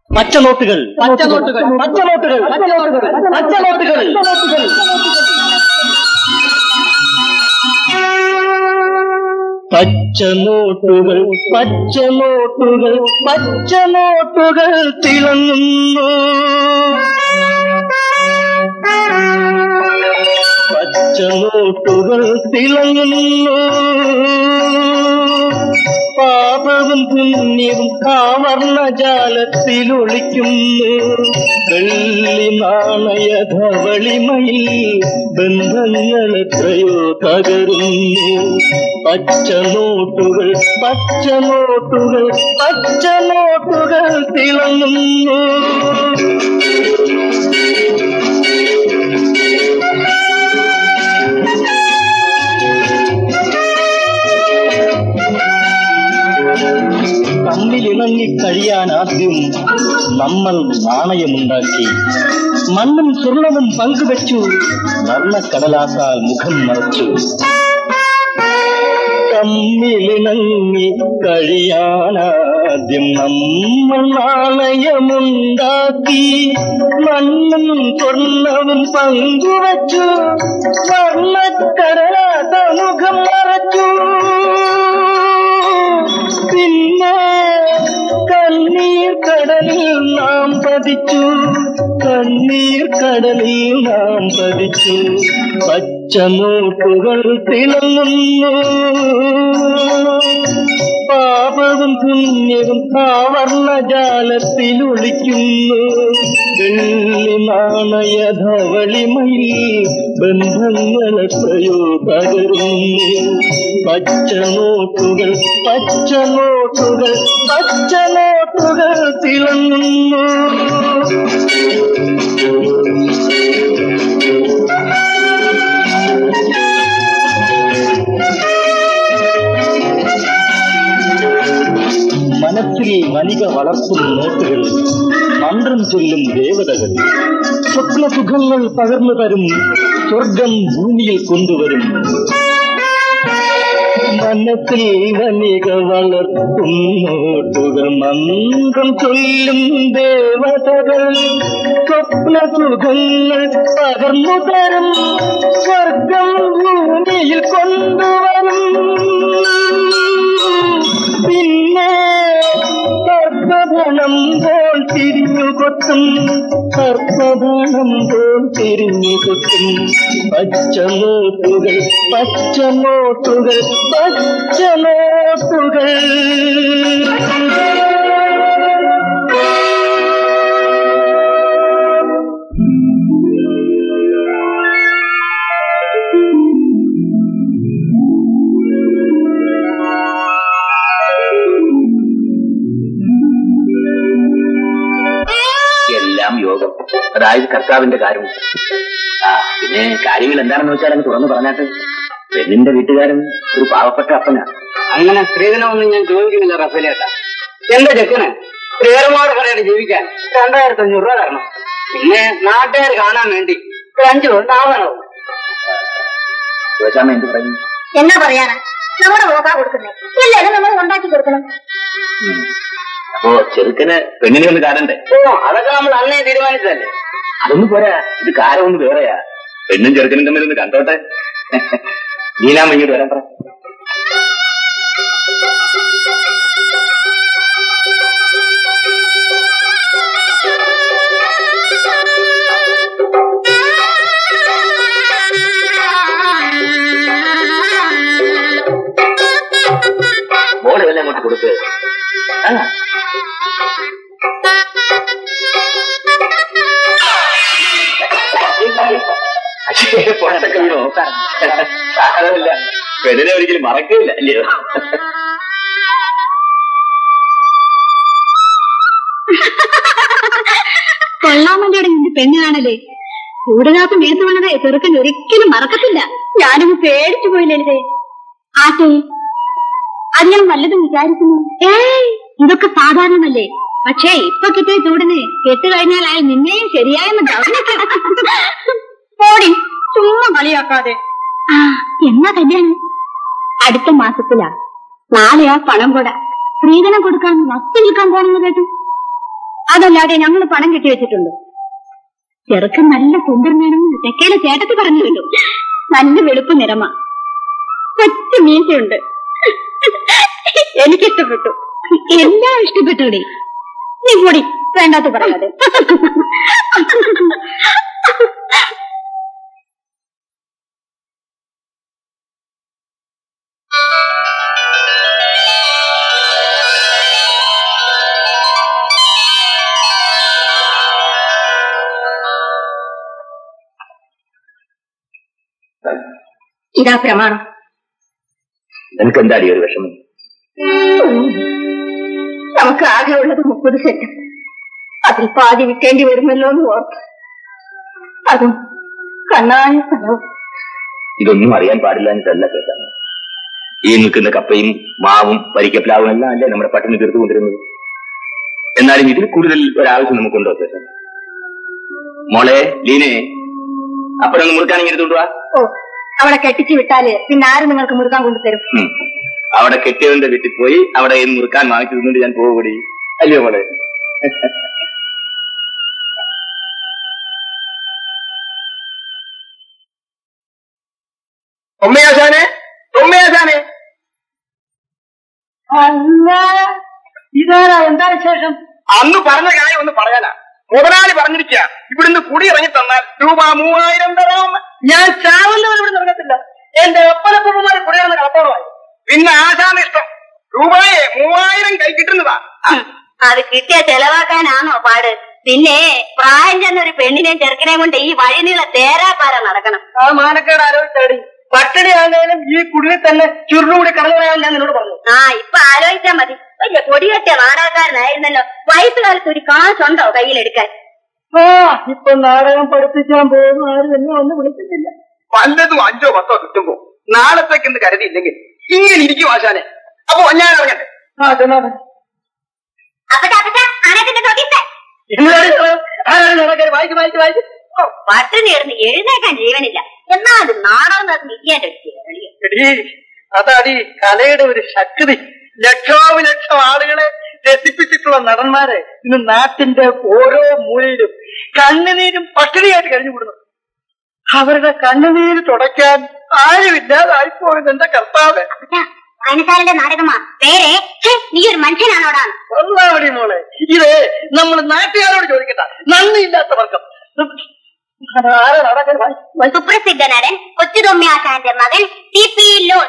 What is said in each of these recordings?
പച്ചനോട്ടുകൾ പച്ചനോട്ടുകൾ പച്ചനോട്ടുകൾ പച്ചനോട്ടുകൾ പച്ചനോട്ടുകൾ പച്ചനോട്ടുകൾ പച്ചനോട്ടുകൾ തിളങ്ങുന്നു. പച്ചനോട്ടുകൾ തിളങ്ങുന്നു. പാപവും പുണ്യവും ആവർണജാലത്തിലൊളിക്കുന്നു. വെള്ളി നാണയ ധവളിമയിൽ ബന്ധങ്ങളെത്രയോ തകരുന്നു. പച്ചനോട്ടുകൾ പച്ചനോട്ടുകൾ പച്ചനോട്ടുകൾ തിളങ്ങുന്നു. തമ്മിലിണങ്ങിക്കഴിയാൻ ആദ്യം നമ്മൾ നാണയമുണ്ടാക്കി. മണ്ണും സ്വർണവും പങ്കുവച്ചു. വർണ്ണക്കടലാസാൽ മുഖം മറച്ചു. തമ്മിലിണങ്ങി കഴിയാനാദ്യം നമ്മൾ നാണയമുണ്ടാക്കി. മണ്ണും സ്വർണവും പങ്കുവച്ചു. വർണ്ണക്കടലാസ മുഖം മറച്ചു. പിന്നെ കണ്ണീർ കടലിൽ നാം പതിച്ചു. കണ്ണീർ കടലിൽ നാം പതിച്ചു. പച്ചനോട്ടുകൾ തിളങ്ങുന്നു. പാപവും പുണ്യവും ആവർണജാലത്തിലൊളിക്കുന്നു. വെള്ളി നാണയ ധവളിമയിൽ ബന്ധങ്ങളെത്രയോ തകരുന്നു. പച്ചനോട്ടുകൾ പച്ചനോട്ടുകൾ പച്ചനോട്ടുകൾ തിളങ്ങുന്നു. മനസ്സിൽ വനിക വളർത്തും നോട്ടുകൾ, മന്ത്രം ചൊല്ലും ദേവതകൾ. സ്വപ്നസുഖങ്ങൾ പകർന്നു തരും. സ്വർഗം ഭൂമിയിൽ കൊണ്ടുവരും. മനസ്സിൽ വനിക വളർത്തും നോട്ടുകൾ, മന്ത്രം ചൊല്ലും ദേവതകൾ. സ്വപ്നസുഖങ്ങൾ പകർന്നു തരും. സ്വർഗം ഭൂമിയിൽ കൊണ്ടുവരും. പിന്നെ സർപ്പധനം പോൽ തിരിഞ്ഞുകൊത്തും. സർപ്പധനം പോൽ തിരിഞ്ഞുകൊത്തും. പച്ചനോട്ടുകൾ പച്ചനോട്ടുകൾ പച്ചനോട്ടുകൾ. യോഗം, അതായത് കർത്താവിന്റെ കാര്യം. പിന്നെ കാര്യങ്ങൾ എന്താണെന്ന് വെച്ചാൽ അങ്ങ് തുറന്നു പറഞ്ഞാട്ട്. പെണ്ണിന്റെ വീട്ടുകാരൻ ഒരു പാവപ്പെട്ട അപ്പനാണ്. അങ്ങനെ സ്ത്രീധനമൊന്നും ഞാൻ ചോദിക്കുന്നില്ല റഫേലേട്ടാ. എന്റെ ചെക്കന് സ്ത്രീധനോട് പറയാതെ ജീവിക്കാൻ 2500 രൂപ തരണം. പിന്നെ നാട്ടുകാർ കാണാൻ വേണ്ടി 5 നാവനവും. ചോദിച്ചാമ്മ എന്ത് പറയും? എന്നാ പറയാനാ, നമ്മുടെ നോക്കാ കൊടുക്കുന്നേ. എല്ലാരും നമ്മൾ ഉണ്ടാക്കി കൊടുക്കണം. അപ്പോ ചെറുക്കന് പെണ്ണിനെ ഒന്ന് കാണണ്ടേ? ഓ, അതൊക്കെ നമ്മൾ അന്നേ തീരുമാനിച്ചതല്ലേ. അതൊന്നും പോരാ, ഇത് കാര്യം ഒന്ന് വേറെയാ. പെണ്ണും ചെറുക്കനും തമ്മിൽ ഒന്ന് കണ്ടോട്ടെ. നീലാമ്മ ഇങ്ങോട്ട് വരാൻ പറ. മോള് ഇതെല്ലാം അങ്ങോട്ട് കൊടുക്ക്. സാരമില്ല, പെണ്ണിനെ ഒരിക്കലും മറക്കില്ല അല്ലയോ? കൊള്ളാമല്ലോടെ നിന്റെ പെണ്ണാണല്ലേ. കൂടുതലാപ്പ് മേത്തു വീണത് ചെറുക്കൻ ഒരിക്കലും മറക്കത്തില്ല. ഞാനും പേടിച്ചു പോയില്ലേ. ആട്ടെ, അത് ഞാൻ വല്ലതും വിചാരിക്കുന്നു. ഇതൊക്കെ സാധാരണമല്ലേ. പക്ഷേ ഇപ്പൊ കിട്ടിയ ചൂടിന് കെട്ടുകഴിഞ്ഞാൽ അയാൾ നിന്നെയും ശരിയായെന്ന് പോടി, ചുമ്മാ കളിയാക്കാതെ. എന്നാ കല്യാണം? അടുത്ത മാസത്തിലാ. നാളെയാ പണം കൊട. സ്ത്രീധനം കൊടുക്കാൻ വസ്തു വിൽക്കാൻ പോണെന്ന് കേട്ടു. അതല്ലാതെ ഞങ്ങൾ പണം കെട്ടിവെച്ചിട്ടുണ്ട്. ചെറുക്കൻ നല്ല സുന്ദരനാണെന്ന് തെക്കേലെ ചേട്ടത്തി പറഞ്ഞുവല്ലോ. നല്ല വെളുപ്പ് നിറമ, കൊച്ചു മീശയുണ്ട്. എനിക്കിഷ്ടപ്പെട്ടു. എല്ലാം ഇഷ്ടപ്പെട്ടൂടെ? നീ കൂടി വേണ്ടാത്ത പറയാതെ. ഇതാ പ്രമാണം. നിനക്ക് എന്താടി ഒരു വിഷമം? നമുക്ക് ആകെ ഉള്ളത് 30 സെന്റ്. അതിൽ പാതി വിൽക്കേണ്ടി വരുമല്ലോ എന്ന് ഓർത്തു. അതും കണ്ണായ സ്ഥലവും. ഇതൊന്നും അറിയാൻ പാടില്ല എന്നല്ല കേട്ടാണ്. ഈ നിൽക്കുന്ന കപ്പയും മാവും വരിക്കപ്ലാവും എല്ലാം അല്ലേ നമ്മുടെ പട്ടിണി തീർത്തുകൊണ്ടിരുന്നത്. എന്നാലും ഇതിൽ കൂടുതൽ ഒരാവശ്യം നമുക്കുണ്ടോ കേട്ടോ? മോളെ ലീനെ, അപ്പഴൊന്ന് മുറുക്കാണെങ്കിൽ എടുത്തുകൊണ്ടുവാ. ഓ, അവിടെ കെട്ടിച്ചു വിട്ടാല് പിന്നെ ആര് നിങ്ങൾക്ക് മുറുക്കാൻ കൊണ്ടുതരും? അവിടെ കെട്ടിയവന്റെ വീട്ടിൽ പോയി അവിടെ മുറുക്കാൻ വാങ്ങിച്ചിരുന്നുകൊണ്ട് ഞാൻ പോകൂടി. അല്ലയോ മോളെ? തൊമ്മയാശാനെ, തൊമ്മയാശാനെ. ഇതാരാ? എന്താ വിശേഷം? അന്ന് പറഞ്ഞ കാര്യം ഒന്ന് പറയാനാ. മുതലാളി പറഞ്ഞിരിക്കുക, ഇവിടുന്ന് കുടി ഇറങ്ങി തന്നാൽ രൂപ 3000 തരാം. ഞാൻ ചാവുന്നവർ ഇവിടെ ഇറങ്ങത്തില്ല. എന്റെ ഒപ്പനപ്പന്മാരെ കുടിയിറന്ന് കാത്തോളമായി. പിന്നെ ആശാന ഇഷ്ടം. രൂപയെ 3000 കൈ കിട്ടുന്നതാ. അത് കിട്ടിയ ചെലവാക്കാനാണോ പാട്? പിന്നെ പ്രായം ചെന്നൊരു പെണ്ണിനെയും ചെറുക്കനെയും കൊണ്ട് ഈ വഴിനീള തേരാപ്പാര നടക്കണം. ആ മാനക്കേട് ആലോചിച്ചാടി. പട്ടിണി ആണെങ്കിലും ഈ കുടിയിൽ തന്നെ ചുരുളുകൂടി കടന്നുകളയാൻ ഞാൻ നിന്നോട് പറഞ്ഞു. ഇപ്പൊ ആലോചിച്ചാ മതി. വലിയ കൊടികെട്ടിയ നാടകക്കാരനായിരുന്നല്ലോ. വയസ്സുകാലത്ത് ഒരു കാശുണ്ടോ കയ്യിലെടുക്കാൻ? ഇപ്പൊ നാടകം പഠിപ്പിക്കാൻ പോകുന്ന ആരും എന്നെ ഒന്നും വിളിക്കുന്നില്ല. വല്ലതും 5 10 കിട്ടുമ്പോ നാളത്തേക്കെന്ന് കരുതിയില്ലെങ്കിൽ ഇങ്ങനെ ഇരിക്കും ആശാനെ. അപ്പൊ ഞാൻ ഇറങ്ങട്ടെ. പട്ടിണി കിടന്ന് എഴുന്നേക്കാൻ ജീവനില്ല. എന്നാലും നാടകം നടന്ന് ഇരിക്കാൻ. അതാടി കലയുടെ ഒരു ശക്തി. ലക്ഷോപലക്ഷം ആളുകളെ രസിപ്പിച്ചിട്ടുള്ള നടന്മാരെ ഇന്ന് നാട്ടിന്റെ ഓരോ മൂലയിലും കണ്ണുനീരും പട്ടിണിയായിട്ട് കഴിഞ്ഞുകൂടുന്നു. അവരുടെ കണ്ണുനീര് തുടയ്ക്കാൻ ആരുമില്ലാതായിപ്പോയത് എന്റെ കർത്താവ്. വായനശാലന്റെ നാടകമാ പേരെ. നീ ഒരു മനുഷ്യനാണോടാണ്? ഒന്നാമടി മോളെ, ഇത് നമ്മൾ നാട്ടുകാരോട് ചോദിക്കട്ട. നന്ദിയില്ലാത്ത വർഗം. സുപ്രസിദ്ധ നടൻ കൊച്ചുതൊമ്യാശാന്റെ മകൻ TP ലോൺ.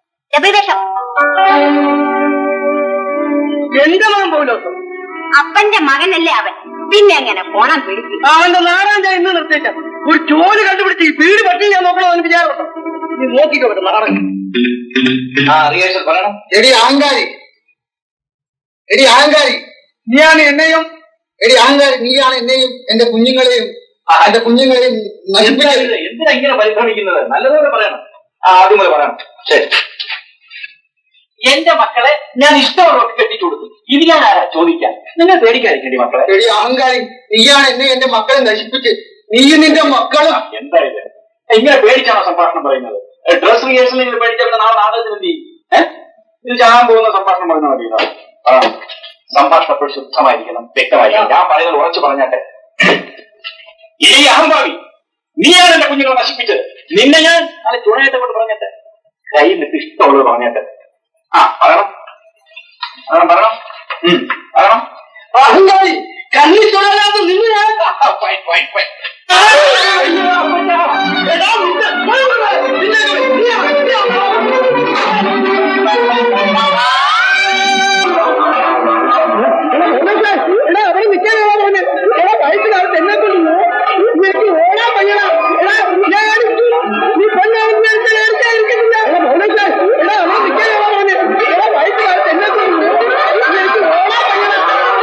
എന്റെ മകൻ പോലോ? അപ്പന്റെ മകനല്ലേ അവൻ, പിന്നെ എങ്ങനെ പോണം പിടിക്കും? അവന്റെ നാടകം ഞാൻ ഇന്ന് നിർത്തിയില്ല. ഒരു ജോലി കണ്ടുപിടിച്ച് ഈ വീട് പറ്റി ഞാൻ നോക്കണോ എന്ന് വിചാരമുണ്ടോ? നീ നോക്കിക്കോ നാടകം. പറയണം. എടി അഹങ്കാരി, എടി അഹങ്കാരി, നീയാണ് എന്നെയും നീയാണ് എന്നെയും എന്റെ കുഞ്ഞുങ്ങളെയും നശിപ്പിച്ചത്. എന്തിനാ ഇങ്ങനെ പരിഭ്രമിക്കുന്നത്? നല്ലതുപോലെ പറയണം. ആദ്യം പറയണം. ശരി, എന്റെ മക്കളെ ഞാൻ ഇഷ്ടമുള്ളവർക്ക് കെട്ടിച്ചു കൊടുക്കും. ഇത് ഞാൻ ആരാ ചോദിക്കാൻ? നിങ്ങൾ പേടിക്കാതിരിക്കേണ്ടി മക്കളെ. എടി അഹങ്കാരി, നീയാണ് എന്നെ എന്റെ മക്കളെ നശിപ്പിച്ച് നീയും നിന്റെ മക്കളും. എന്താ ഇത്? ഇങ്ങനെ പേടിച്ചാണോ സംഭാഷണം പറയുന്നത്? ഡ്രസ് റിഹേഴ്സൽ ഇങ്ങനെ പേടിച്ചാൽ നാളെ നാടകത്തിന് എന്ത് ചെയ്യും? ഇത് ചാകാൻ പോകുന്ന സംഭാഷണം പറയുന്ന മതിയോ? സംഭാഷണം എപ്പോഴും ശുദ്ധമായിരിക്കണം, വ്യക്തമായിരിക്കണം. ഞാൻ പറയുന്നത് ഉറച്ചു പറഞ്ഞാട്ടെ. ഈ അഹംഭാവി, നീയാണ് എന്റെ കുഞ്ഞുങ്ങളെ നശിപ്പിച്ചത്. നിന്നെ ഞാൻ നാളെ ചുണയായിട്ട് കൊണ്ട് പറഞ്ഞിട്ട് കയ്യിൽ നിന്നിട്ട് ഇഷ്ടമുള്ളത് പറഞ്ഞിട്ട് പറയണം. അഹങ്കാരി, കണ്ണി തൊഴാതെ നിന്ന് ഞാൻ അവിടെ നിൽക്കാനാണ് വയസ്സിനകത്ത് എന്നെ കൊണ്ട് എനിക്ക് ഓടാൻ പയ്യണം. നീ പൊന്നാണെന്ന് എടുക്കാതിരിക്കുന്നില്ല. അവിടെ നിൽക്കാനാണോ പറഞ്ഞത്? വയസ്സിനകത്ത് എന്നെ കൊണ്ട് എനിക്ക് ഓടാൻ പയ്യണം.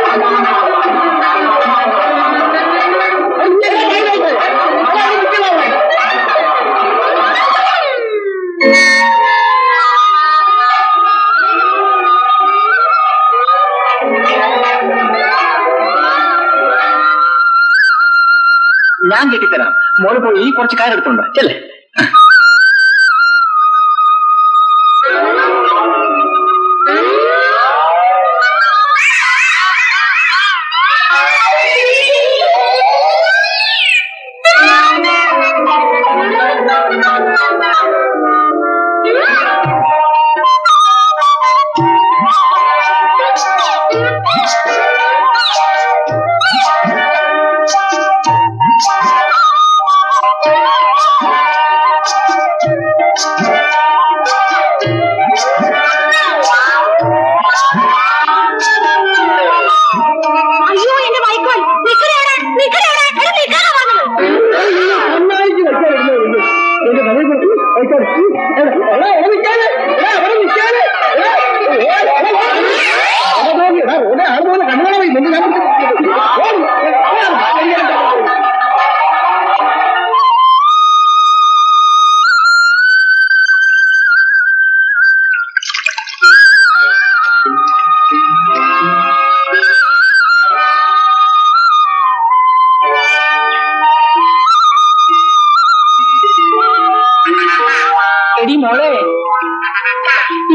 ഞാൻ കെട്ടിത്തരാം. മോള് പോയി കുറച്ച് കാരെടുത്തുണ്ടോ? ചെല്ലേ.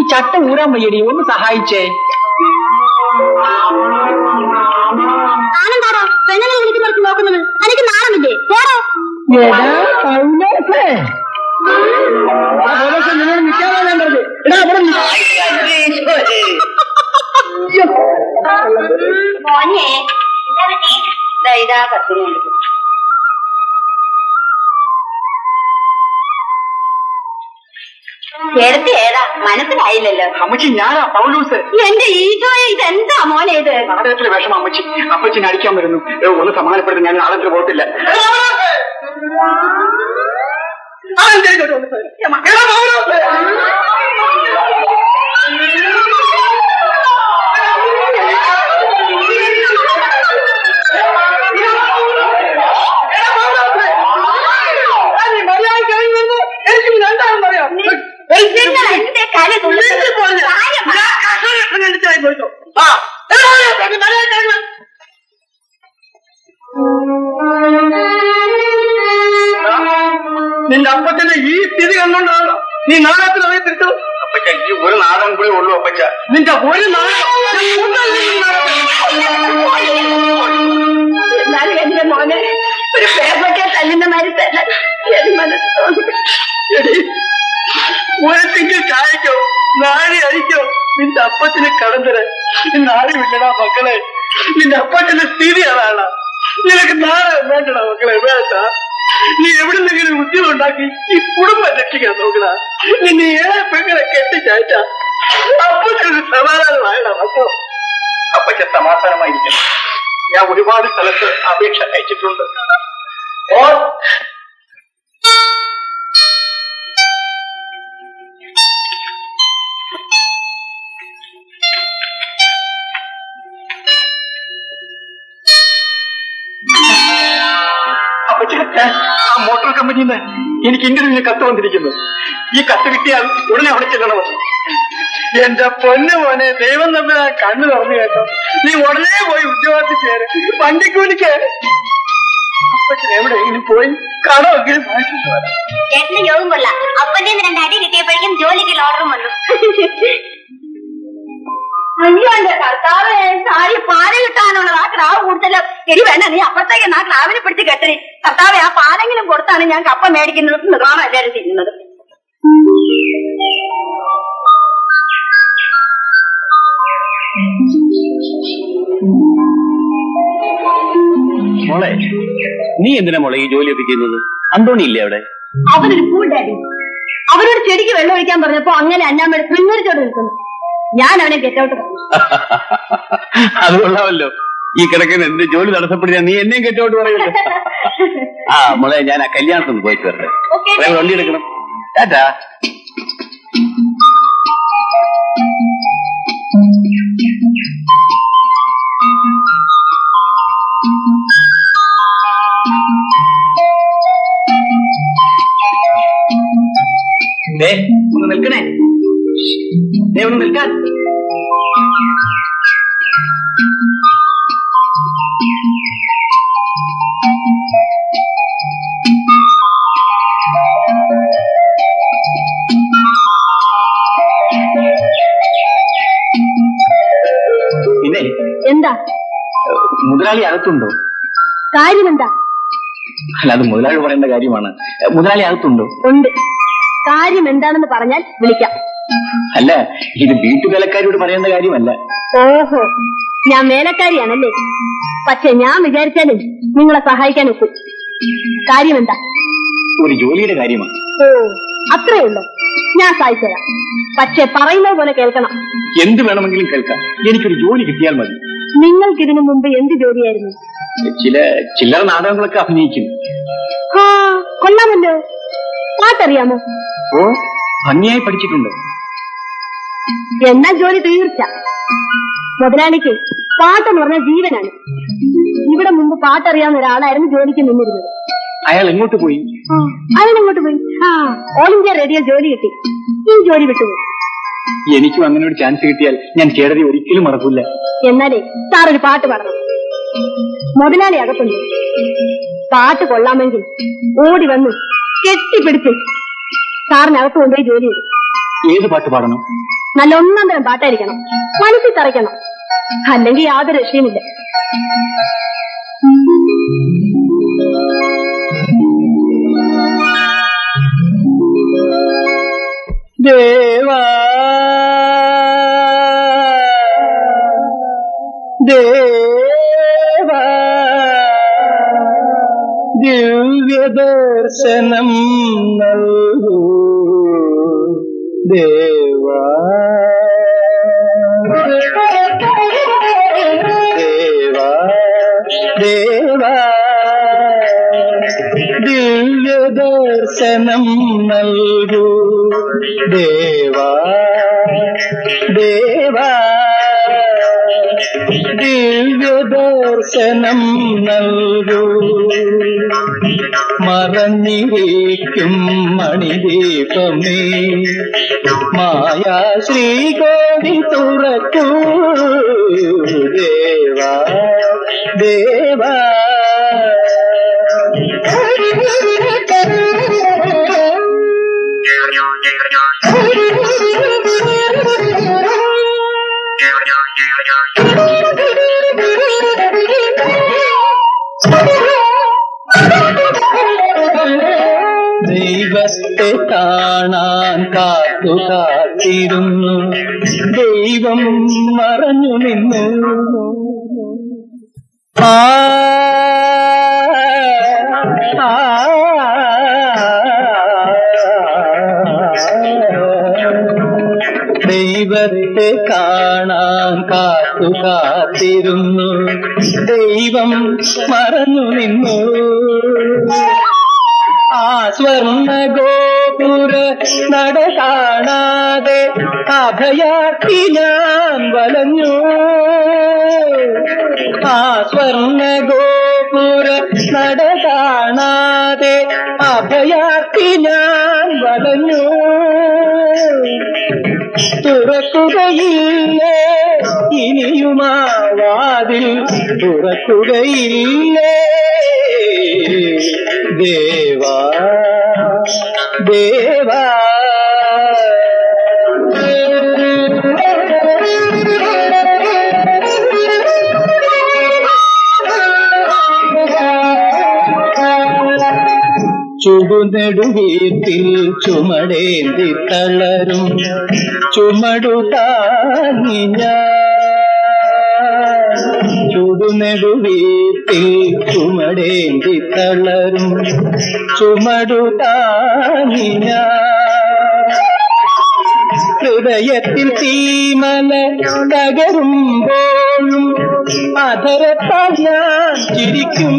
ചട്ട ഊരാൻ വയ്യടി, ഒന്ന് സഹായിച്ചേ. ആനന്ദാടോ പെണ്ണുങ്ങളെ വിളിക്കുന്നവർക്ക് നോക്കുന്നത് എനിക്ക് നാളമില്ലേ? പോടോ. നിന്നോട് നിൽക്കാനാ ഞാൻ പറഞ്ഞത്. മോനെ ഇതാ കത്തിന് ചേർത്ത് ഏതാ മനസ്സിലായില്ലല്ലോ. അമ്മച്ചി ഞാനാ പൗലൂസ്. എന്റെ ഈശോയെ ഇതെന്താ മോനെ ഇത്? നാടകത്തിലെ വേഷം അമ്മച്ചി. അമ്മച്ചിനെ അടിക്കാൻ വരുന്നു. ഒന്ന് സമാധാനപ്പെടുത്തി, ഞാൻ നാടകത്തിൽ പോകത്തില്ല. നിന്റെ അപ്പച്ചന്റെ ഈ സ്ഥിതി കണ്ടോണ്ടാണോ നീ നാടകത്തിൽ അറിയത്തിട്ടു? അപ്പച്ച ഈ ഒരു നാടൻ കൂടി ഉള്ളൂ അപ്പച്ച. നിന്റെ ഒരു നാടകം എന്നാലും എന്റെ മോനെ ഒരു പേപ്പയ്ക്ക് തല്ലുന്ന മാതിരി തന്നെ മനസ്സ് തോന്നി. ഒരത്തെങ്കിൽ ചായക്കോ നാഴി അഴിക്കോ നിന്റെ അപ്പത്തിന് കടന്തര നാഴി വിട്ടടാ മക്കളെ. നിന്റെ അപ്പച്ചന്റെ സ്ഥിതി അതാണ്. നിനക്ക് നാളെ വേണ്ടടാ മക്കളെ, വേണ്ട. നീ എവിടെ നിന്നെങ്കിലും ഉദ്യോഗം ഉണ്ടാക്കി ഈ കുടുംബം രക്ഷിക്കാൻ നോക്കണ. നിന്നെ ഏറെ പെങ്ങളെ കെട്ടിച്ചയച്ച അപ്പച്ചൊരു സമാധാനമായടാ മക്കളോ. അപ്പച്ച സമാധാനമായിരിക്കണം. ഞാൻ ഒരുപാട് സ്ഥലത്ത് അപേക്ഷ അയച്ചിട്ടുണ്ട്. ആ മോട്ടോർ കമ്പനിയിൽ നിന്ന് എനിക്ക് ഇന്റർവ്യൂവിന് കത്ത് വന്നിരിക്കുന്നു. ഈ കത്ത് കിട്ടിയാൽ ഉടനെ അവിടെ ചെല്ലണമെന്ന്. എന്റെ പൊന്നു മോനെ, ദൈവം തമ്മിൽ ആ കണ്ണു തുറന്നു കേട്ടോ. നീ ഉടനെ പോയി ഉദ്യോഗത്തിൽ ചേര്. വണ്ടിക്കൂലിക്ക് അപ്പച്ചൻ എവിടെയെങ്കിലും പോയി കടമൊക്കെ വാങ്ങിച്ചിട്ട് വരാം. ചേട്ടന് യോഗം കൊള്ളാം. അപ്പന്റെ 2 അടി കിട്ടിയപ്പോഴേക്കും ജോലിക്കുള്ള ഓർഡറും വന്നു. അയ്യോ എന്റെ കർത്താവ്, സാരി പാല കിട്ടാനുള്ളത് ആ ക്രാവ് കൂടുതലോ. എരി വേണ്ട, നീ അപ്പത്തേക്ക് ആ ക്രാവിനെ പിടിച്ച് കെട്ടരി. കർത്താവ് ആ പാലെങ്കിലും കൊടുത്താണ് ഞാൻ കപ്പ മേടിക്കുന്നത്. നിറാണ് എല്ലാവരും തിന്നുന്നത്. മോളെ, നീ എന്തിനാ മോളെ ഈ ജോലിയൊക്കെ ചെയ്യുന്നത്? അന്തോണി ഇല്ലേ അവിടെ? അവനൊരു ഫുൾ ഡാഡി. അവനോട് ചെടിക്ക് വെള്ളം ഒഴിക്കാൻ പറഞ്ഞപ്പോ അങ്ങനെ അന്നാമ്മയുടെ പിന്നൊരിച്ചോട് നിൽക്കുന്നു. ഞാൻ അവനെ ഗെറ്റൗട്ട് പറഞ്ഞു. അത് കൊള്ളാമല്ലോ. ഈ കിടക്കുന്ന എന്റെ ജോലി തടസ്സപ്പെടുത്തിയാ നീ എന്നെയും ഗെറ്റൗട്ട് പറയുമല്ലോ. ആ മോളെ, ഞാൻ ആ കല്യാണത്തിന് പോയിട്ട് വരട്ടെ. വണ്ടി എടുക്കണം. ടാറ്റാ. ഒന്ന് നിൽക്കണേ, ഒന്ന് നിൽക്കാൻ. പിന്നെ എന്താ മുതലാളി അകത്തുണ്ടോ? കാര്യമെന്താ? അല്ല, അത് മുതലാളി പറയേണ്ട കാര്യമാണ്. മുതലാളി അകത്തുണ്ടോ? ഉണ്ട്. കാര്യം എന്താണെന്ന് പറഞ്ഞാൽ വിളിക്കാം. അല്ല, ഇത് വീട്ടുവേലക്കാരിയോട് പറയേണ്ട കാര്യമല്ല. ഓഹോ, ഞാൻ വേലക്കാരിയാണല്ലേ? പക്ഷെ ഞാൻ വിചാരിച്ചാലും നിങ്ങളെ സഹായിക്കാൻ ഒക്കും. കാര്യമെന്താ? ഒരു ജോലിയുടെ കാര്യമാണ്. ഓ, അത്രേ ഉള്ളൂ. ഞാൻ സഹായിച്ചുതരാം. പക്ഷെ പറയുന്നത് പോലെ കേൾക്കണം. എന്ത് വേണമെങ്കിലും കേൾക്കാം. എനിക്കൊരു ജോലി കിട്ടിയാൽ മതി. നിങ്ങൾക്കിതിനു മുമ്പ് എന്ത് ജോലിയായിരുന്നു? ചില്ലറ നാടകങ്ങളൊക്കെ അഭിനയിക്കും. ആ, കൊള്ളാമല്ലോ. പാട്ടറിയാമോ? ഓ, ഭംഗിയായി പഠിച്ചിട്ടുണ്ട്. എന്നാ ജോലി തീർച്ച. മുതലാളിക്ക് പാട്ടെന്ന് പറഞ്ഞ ജീവനാണ്. ഇവിടെ മുമ്പ് പാട്ടറിയാവുന്ന ഒരാളായിരുന്നു ജോലിക്ക് നിന്നിരുന്നത്. അയാൾ എങ്ങോട്ട് പോയി? അയാളെങ്ങോട്ട് പോയി? ആ, ഓൾ ഇന്ത്യ റേഡിയോ ജോലി കിട്ടി. ഈ ജോലി വിട്ടുപോയി. എനിക്കും അങ്ങനെ ഒരു ചാൻസ് കിട്ടിയാൽ ഞാൻ കേരളി ഒരിക്കലും മറക്കില്ല. എന്നാലേ സാറൊരു പാട്ട് പാടണം. മുതലാളി അകത്തുണ്ട്. പാട്ട് കൊള്ളാമെങ്കിൽ ഓടി വന്ന് കെട്ടിപ്പിടിച്ച് സാറിനകത്ത് കൊണ്ടുപോയി ജോലി ചെയ്തു. ഏത് പാട്ട് പാടണം? നല്ല ഒന്നാം തരം പാട്ടായിരിക്കണം, മനസ്സിൽ തറയ്ക്കണം, അല്ലെങ്കിൽ യാതൊരു രക്ഷയുമില്ല. ദേവാ ദേവാ ദിവ്യദർശനം നൽകൂ ദേവാ ദേവാ ദേവാ ദിവ്യദർശനം നൽകൂ ദേവാ ദേവാ ദിവ്യദർശനം നൽകൂ മറഞ്ഞിരിക്കും മണിദീപമേ മായാ ശ്രീകോടി തുറക്കൂ ദേവാ ദേവാ ദൈവത്തെ കാണാൻ കാത്തു കാത്തിരുന്നു ദൈവം മറഞ്ഞു നിന്നു ദൈവത്തെ കാണാൻ കാത്തു കാത്തിരുന്നു ദൈവം മറഞ്ഞു നിന്നു ആ സ്വർണ്ണ ഗോപുര നട കാണാതെ അഭയാർത്ഥി ഞാൻ വലഞ്ഞു ആ സ്വർണ്ണ ഗോപുര നട കാണാതെ അഭയാർത്ഥി ഞാൻ വലഞ്ഞു തുറക്കുകയില്ലേ ഇനിയുമാ വാതിൽ തുറക്കുകയില്ലേ ദേവാ ദേവാ ചുടുനെടുവീട്ടിൽ ചുമടേന്തി തളരും ചുമടുതാങ്ങി ചുടുനെടുവീട്ടിൽ ചുമടേന്തി തളരും ചുമടുതാങ്ങി ഹൃദയത്തിൽ തീമല തകരുമ്പോഴും അധരത്താൽ ഞാൻ ചിരിക്കും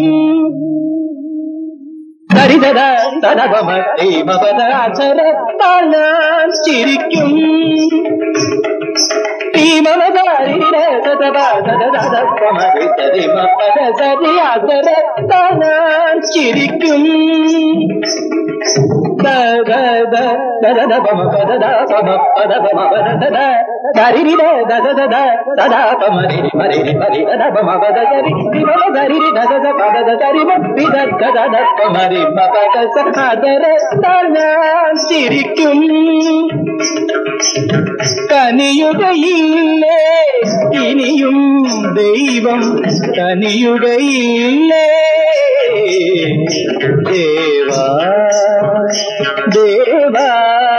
ഹരിതര സദപമപദ അധരത്താൽ ഞാൻ ചിരിക്കും ഞാൻ ചിരിക്കും ചിരിക്കും കനിയുകയില്ലേ ഇനിയും ദൈവം കനിയുകയില്ലേ ദേവാ ദേവാ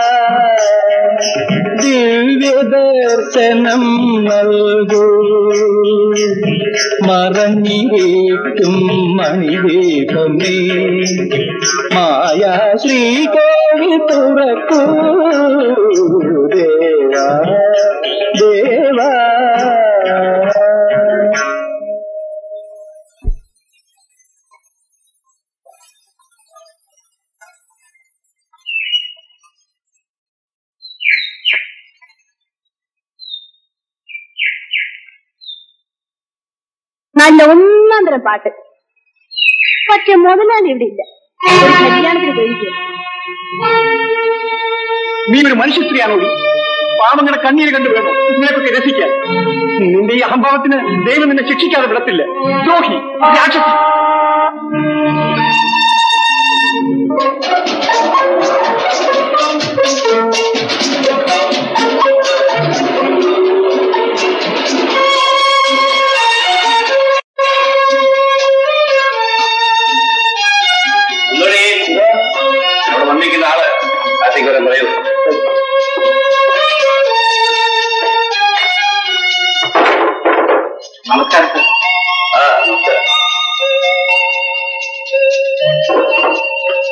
ദിവ്യദർശനം നൽകൂ മറഞ്ഞിരിക്കും മണിദീപമേ മായാ ശ്രീകോവിൽ തുറക്കൂ ദേവാ ദേവാ നല്ല ഒന്നാം തരം പാട്ട്. പക്ഷെ മുതലാളി ഇവിടെ ഇല്ല, ഒരു കല്യാണത്തിന് പോയിരിക്കും. നീ ഒരു മനുഷ്യസ്ത്രീയാണോടി? പാവങ്ങളുടെ കണ്ണീര് കണ്ടു വേണോ ഇതിനെപ്പറ്റി രസിക്കാൻ? നിന്റെ ഈ അഹംഭാവത്തിന് ദൈവം നിന്നെ ശിക്ഷിക്കാതെ വിടത്തില്ല. ദ്രോഹി, രാക്ഷസി.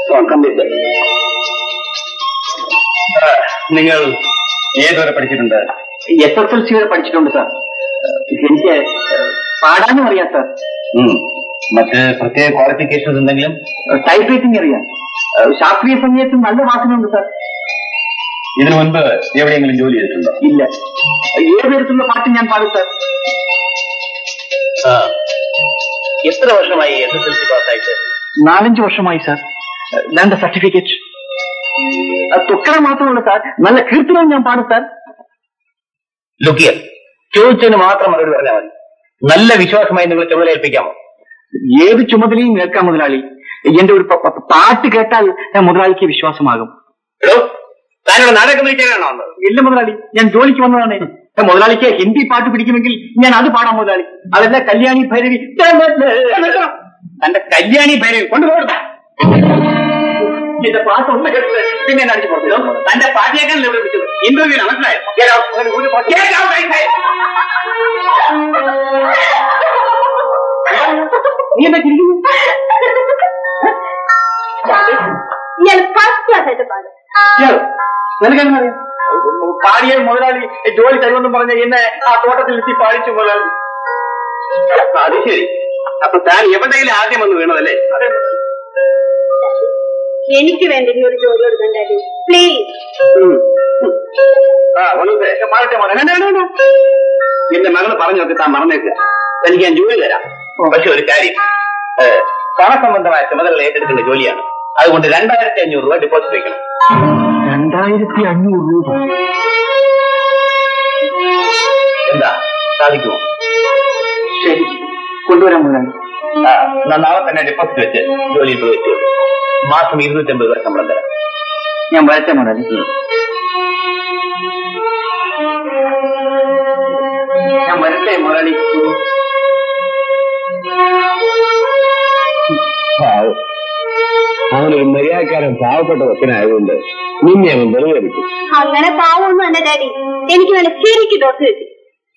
നിങ്ങൾ ഏതുവരെ പഠിച്ചിട്ടുണ്ട്? SSLC വരെ പഠിച്ചിട്ടുണ്ട് സാർ. എനിക്ക് പാടാനും അറിയാം സാർ. മറ്റ് പ്രത്യേക ക്വാളിഫിക്കേഷൻസ് എന്തെങ്കിലും? ടൈപ്പ് റൈറ്റിംഗ് അറിയാം. ശാസ്ത്രീയ സംഗീതത്തിൽ നല്ല വാസനയുണ്ട് സാർ. ഇതിനു മുൻപ് എവിടെയെങ്കിലും ജോലി ചെയ്തിട്ടുണ്ടോ? ഇല്ല. ഏത് തരത്തിലുള്ള പാട്ടും ഞാൻ പാടും സാർ. എത്ര വർഷമായി SSLC പാസ്സായിട്ട്? 4-5 വർഷമായി സാർ. വേണ്ട സർട്ടിഫിക്കറ്റ് തുക്കറ മാത്രമല്ല സാർ, നല്ല കീർത്തനവും ഞാൻ പാടും സാർ. ലുക്കിയർ, ചോദിച്ചതിന് മാത്രം മറുപടി പറഞ്ഞാൽ മതി. നല്ല വിശ്വാസമായി നിങ്ങൾ ചുമതല ഏൽപ്പിക്കാമോ? ഏത് ചുമതലയും ഏൽക്കാം മുതലാളി. എന്റെ ഒരു പാട്ട് കേട്ടാൽ മുതലാളിക്ക് വിശ്വാസമാകും. താനോട് നാടകം വിളിക്കാനാണോ വന്നത്? ഇല്ല മുതലാളി, ഞാൻ ജോലിക്ക് വന്നതാണ്. മുതലാളിക്ക് ഹിന്ദി പാട്ട് പിടിക്കുമെങ്കിൽ ഞാൻ അത് പാടാം മുതലാളി. അതല്ല കല്യാണി ഭൈരവി. തന്റെ കല്യാണി ഭൈരവി കൊണ്ടുപോകണ്ട. എന്റെ പാട്ട് ഒന്ന് കേട്ടത് പിന്നെ എന്നെ അടിച്ചു പുറത്തു. തന്റെ പാട്ടിയേക്കാണല്ലോ ഇവിടെ വിളിച്ചത്. ഇന്റർവ്യൂ മനസ്സിലായോ? നീ എന്താ ചിരിക്കുന്നു? ഞാൻ ഫസ്റ്റ് ക്ലാസ് ആയിട്ട് പാടും. നിനക്കെങ്ങനെ അറിയാം? കാടിയെ മുതലാളി ജോലി തരുമെന്ന് പറഞ്ഞ എന്നെ ആ തോട്ടത്തിൽ എത്തി പാടിച്ചു മുതലാളി. അത് ശരി. അപ്പൊ താൻ എവിടെയെങ്കിലും ആദ്യം വന്ന് വീണതല്ലേ? അതെ. എനിക്ക് വേണ്ടി നീ ഒരു ജോലി കൊടുക്കണ്ടേ പ്ലീസ്. എന്റെ മകള് പറഞ്ഞൊക്കെ താൻ മറന്നേക്കുക. തനിക്ക് ഞാൻ ജോലി തരാം. പക്ഷെ ഒരു കാര്യം, പണസംബന്ധമായ ചുമതല ഏറ്റെടുക്കുന്ന ജോലിയാണ്. അതുകൊണ്ട് 2500 രൂപ ഡെപ്പോസിറ്റ് വയ്ക്കണം. 2500 രൂപ? എന്താ, സാധിക്കുമോ? ശരി, കൊണ്ടുവരാൻ മുതലാളി. നാളെ തന്നെ ഡെപ്പോസിറ്റ് വെച്ച് ജോലിയിൽ പോയി വെച്ചു. മാസം 250 രൂപ ശമ്പളം തരാം. ഞാൻ വരട്ടെ മുതലാളി. ഞാൻ വരട്ടെ മുതലാളി. അവനൊരു മര്യാദക്കാരൻ പാവപ്പെട്ട വക്കനായതുകൊണ്ട് നിന്നെ അവൻ വെറുതെ എടുക്കും. അങ്ങനെ പാവമൊന്നും അല്ല ഡാഡി, എനിക്ക് നല്ല ശരിക്ക് ഡോസ് കിട്ടി.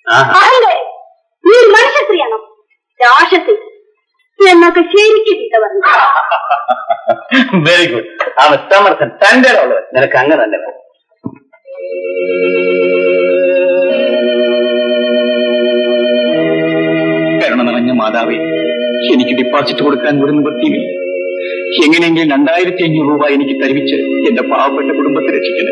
നീ ഒരു മനുഷ്യസ്ത്രീയാണോ? രാക്ഷസി എന്നൊക്കെ ശരിക്ക് ചീത്ത പറഞ്ഞു. Very good. അവൻ സമർത്ഥൻ, തന്റെ ഉള്ളത്. നിനക്ക് അങ്ങനെ തന്നെ വേണം. കരുണ നിറഞ്ഞ മാതാവേ, എനിക്ക് ഡിപ്പോസിറ്റ് കൊടുക്കാൻ ഒരു നിവൃത്തിയില്ല. എങ്ങനെയെങ്കിലും 2500 രൂപ എനിക്ക് തരുവിച്ച് എന്റെ പാവപ്പെട്ട കുടുംബത്തെ രക്ഷിക്കണേ.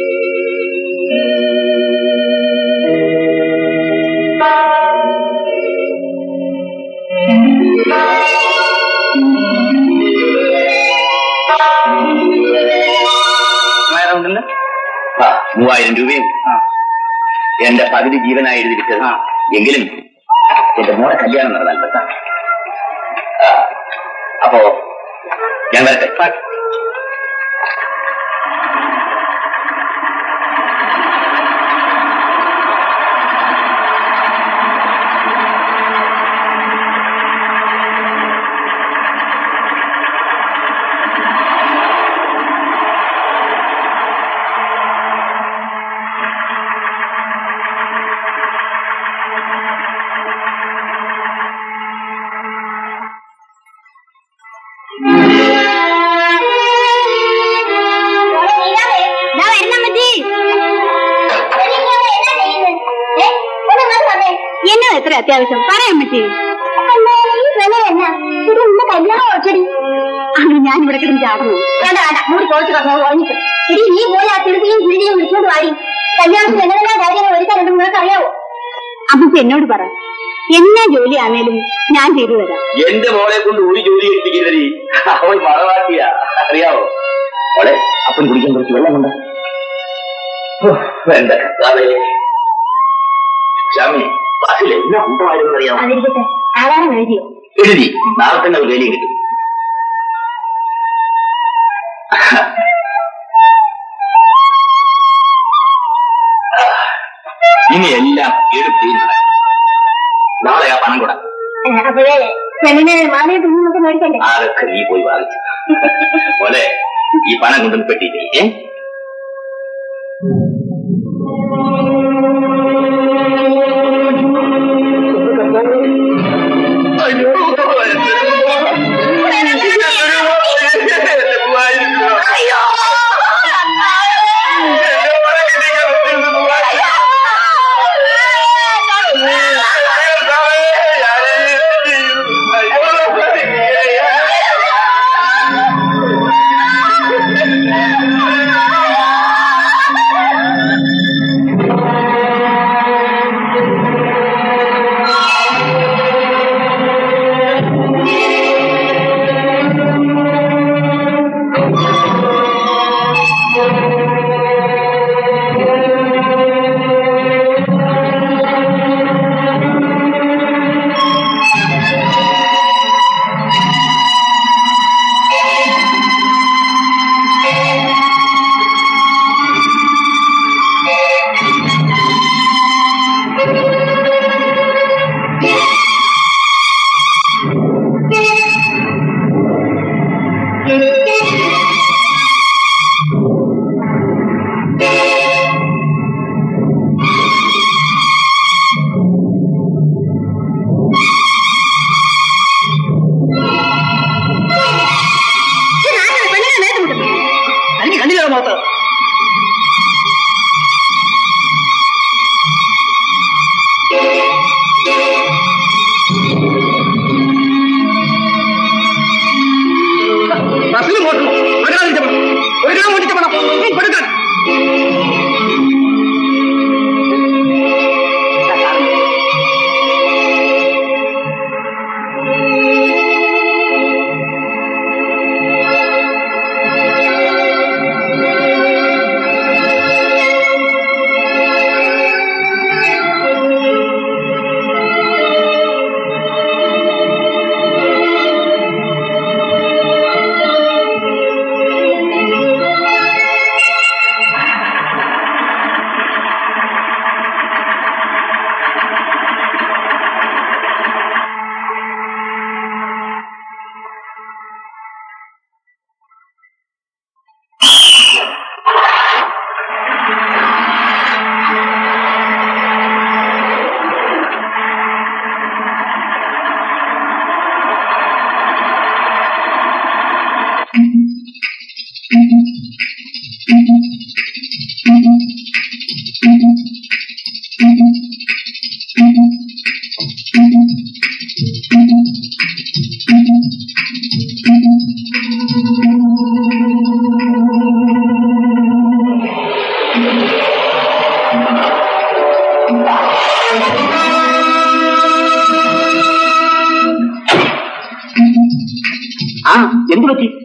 ഉണ്ടല്ലോ 3000 രൂപയും എന്റെ പകുതി ജീവനായി എഴുതിയിരിച്ചത്. എങ്കിലും എന്റെ മോളെ കല്യാണം നടന്നാൽ പറ്റാം. അപ്പോ ഞാൻ വരട്ടെ. എന്നാ എത്ര അത്യാവശ്യം പറയാൻ പറ്റി? അത് ഞാൻ ഇവിടെ കിടന്ന് ചാടുന്നു. മൂടി പോയിട്ട് വാങ്ങിച്ചു. ഇനി നീ പോയി ആ തിരുത്തിയും കുഴിയും വിളിച്ചോണ്ട് വാടി. കല്യാണത്തിന് എന്തെല്ലാം കാര്യങ്ങൾ ഒരുക്കാനുണ്ട് നിങ്ങൾക്ക് അറിയാവോ? അപ്പൊ എന്നോട് പറ, എന്നാ ജോലി ആണേലും ഞാൻ ചെയ്തു തരാം. എന്റെ മോളെ കൊണ്ട് ഒരു ജോലി എടുപ്പിക്കുന്നവര് അവൾ മറവാട്ടിയാ, അറിയാവോ? മോളെ, അപ്പൻ കുടിക്കാൻ കുറച്ച് വെള്ളം കൊണ്ട് വേണ്ട. കർത്താവേ, ക്ഷമി ബസ്സിൽ എന്നാ ഉണ്ടായിരുന്നു അറിയാമോ? അതിരിക്കട്ടെ, ആധാരം എഴുതിയോ? എഴുതി. നാളെ തന്നെ ഒരു വേലയും കിട്ടും. ഇനി എല്ലാം എടുത്ത് നാളെ ആ പണം കൂടാ. അപ്പോഴേ പെണ്ണിനെ മാലയെ തുണിയൊക്കെ മേടിക്കണ്ടേ? അതൊക്കെ നീ പോയി വാങ്ങിച്ചു. പോലെ ഈ പണം കൊണ്ടൊന്ന് പെട്ടിട്ടേ.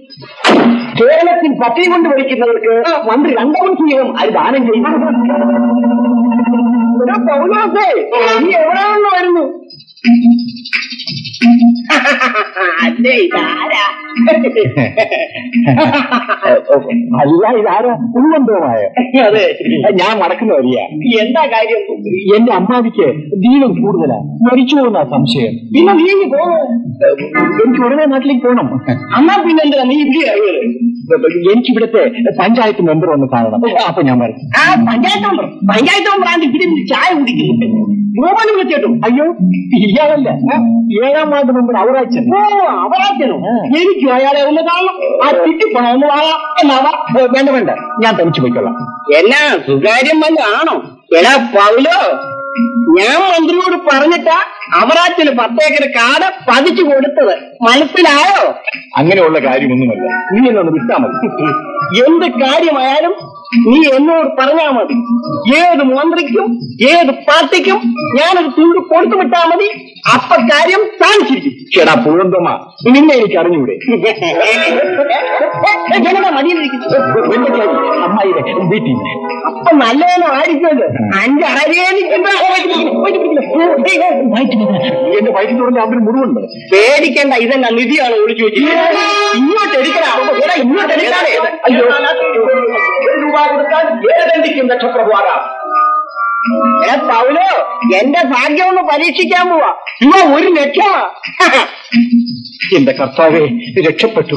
കേരളത്തിൽ പട്ടി കൊണ്ട് പഠിക്കുന്നവർക്ക് മന്ത്രി 2 മണിക്കൂറും അത് ദാനം ചെയ്യും. പൗലോസേ, നീ എവിടെയാണോ വരുന്നു? അല്ലേ ഇതാരാ? അല്ല ഇതാരാ? ഉള്ളന്തോമായ. അതെ, ഞാൻ മടക്കുന്ന വരിക. എന്താ കാര്യം? എന്റെ അമ്മാവിക്ക് ദീനം കൂടുതലാ, മരിച്ചു പോകുന്ന സംശയം. പിന്നെ നീ എനിക്ക് ഉടനെ നാട്ടിലേക്ക് പോകണം. അന്നാ പിന്നെ എന്താ നീ ഇവിടെ അറിയത്? എനിക്കിവിടുത്തെ പഞ്ചായത്ത് മെമ്പർ ഒന്ന് കാണണം. അപ്പൊ ഞാൻ വരും. ആ പഞ്ചായത്ത് മെമ്പറാണ്ട് ഇവിടെ ചായ കുടിക്കുന്നു. ഗോപാലൻ വിളിച്ചേട്ടും. അയ്യോ ഇയാളല്ല, 7ാം വാർഡ് മെമ്പർ അവറാച്ചൻ. ഓ അവറാച്ചനോ? എനിക്കും അയാളെ ഒന്ന് കാണണം. ആ ചുറ്റിപ്പണം ഒന്ന് വാങ്ങാം. എന്നാവാ? വേണ്ട, ഞാൻ തനിച്ചു പോയിക്കൊള്ളാം. എന്നാ സുകാര്യം വല്ല ആണോ? എടാ പൗലോ, ഞാൻ മന്ത്രിയോട് പറഞ്ഞിട്ടാ അവറാച്ചന് 10 ഏക്കർ കാട് പതിച്ചു കൊടുത്തത്. മനസ്സിലായോ? അങ്ങനെയുള്ള കാര്യമൊന്നുമല്ല, നീ എന്നൊന്ന് വിട്ടാ മതി. എന്ത് കാര്യമായാലും നീ എന്നോട് പറഞ്ഞാ മതി. ഏത് മന്ത്രിക്കും ഏത് പാർട്ടിക്കും ഞാനൊരു തുണ്ട് കൊടുത്തു വിട്ടാ മതി. അപ്പൊ കാര്യം സാധിച്ചിരിക്കും. ചേടാ പുഴന്തോമ, നിന്നെ എനിക്ക് അറിഞ്ഞൂടെ? അമ്മായിടെ വീട്ടിൽ അപ്പൊ നല്ലതെന്ന് ആയിരിക്കുമല്ലോ. 5 അറേനിക്കുമ്പോ എന്റെ വയറ്റിൽ അവര് മുറിവുണ്ട്. പേടിക്കണ്ട, ഇതെന്നാ നിധിയാണ് ഒളിച്ചു വെച്ചിട്ട്. ഇങ്ങോട്ട് എടുക്കണോ? ഇങ്ങോട്ട് എടുക്കാതെ. അയ്യോ, രൂപ കൊടുക്കാൻ ഏതെന്തിക്കും നക്ഷത്രമാകാം. പൗലോ, എന്റെ ഭാഗ്യം ഒന്ന് പരീക്ഷിക്കാൻ പോവാ. ഇവ 1 ലക്ഷമാ. എന്റെ കർത്താവേ, രക്ഷപ്പെട്ടു.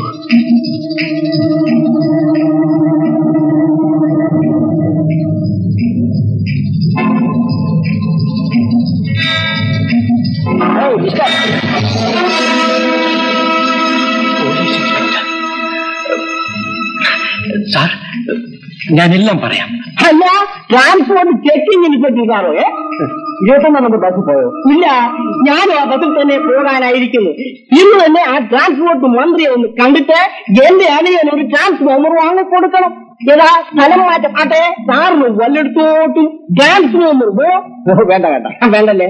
സാർ, ഞാനെല്ലാം പറയാം. അല്ല, ട്രാൻസ്പോർട്ട് ചെക്കിങ്ങിന് പറ്റിക്കാറോ? 21 നമ്പർ ബസ് പോയോ? ഇല്ല, ഞാനും ആ ബസ്സിൽ തന്നെ പോകാനായിരിക്കുന്നു. ഇന്ന് തന്നെ ആ ട്രാൻസ്പോർട്ട് മന്ത്രിയെ ഒന്ന് കണ്ടിട്ട് എന്റെ അനിയൻ ഒരു ട്രാൻസ്ഫോമർ വാങ്ങിക്കൊടുക്കണം. ഏതാ സ്ഥലം മാറ്റം ആട്ടെ, സാറിന് വല്ലയിടത്തോട്ടും ട്രാൻസ്ഫോമർ വേണ്ടല്ലേ?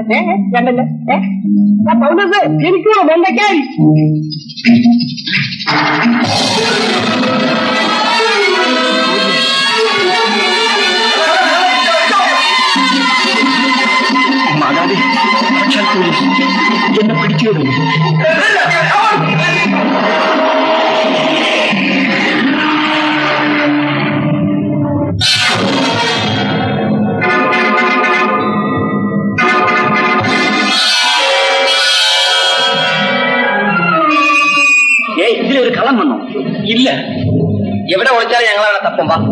പൗലോസേ, എനിക്കോ വേണ്ടക്കായി. മാതാവേ, എന്നെ പിടിച്ചു വരുന്നു. ഇതിലൊരു കളം വന്നോ? ഇല്ല. എവിടെ ഒളിച്ചാൽ ഞങ്ങളാണ് തപ്പും. വാ.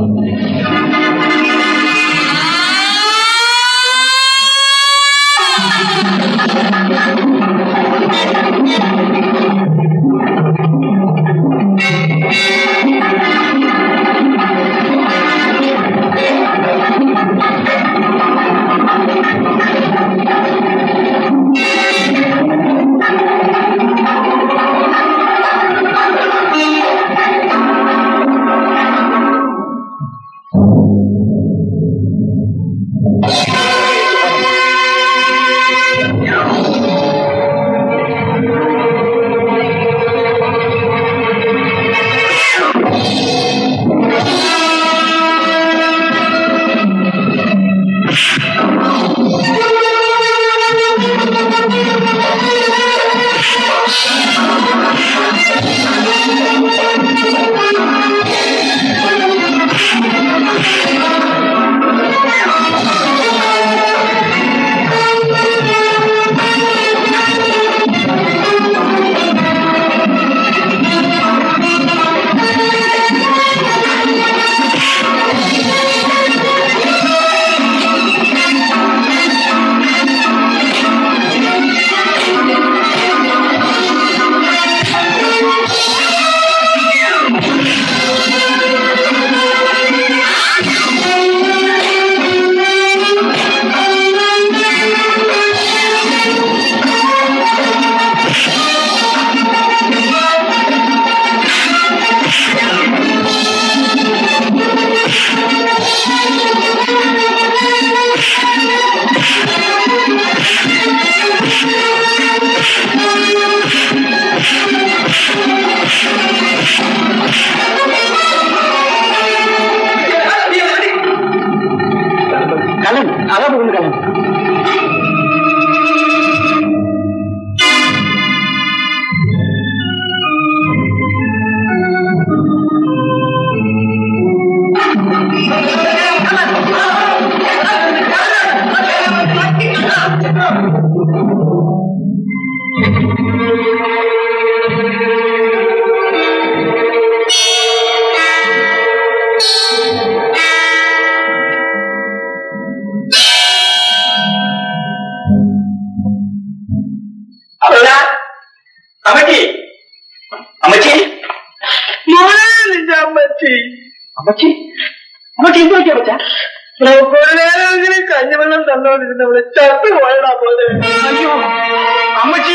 അമ്മച്ചി അമ്മച്ചി നിന്റെ അമ്മച്ചി അമ്മച്ചി അമ്മച്ചി എന്ത് പറ്റിയ അമ്മച്ച? ഒരു നേരം കഞ്ഞിവെള്ളം തന്നോണ്ടിരുന്നവള് ചത്തു പോയടാ പോലെ. അയ്യോ അമ്മച്ചി,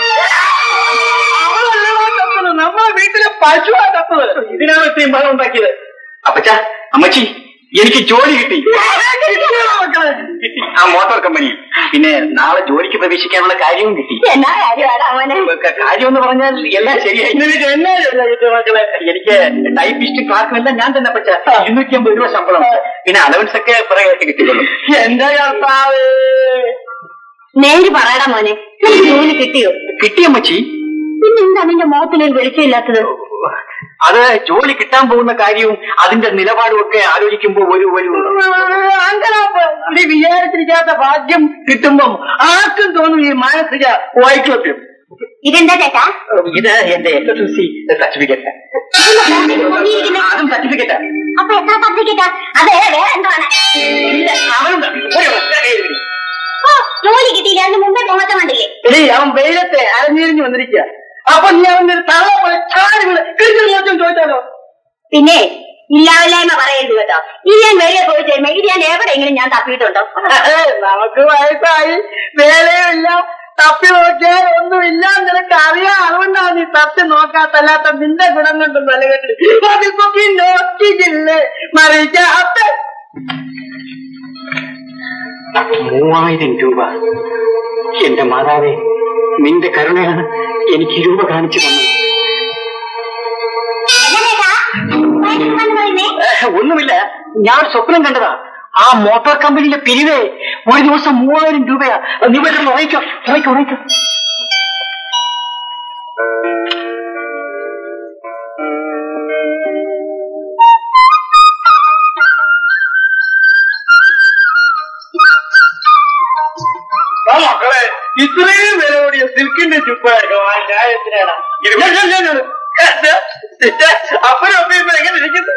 അവളല്ലോ തപ്പത്, നമ്മളെ വീട്ടിലെ പശുവാ തപ്പത്. ഇതിനാണ് ഇത്രയും ബലം ഉണ്ടാക്കിയത്. അപ്പച്ച അമ്മച്ചി എനിക്ക് ജോലി കിട്ടി ആ മോട്ടോർ കമ്പനി. പിന്നെ നാളെ ജോലിക്ക് പ്രവേശിക്കാനുള്ള കാര്യവും കിട്ടി. എന്നാ കാര്യമാണ് അവനെ? കാര്യം എന്ന് പറഞ്ഞാൽ എല്ലാം ശരിയായി. നിനക്ക് എന്നാ മക്കളെ? എനിക്ക് ടൈപ്പിസ്റ്റ് ക്ലാർക്കും എല്ലാം ഞാൻ തന്നെ പറ്റ 250 രൂപ ശമ്പളം. പിന്നെ അലവൻസ് ഒക്കെ പിറകെ കിട്ടിക്കൊള്ളു. എന്റെ കർത്താവേ, നേര് പറയടാ മോനെ, ജോലി കിട്ടിയോ? കിട്ടിയമ്മച്ചി. പിന്നെന്താ നിന്റെ മുഖത്തിനൊരു വെളിച്ചമില്ലാത്തത്? അത് ജോലി കിട്ടാൻ പോകുന്ന കാര്യവും അതിന്റെ നിലപാടും ഒക്കെ ആലോചിക്കുമ്പോ ഒരു നീ വിചാരിച്ചിരിക്കാത്ത ഭാഗ്യം കിട്ടുമ്പം ആർക്കും തോന്നും ഈ മാനസിക വായിക്കും. ഇതെന്താ ചേട്ടാ? ഇത് എന്റെ SSLC സർട്ടിഫിക്കറ്റ്. അതും സർട്ടിഫിക്കറ്റാ. അപ്പൊ എത്ര സർട്ടിഫിക്കറ്റാ? അത് വേറെ എന്താണ്? ജോലി കിട്ടിയില്ല, അതിന് മുമ്പേ പോകാത്ത കണ്ടില്ലേ? എടീ, അവൻ വെയിലത്തെ അരഞ്ഞിരിഞ്ഞു വന്നിരിക്കുക. അപ്പൊ നീ അവന്റെ ഒരു തള്ള പോലെ ചാടി വീണ് കിഴിച്ചു ചോദിച്ചാലോ? പിന്നെ ഇല്ലാവില്ലായ്മ പറയരുത് കേട്ടോ. ഈ ഞാൻ വേറെ പോയി തരുമ്പോ ഇത് ഞാൻ എവിടെയെങ്കിലും ഞാൻ തപ്പിയിട്ടുണ്ടോ? നമുക്ക് വയസ്സായി, വേലയുമില്ല, തപ്പി നോക്കിയാൽ ഒന്നുമില്ല. നിനക്ക് അറിയാം, അതുകൊണ്ടാണ് നീ തപ്പി നോക്കാത്തല്ലാത്ത നിന്റെ ഗുണം കൊണ്ടും വില കെട്ടി നോക്കിയില്ലേ മറിച്ച. 3000 രൂപ. എന്റെ മാതാവേ, നിന്റെ കരുണയാണ് എനിക്ക് രൂപ കാണിച്ചു തന്നത്. ഒന്നുമില്ല, ഞാൻ സ്വപ്നം കണ്ടതാ. ആ മോട്ടോർ കമ്പനിയിലെ പിരിവേ ഒരു ദിവസം 3000 രൂപയാ. നീ വല്ലതും വായിക്കോ. മക്കളെ, ഇത്രയും വില കൂടിയ സിൽക്കിന്റെ ചുപ്പായൊക്കെ ഞാൻ എത്രയാണ്? അപ്പനും അമ്മയും എങ്ങനെ ഇരിക്കുന്നു?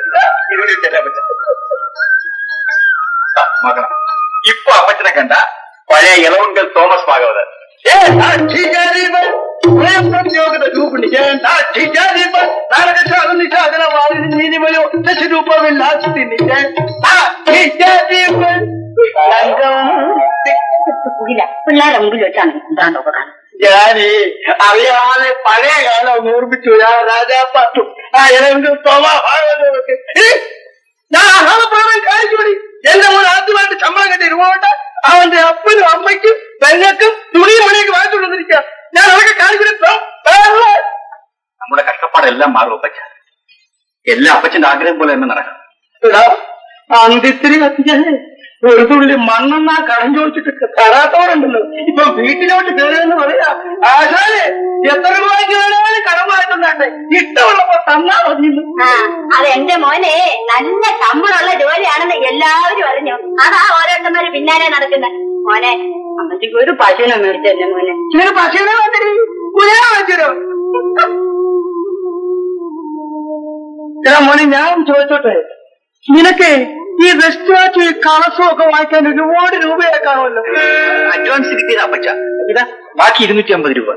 ഇപ്പൊ അപ്പച്ചനെ കണ്ട പഴയ ഇളവുങ്കൽ തോമസ് ഭാഗവതർ. പിള്ളേരെ മുമ്പിൽ വെച്ചാണ് എന്താണോ പറയാൻ? ഞാനേ അറിയാതെ പഴയ കാലം ഓർമ്മിച്ചു. ഞാൻ രാജാപ്പാട്ടും ആ ഇളവുങ്കൽ തോമസ് ഞാൻ ആഹാരപ്രദം കാണിച്ചുപടി. എന്റെ മോൻ ആദ്യമായിട്ട് ശമ്പളം കെട്ടി രൂപ അവന്റെ അപ്പനും അമ്മയ്ക്കും പെങ്ങൾക്കും തുണിയും മണിയൊക്കെ വാങ്ങിച്ചുകൊണ്ടിരിക്കുക. ഞാൻ അതൊക്കെ കാണിച്ചു. നമ്മുടെ കഷ്ടപ്പാടെല്ലാം മാറും അപ്പച്ച. എല്ലാം അപ്പച്ചന്റെ ആഗ്രഹം പോലെ തന്നെ നടക്കും. അന്തിത്തിരി കത്തിച്ചല്ലേ ഒരു തുള്ളി മണ്ണെണ്ണ കടം ചോദിച്ചിട്ട് തരാത്തോടുണ്ടല്ലോ. ഇപ്പൊ വീട്ടിലോട്ട് കയറിയെന്ന് പറയാ. ആശാനെ എത്ര രൂപയ്ക്ക് കടം വാങ്ങിട്ടുണ്ടാട്ടെ, ഇഷ്ടമുള്ളപ്പോ തന്നാ മതി. അത് എന്റെ മോനെ നല്ല ശമ്പളമുള്ള ജോലിയാണെന്ന് എല്ലാവരും അറിഞ്ഞു. അതാ ഓരോരുത്തന്മാര് പിന്നാലെ നടക്കുന്നത്. മോനെ അമ്മച്ചിക്ക് ഒരു പശുവിനെ മേടിച്ചല്ലേ മോനെ? നിനക്ക് പശുവിനെ വേണ്ടി കുതിര വാങ്ങിച്ചോ? മോനെ ഞാൻ ചോദിച്ചോട്ടെ, നിനക്ക് ഈ വെസ്റ്റ് വാച്ചും ഈ കളസും ഒക്കെ വാങ്ങിക്കാൻ ഒരുപാട് രൂപയാക്കാണല്ലോ. അഡ്വാൻസ് കിട്ടിയത് അപ്പച്ച. ഇതാ ബാക്കി 250 രൂപ.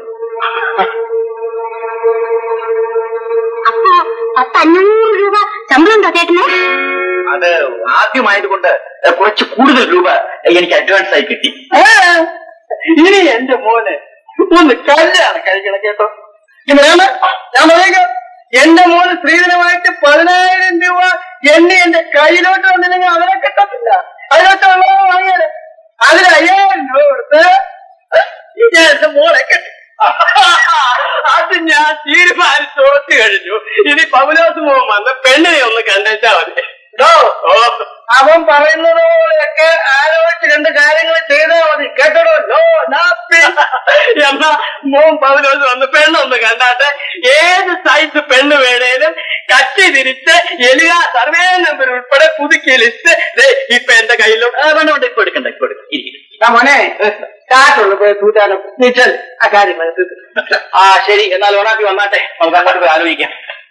അപ്പൊ 500 രൂപ ശമ്പളം കേട്ടേ? അത് ആദ്യമായതുകൊണ്ട് കുറച്ച് കൂടുതൽ രൂപ എനിക്ക് അഡ്വാൻസ് ആയി കിട്ടി. ഇനി എന്റെ മോനെ ഒന്ന് കല്യാണം കഴിക്കണം കേട്ടോ. ഞാൻ പറയാം, എന്റെ മോന് സ്ത്രീധനമായിട്ട് 10,000 രൂപ എന്റെ കയ്യിലോട്ട് വന്നില്ലെങ്കിൽ അവരെ കിട്ടത്തില്ല. അതിലോട്ട് വെള്ളം വാങ്ങിയാല് അതിന് 5000 രൂപ കൊടുത്ത് ഞാൻ എന്റെ മോളെ കെട്ടി. അത് ഞാൻ തീരുമാനിച്ചോട്ട് കഴിഞ്ഞു. ഇനി പൗലോസ് മോൻ വന്ന് പെണ്ണിനെ ഒന്ന് കണ്ടെച്ചാ മതി. അവൻ പറയുന്നത് പോലെയൊക്കെ ആലോചിച്ച് 2 കാര്യങ്ങൾ ചെയ്താൽ മതി കേട്ടോ. എന്നാ മോൻ പൗലോസ് വന്ന് പെണ്ണൊന്ന് കണ്ടാട്ടെ. ഏത് സൈസ് പെണ്ണ് വേണേലും കട്ടി തിരിച്ച് എലുക സർവേ നമ്പർ ഉൾപ്പെടെ പുതുക്കിയ ലിസ്റ്റ് ഇപ്പൊ എന്റെ കയ്യിലും. വേണ്ട ഇപ്പൊ എടുക്കണ്ട, ഇപ്പൊ എടുക്കാം. മോനെ കാറ്റുള്ളൂ പോയി തൂറ്റാനും നീച്ചാൽ ആ കാര്യങ്ങൾ ആ ശരി, എന്നാൽ ഓണാക്കി വന്നാട്ടെ, നമുക്ക് അങ്ങോട്ട് പോയി ആലോചിക്കാം.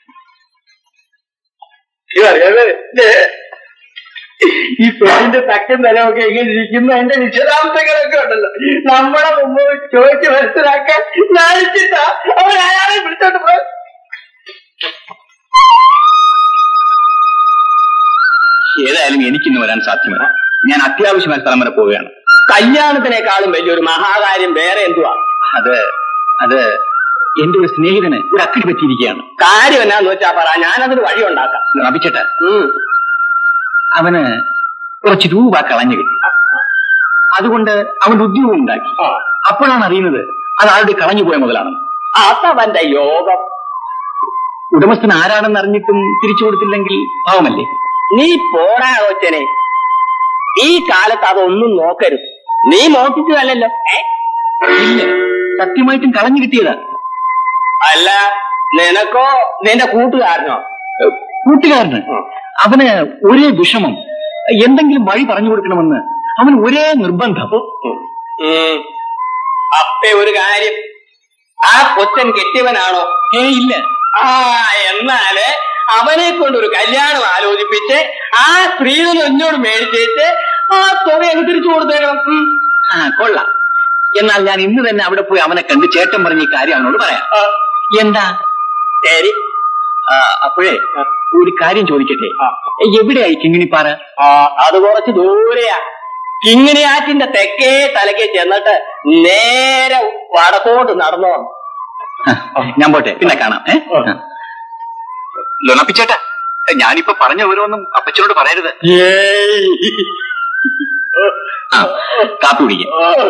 ഈ പെണ്ണിന്റെ തക്കും തലമൊക്കെ എങ്ങനെ ഇരിക്കുന്ന അതിന്റെ വിശദാംശങ്ങളൊക്കെ ഉണ്ടല്ലോ നമ്മളെ മുമ്പ് ചോദിച്ച് മനസ്സിലാക്കാൻ നാണിച്ചിട്ടാ അവർ അയാളെ വിളിച്ചോണ്ട് പോയി. ഏതായാലും എനിക്കിന്ന് വരാൻ സാധ്യമല്ല. ഞാൻ അത്യാവശ്യമായ സ്ഥലം വരെ പോവുകയാണ്. കല്യാണത്തിനേക്കാളും വലിയൊരു മഹാകാര്യം വേറെ എന്തുവാ? അത് എന്റെ ഒരു സ്നേഹിതന് ഒരു അക്കിടി പറ്റിയിരിക്കുകയാണ്. കാര്യം എന്നാന്ന് വെച്ചാ പറ, ഞാനതൊരു വഴി ഉണ്ടാക്കാം. അഭിച്ചേട്ടാ, അവന് കുറച്ച് രൂപ കളഞ്ഞു കിട്ടി. അതുകൊണ്ട് അവന്റെ ഉദ്യോഗം ഉണ്ടാക്കി. അപ്പോഴാണ് അറിയുന്നത് അത് ആരുടെ കളഞ്ഞു പോയ മുതലാണെന്ന്. അതവന്റെ യോഗം. ഉടമസ്ഥൻ ആരാണെന്ന് അറിഞ്ഞിട്ടും തിരിച്ചു കൊടുത്തില്ലെങ്കിൽ പാവമല്ലേ? നീ പോടാ കൊച്ചനെ, ഈ കാലത്ത് അതൊന്നും നോക്കരുത്. നീ നോക്കിച്ചതല്ലോ. ഇല്ല, സത്യമായിട്ടും കളഞ്ഞു കിട്ടിയതാ. അല്ല, നിനക്കോ നിന്റെ കൂട്ടുകാരനോ? കൂട്ടുകാരന്. അവന് ഒരേ വിഷമം, എന്തെങ്കിലും വഴി പറഞ്ഞു കൊടുക്കണമെന്ന് അവന് ഒരേ നിർബന്ധം. അപ്പേ ഒരു കാര്യം, ആ കൊച്ചൻ കെട്ടിയവനാണോ? ഇല്ല. എന്നാല് അവനെ കൊണ്ടൊരു കല്യാണം ആലോചിപ്പിച്ച് ആ സ്ത്രീധനം എന്നോട് മേടിച്ചേച്ച് ആ തുക അങ്ങ് തിരിച്ചു കൊടുത്തേക്കണം. കൊള്ളാം. എന്നാൽ ഞാൻ ഇന്ന് തന്നെ അവിടെ പോയി അവനെ കണ്ട് ചേട്ടൻ പറഞ്ഞ ഈ കാര്യം അവനോട് പറയാം. എന്താ? ശരി. അപ്പോഴേ ഒരു കാര്യം ചോദിക്കട്ടെ, എവിടെയായി കിങ്ങിണിപ്പാറ? അത് കുറച്ച് ദൂരെയാ. കിങ്ങിണിയാറ്റിന്റെ തെക്കേ തലയ്ക്ക് ചെന്നിട്ട് നേരെ വടക്കോട്ട് നടന്നോ. ഞാൻ പോട്ടെ, പിന്നെ കാണാം. ലൊണപ്പിച്ചേട്ടാ, ഞാനിപ്പോ പറഞ്ഞ ഓരോന്നും അപ്പച്ചനോട് പറയരുത്. കാപ്പി കുടിക്കാം.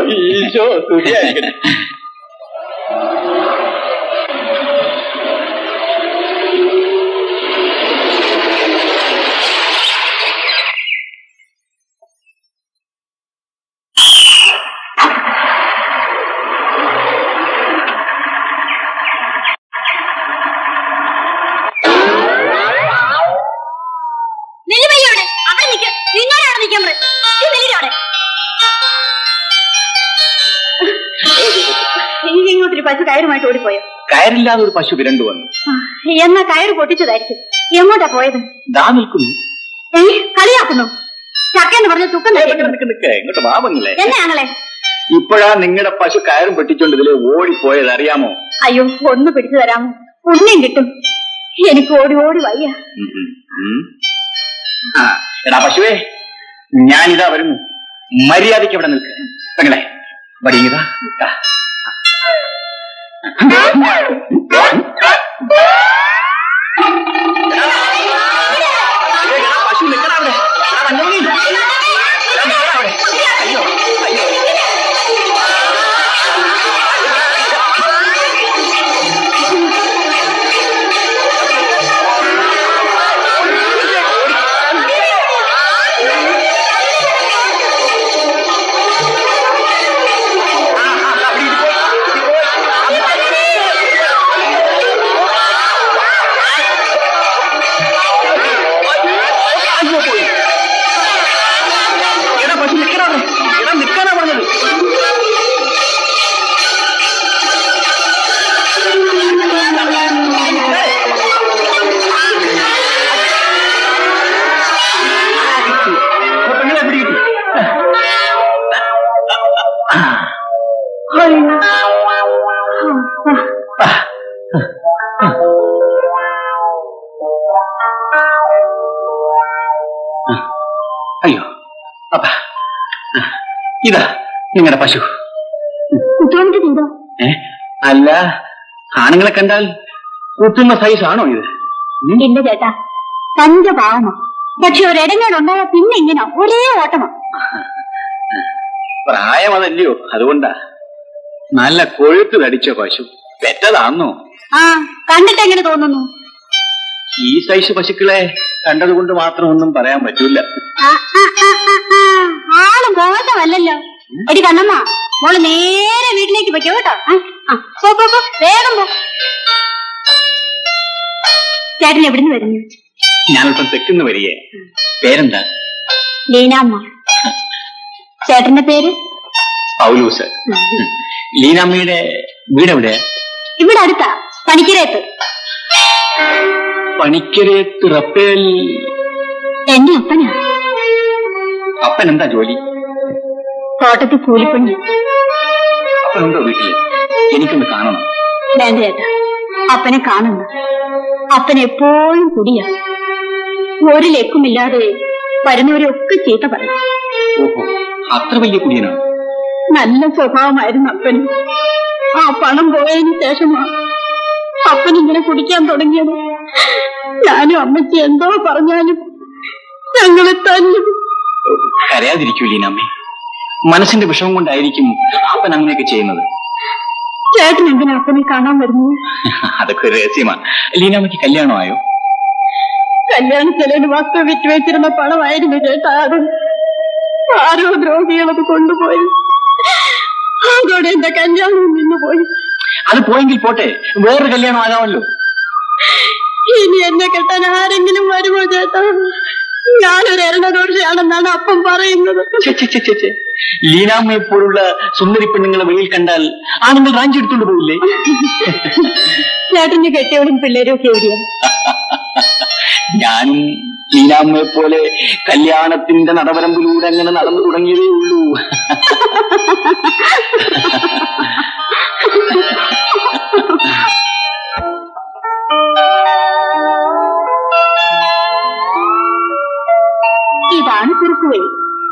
ഇങ്ങോട്ടൊരു പശു കയറുമായിട്ട് ഓടിപ്പോയോ? കയറില്ലാതെ ഒരു പശു വിരണ്ടു വന്നു. എന്നാ കയറ് പൊട്ടിച്ചതായിരിക്കും. എങ്ങോട്ടാ പോയത്? ദാ നിൽക്കുന്നു. കളിയാക്കുന്നു. ചക്കെന്ന് പറഞ്ഞ തുക്കം ഇങ്ങോട്ട് വാങ്ങുന്നില്ലേ? എന്നെയാണല്ലേ? ഇപ്പോഴാ നിങ്ങളുടെ പശു കയറും പെട്ടിച്ചോണ്ട് ഇതിലെ ഓടിപ്പോയത്, അറിയാമോ? അയ്യോ, ഒന്ന് പിടിച്ചു തരാമോ? പുണ്യം കിട്ടും. എനിക്ക് ഓടി ഓടി വയ്യ. എടാ പശുവേ, ഞാനിതാ വരുന്നു. മര്യാദയ്ക്ക് ഇവിടെ നിൽക്കുക. പെങ്ങളെ വടിയതാ. പശു നിൽക്കണവിടെ. അയ്യോ അയ്യോ, അയ്യോ അപ്പ, ഇതാ നിങ്ങളുടെ പശു. അല്ല, ആണുങ്ങളെ കണ്ടാൽ കൂട്ടുന്ന സൈസാണോ ഇത്? ഇല്ല ചേട്ടാ, പഞ്ചപാവമോ. പക്ഷെ ഒരിടങ്ങളുണ്ടായ പിന്നെ ഇങ്ങനെ ഒരേ ഓട്ടമോ. പ്രായം അതല്ലയോ, അതുകൊണ്ടാ. നല്ല കൊഴുത്ത് തടിച്ച പശു. പെറ്റതാന്നോ? കണ്ടിട്ട് എങ്ങനെ തോന്നുന്നു? ഈ സൈസ് പശുക്കളെ കണ്ടതുകൊണ്ട് മാത്രം ഒന്നും പറയാൻ പറ്റൂല. ആള് മോശമല്ലല്ലോ. എടി കണ്ണമ്മ, മോള് നേരെ വീട്ടിലേക്ക് വെക്കോ കേട്ടോ. വേഗം പോ. ചേട്ടൻ എവിടുന്ന് വരുന്നു? ഞാനിപ്പം തെക്കുന്ന് വരികയെ. പേരെന്താ? ലീനാമ്മ. ചേട്ടന്റെ പേര്? പൗലൂസ്. ലീനാമ്മയുടെ വീടെവിടെയാ? ഇവിടെ അടുത്താ, പണിക്കരയത്ത്. പണിക്കരയത്ത് റപ്പേൽ എന്റെ അപ്പനാ. അപ്പൻ എന്താ ജോലി? തോട്ടത്തിൽ കൂലിപ്പണി. അപ്പനുണ്ടോ വീട്ടില്? എനിക്കൊന്ന് കാണണം. വേണ്ട ചേട്ടാ, അപ്പനെ കാണുന്നു. അപ്പൻ എപ്പോഴും കുടിയാ. ഒരു ലക്കുമില്ലാതെ വരുന്നവരൊക്കെ ചീത്ത പറയും. ഓഹോ, അത്ര വലിയ കുടിയനാണ്. നല്ല സ്വഭാവമായിരുന്നു അപ്പന്. ആ പണം പോയതിനു ശേഷമാണ് അപ്പനിങ്ങനെ കുടിക്കാൻ തുടങ്ങിയത്. ഞാനും അമ്മയ്ക്ക് എന്തോ പറഞ്ഞാലും ഞങ്ങളെ തല്ലും. കരയാതിരിക്കൂ ലീനാമ്മേ. മനസ്സിന്റെ വിഷമം കൊണ്ടായിരിക്കും അപ്പൻ അങ്ങനെയൊക്കെ ചെയ്യുന്നത്. ചേട്ടൻ എന്തിനാ അപ്പനെ കാണാൻ വരുന്നു? അതൊക്കെ ഒരു രഹസ്യമാണ്. ലീനാമ്മയ്ക്ക് കല്യാണമായോ? കല്യാണ ചെലവിന് വസ്തു വിറ്റുവെച്ചിരുന്ന പണമായിരുന്നു ചേട്ടാ. അത് ആരോ ദ്രോഹികളത് കൊണ്ടുപോയി. അതോടെ എന്റെ കല്യാണം നിന്നുപോയി. അത് പോയെങ്കിൽ പോട്ടെ, വേറൊരു കല്യാണം ആകാമല്ലോ. ഇനി എന്നെ കെട്ടാൻ ആരെങ്കിലും വരുമോ ചേട്ടാ? ഞാനൊരു എരണദോഷിയാണെന്നാണ് അപ്പം പറയുന്നത്. ലീനാമ്മയെ പോലുള്ള സുന്ദരി പെണ്ണുങ്ങളെ വെളിയിൽ കണ്ടാൽ ആണുങ്ങൾ റാഞ്ചി എടുത്തോണ്ട് പോയില്ലേ? ചേട്ടന്റെ കെട്ടിയവരും പിള്ളേരും ഒക്കെ എവിടെയാ? ഞാനും ലീനാമ്മയെ പോലെ കല്യാണത്തിന്റെ നടവരമ്പിലൂടെ അങ്ങനെ നടന്നു തുടങ്ങിയതേ ഉള്ളൂ. ഇതാണ് കുറുക്കുവഴി.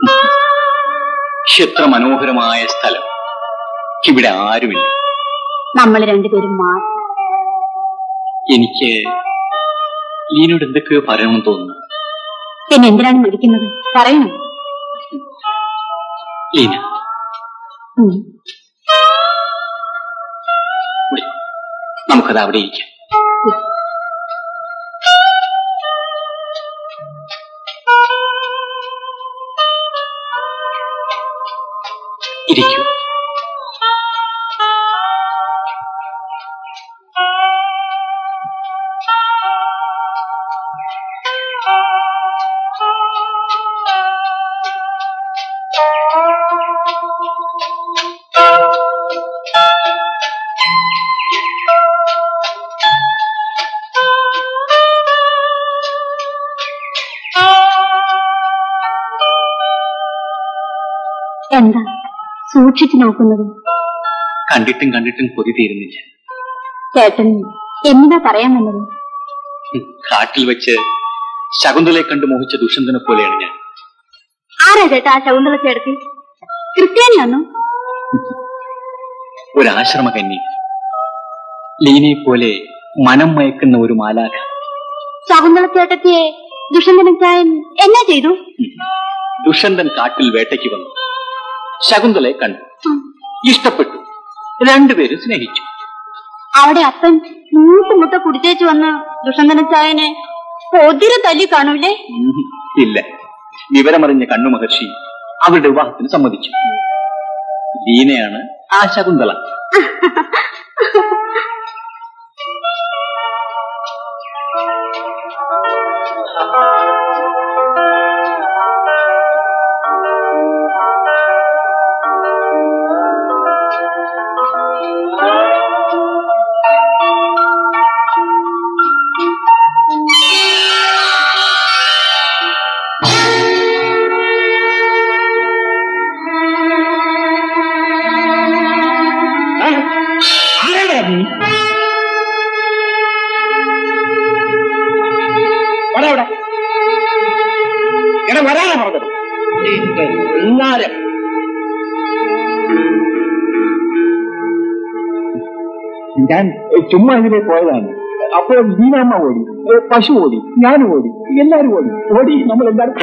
എത്ര മനോഹരമായ സ്ഥലം. ഇവിടെ ആരുമില്ല, നമ്മൾ രണ്ടുപേരും മാത്രം. എനിക്ക് ലീനോട് എന്തൊക്കെയോ പറയണമെന്ന് തോന്നുന്നു. പിന്നെ എന്തിനാണ് മരിക്കുന്നത്? പറയണം. ലീന, നമുക്കത് അവിടെ ഇരിക്കാം. ഇരിക്കൂ. എന്താ സൂക്ഷിച്ചു നോക്കുന്നത്? കണ്ടിട്ടും കണ്ടിട്ടും കൊതി തീരുന്നില്ല. ചേട്ടൻ എന്താ പറയാൻ വന്നത്? കാട്ടിൽ വെച്ച് ശകുന്തളയെ കണ്ടു മോഹിച്ച ദുഷ്യന്തനെ പോലെയാണ് ഞാൻ. ആരാ ചേട്ടാ ആ ശകുന്തള ചേർത്തി? ക്രിസ്ത്യാനിയാണോ? ഒരാശ്രമ കന്യ, ലീനയെ പോലെ മനം മയക്കുന്ന ഒരു മാലാഖ. ശകുന്തള ചേട്ടത്തിയെ ദുഷ്യന്തനച്ചായൻ എന്നാ ചെയ്തു? ദുഷ്യന്തൻ കാട്ടിൽ വേട്ടയ്ക്ക് വന്നു. ശകുന്തളയെ കണ്ടു, ഇഷ്ടപ്പെട്ടു. രണ്ടുപേരും സ്നേഹിച്ചു. അവിടെ അപ്പൻ മുട്ട കുടിച്ചേച്ചു വന്ന് ദുഷ്യന്തനച്ചായനെ ഒതിരെ തല്ലി കാണൂലേ? ഇല്ല, വിവരമറിഞ്ഞ കണ്ണു മഹർഷി അവരുടെ വിവാഹത്തിന് സമ്മതിച്ചു. ലീനയാണ് ആ ശകുന്തള. വരാനാ പറഞ്ഞത്? ഞാൻ ചുമ്മാ ഇതിലെ പോയതാണ്. അപ്പോൾ ലീനാമ്മ ഓടി, പശു ഓടി, ഞാനും ഓടി, എല്ലാരും ഓടി നമ്മൾ എല്ലാവരും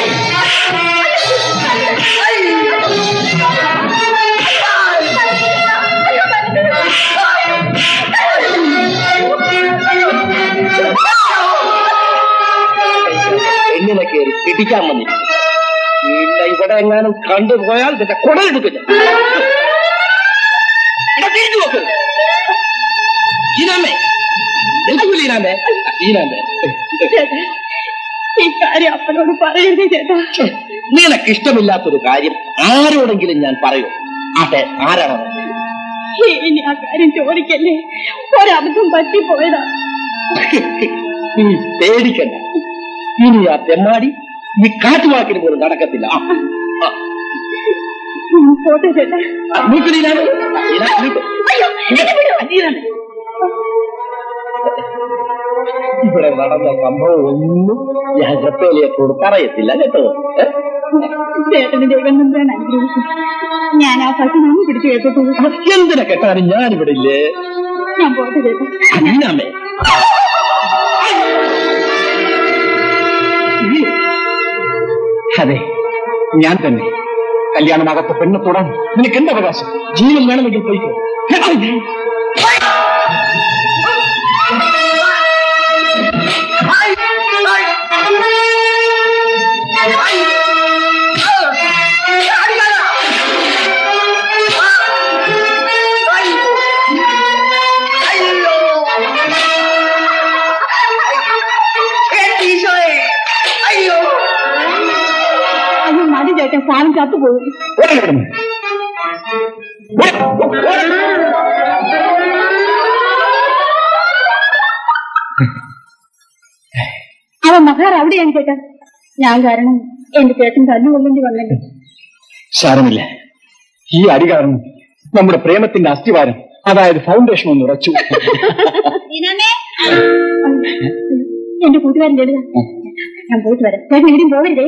എങ്ങനെ കയറി പിടിക്കാൻ വന്നില്ല. പിന്നെ ഇവിടെ എങ്ങാനും കണ്ടുപോയാൽ നിന്റെ കുടലെടുക്കില്ല. തിരിഞ്ഞു നോക്ക്. ഈ കാര്യം അപ്പനോട് പറയരുത് ചേട്ടാ. നിനക്ക് ഇഷ്ടമില്ലാത്തൊരു കാര്യം ആരോടെങ്കിലും ഞാൻ പറയൂ. അതെ, ആരാണോ? ഇനി ആ കാര്യം ചോദിക്കല്ലേ, ഒരബദ്ധം പറ്റിപ്പോയതാ. നീ പേടിക്കണ്ട. ഇനി ആ തെമ്മാടി ഈ കാറ്റുവാക്കിന് പോലും നടക്കത്തില്ല. പോട്ടെ ചേട്ടാ. ഇവിടെ നടന്ന സംഭവം ഒന്നും ഞാൻ ഗപ്പേലിയത്തോട് പറയത്തില്ല കേട്ടോ. ചേട്ടന് ദൈവം നമ്പ്രാൻ അനുഗ്രഹിച്ചു. ഞാൻ ആ പശുനാമ പിടിച്ചു കേട്ടു. എന്തിനെ കേട്ടാലും ഞാനിവിടെ ഇല്ലേ. ഞാൻ പോട്ടെ ചേട്ടാ. അനീനാമേ, അതെ, ഞാൻ തന്നെ. കല്യാണമാകത്ത പെണ്ണെ തൊടാൻ നിനക്ക് എന്ത് അവകാശം? ജീവൻ വേണമെങ്കിൽ പോയിക്കോ. അയ്യോ മതി ചേട്ടാ, സാധനം ചത്തുപോയി. അവൻ മഹാർ അവിടെയാണ് ചേട്ടാ. ഞാൻ കാരണം എന്റെ ചേട്ടൻ തല്ലുകൊള്ളേണ്ടി വന്നല്ലോ. സാരമില്ല, ഈ അടി കാരണം നമ്മുടെ പ്രേമത്തിന്റെ അസ്ഥിവാരം, അതായത് ഫൗണ്ടേഷൻ ഒന്ന് ഉറച്ചു. എന്റെ കൂട്ടുകാരൻ ലളിത, ഞാൻ പോയിട്ട് വരാം. ചേട്ടൻ എവിടെയും പോകരുതേ.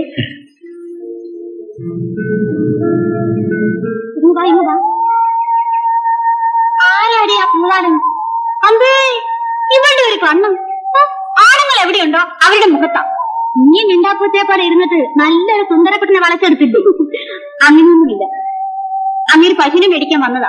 ആരാടി ആ പൂവാലൻ? അമ്പേ, ഇവളുടെ ഒരു കണ്ണും. ആണുങ്ങൾ എവിടെയുണ്ടോ അവരുടെ മുഖത്താ. നീ മിണ്ടാപ്പൂച്ചയെ പോലെ ഇരുന്നിട്ട് നല്ലൊരു സുന്ദരക്കുട്ടിനെ വളച്ചെടുത്തില്ലേ? അങ്ങനെയൊന്നുമില്ല. അങ്ങേര് പശുവിനെ മേടിക്കാൻ വന്നതാ.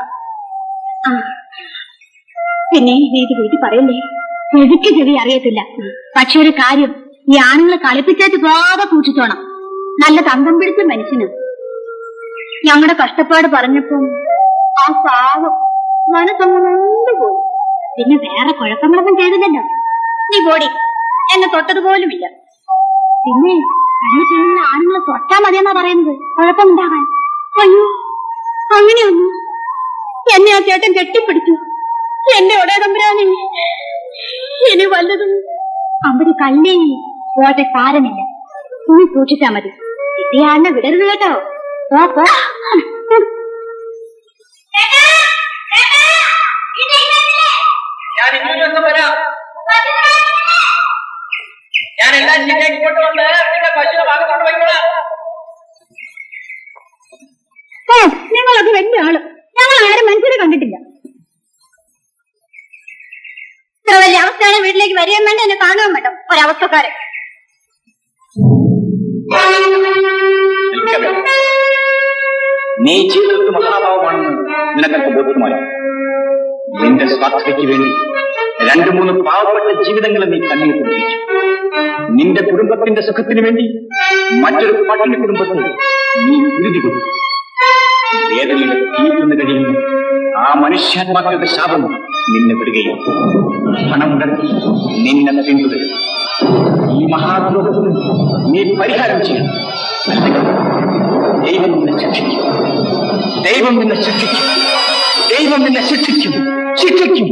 പിന്നെ എനിക്ക് വീട്ടിൽ പറയല്ലേ, ചെവിക്ക് ചെവി അറിയത്തില്ല. പക്ഷെ ഒരു കാര്യം, ഈ ആണുങ്ങളെ കളിപ്പിച്ചേച്ച് പോകാതെ സൂക്ഷിച്ചോണം. നല്ല തന്തം പിടിച്ച മനുഷ്യന്. ഞങ്ങളുടെ കഷ്ടപ്പാട് പറഞ്ഞപ്പോ ആ പാവം മനസ്സൊന്നുകൊണ്ട് പോയി. പിന്നെ വേറെ കുഴപ്പങ്ങളൊന്നും ചെയ്തില്ലല്ലോ. നീ പോടി, എന്നെ തൊട്ടതുപോലുമില്ല. പിന്നെ കണ്ണു ചെയ്യുന്ന ആണുങ്ങളെ തൊട്ടാ മതിയെന്നാ പറയുന്നത്, കുഴപ്പമുണ്ടാകാൻ. അയ്യോ, അങ്ങനെയൊന്നു എന്നെ ആ ചേട്ടൻ കെട്ടിപ്പിടിച്ചു. എന്റെ ഒടേ തമ്പുരാനെ, ഇനി വല്ലതും അവര് കല്ലേ പോട്ടെ, സാരമില്ല. നീ സൂക്ഷിച്ചാ മതി. കിട്ടിയാളിനെ വിടരുത് കേട്ടോ. ഞാൻ ഇങ്ങോട്ട് വരാം. ഞാൻ എല്ലാം ശരിയാക്കി കൊണ്ടുവന്ന് നിന്റെ പശുവിനെ ഭാഗത്തോട്ട് വയ്ക്കണം. ഞങ്ങളത് വലിയ ആള്. ഞങ്ങൾ ആരും മനുഷ്യരെ കണ്ടിട്ടില്ല. ഇത്ര വലിയ അവസ്ഥയാണ്. വീട്ടിലേക്ക് വരികയും വേണ്ട, എന്നെ കാണുകയും വേണ്ട. ഒരവസ്ഥക്കാരൻ. നീ ചെയ്തത് മഹാഭാവമാണെന്ന് നിനക്കൊക്കെ ബോധ്യമായി. നിന്റെ സ്വാർത്ഥതയ്ക്ക് വേണ്ടി 2-3 പാവപ്പെട്ട ജീവിതങ്ങളെ നീ കണ്ണീർ കുടിപ്പിച്ചു. നിന്റെ കുടുംബത്തിന്റെ സുഖത്തിന് വേണ്ടി മറ്റൊരു പട്ടിണി കുടുംബത്തെ നീ ഉരുതി കൊടുത്തു. വേദനയുടെ തീർന്നു കഴിയുന്ന ആ മനുഷ്യാത്മാക്കളുടെ ശാപം നിന്നെ വിടുകയും പണമുടക്കി നിന്നെ പിന്തുടരും. ഈ മഹാദ്രോഹത്തിന് നീ പരിഹാരം ചെയ്യണം. ദൈവം നിന്നെ ശിക്ഷിക്കും. ദൈവം നിന്നെ ശിക്ഷിക്കും. ദൈവം നിന്നെ ശിക്ഷിക്കും. ശിക്ഷിക്കും.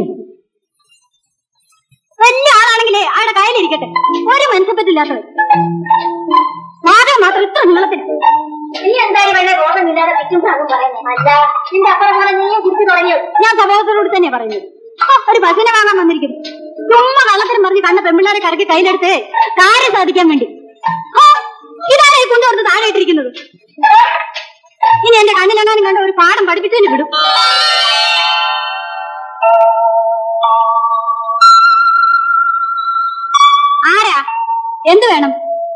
വലിയ ആളാണെങ്കിലേ അയാളുടെ കയ്യിലിരിക്കട്ടെ. ഒരു മനുഷ്യപ്പറ്റില്ലാത്തവർ മാത്രം ഇത്ര നീളത്തിന്. നീ എന്തായാലും വളരെ ബോധമില്ലാതെ പറ്റുന്നതാകും പറയുന്നത്. അല്ല, നിന്റെ അപ്പുറം പോലെ നീയും കുറിച്ച് തുടങ്ങിയോ? ഞാൻ സമൂഹത്തോട് തന്നെ പറയുന്നത്. ഒരു പശുവിനെ വാങ്ങാൻ വന്നിരിക്കുന്നു. ചുമ്മാ കള്ളത്തിനും പറഞ്ഞ് കണ്ട പെമ്പിള്ളാരെ കറക്കി കയ്യിലെടുത്ത് കാര്യം സാധിക്കാൻ വേണ്ടി. ഇതാണ് ഈ കൊണ്ടുവന്ന് താഴെ ഇട്ടിരിക്കുന്നത്. ഇനി എന്റെ കണ്ണിലെങ്ങാനും കണ്ട ഒരു പാഠം പഠിപ്പിച്ചതിന് വിടും. ആരാ? എന്ത് വേണം?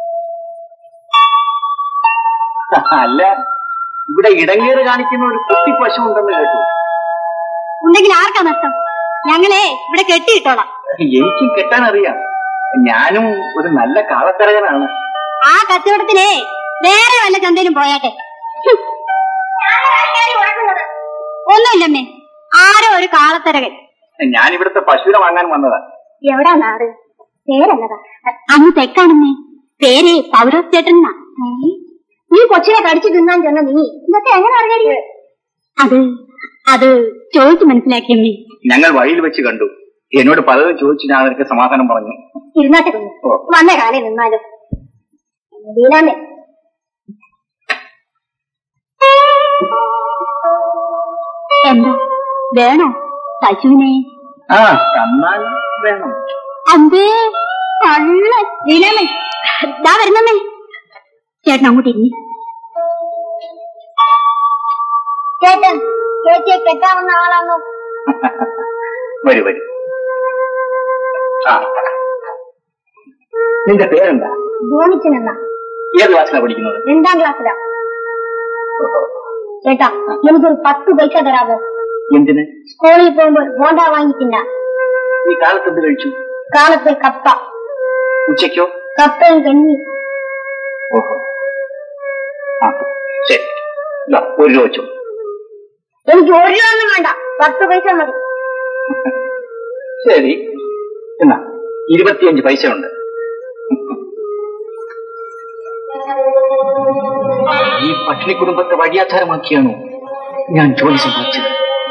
അല്ല, ഇവിടെ ഇടങ്ങേറ് കാണിക്കുന്ന ഒരു കുട്ടി പശു ഉണ്ടെന്ന് കേട്ടു. ഉണ്ടെങ്കിൽ ആർക്കാ നഷ്ടം? ഞങ്ങളെ ഇവിടെ കെട്ടിയിട്ടോളാം. എനിക്കും കെട്ടാൻ അറിയാം. ഞാനും ഒരു നല്ല കാളത്തരകനാണ്. ആ കച്ചവടത്തിലേ വേറെ വല്ല ചന്തയിലും പോയാട്ടെ. ഒന്നുമില്ലമ്മേ, ആരോ ഒരു കാളത്തരകൻ. ഞാൻ ഇവിടുത്തെ പശുവിനെ വാങ്ങാൻ വന്നതാ. എവിടാ നാട്? പേരല്ലതാ. അങ്ങ് തെക്കാണെന്നേ. പേര് പൗരോസ് ചേട്ടനാ. നീ കൊച്ചിനെ കടിച്ചു തിന്നാൻ ചെന്ന നീ ഇതൊക്കെ എങ്ങനെ അറിയാ? അത് ചോദിച്ചു മനസ്സിലാക്കിയമ്മേ. ഞങ്ങൾ വഴിയിൽ വെച്ച് കണ്ടു. എന്നോട് പലതും ചോദിച്ചു. ഞാൻ അവർക്ക് സമാധാനം പറഞ്ഞു. ഇരുന്നാട്ടെ വന്ന കാലം നിന്നാലും വീണാമേ. എന്താ വേണോ പശുവിനെ? തന്നാൽ വേണം. അന്തേ കള്ള വീണാമേ. ദാ വരുന്നമ്മേ. ചേട്ടൻ അങ്ങോട്ട് ഇരിഞ്ഞു. ചേട്ടൻ ചേച്ചിയെ കെട്ടാവുന്ന ആളാണോ? വരൂ വരൂ. നിന്റെ പേരെന്താ? ധോണിച്ചനെന്നാ. ഏത് ക്ലാസ്സിലാണ് പഠിക്കുന്നത്? 2ാം ക്ലാസ്സിലാ. ചേട്ടാ എനിക്കൊരു 10 പൈസ തരാമോ? എന്തിന്? സ്കൂളിൽ പോകുമ്പോൾ ബോണ്ട വാങ്ങിക്കില്ല. ഈ കാലത്ത് എന്ത് കഴിച്ചു? കാലത്ത് കപ്പ. ഉച്ചയ്ക്കോ? കപ്പയും കഞ്ഞി. ഓഹോ, ശരി. 1 രൂപ വെച്ചോ. എനിക്ക് 1 രൂപ ഒന്നും വേണ്ട, 10 പൈസ മതി. ശരി, എന്നാ 25 പൈസ ഉണ്ട്. ഈ പട്ടിണി കുടുംബത്തെ വഴിയാധാരമാക്കിയാണോ ഞാൻ ജോലി സമ്പാദിച്ചത്?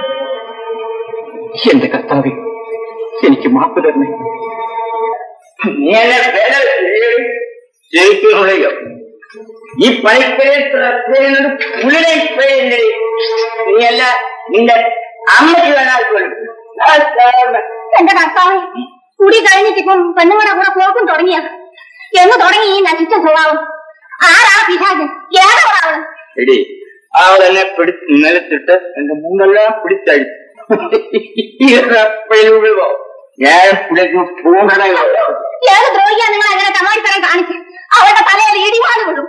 എന്റെ കർത്താവേ, എനിക്ക് മാപ്പ് തരണേ. ഈ പണിപ്പേര് പുള്ളിയുടെ പേരുണ്ട്. നീയല്ല നിന്റെ അമ്മയ്ക്ക് വേണം. എന്റെ കർത്താവേ, കുടി കഴിഞ്ഞിട്ടിപ്പം പെണ്ണുങ്ങളുടെ കൂടെ പോക്കും തുടങ്ങിയ എന്ന് തുടങ്ങി ഈ നശിച്ച സ്വഭാവം. ആരാ പിശാചൻ? ഏതാവണം? എടി അവളെന്നെ നിലത്തിട്ട് എന്റെ മുന്നെല്ലാം പിടിച്ചടിച്ചു. ഞാൻ ഏത് ദ്രോഹിക്കാൻ നിങ്ങൾ അങ്ങനെ തമാശ കാണിച്ച് അവരുടെ തലയിൽ ഇടിവാണ് വിടും.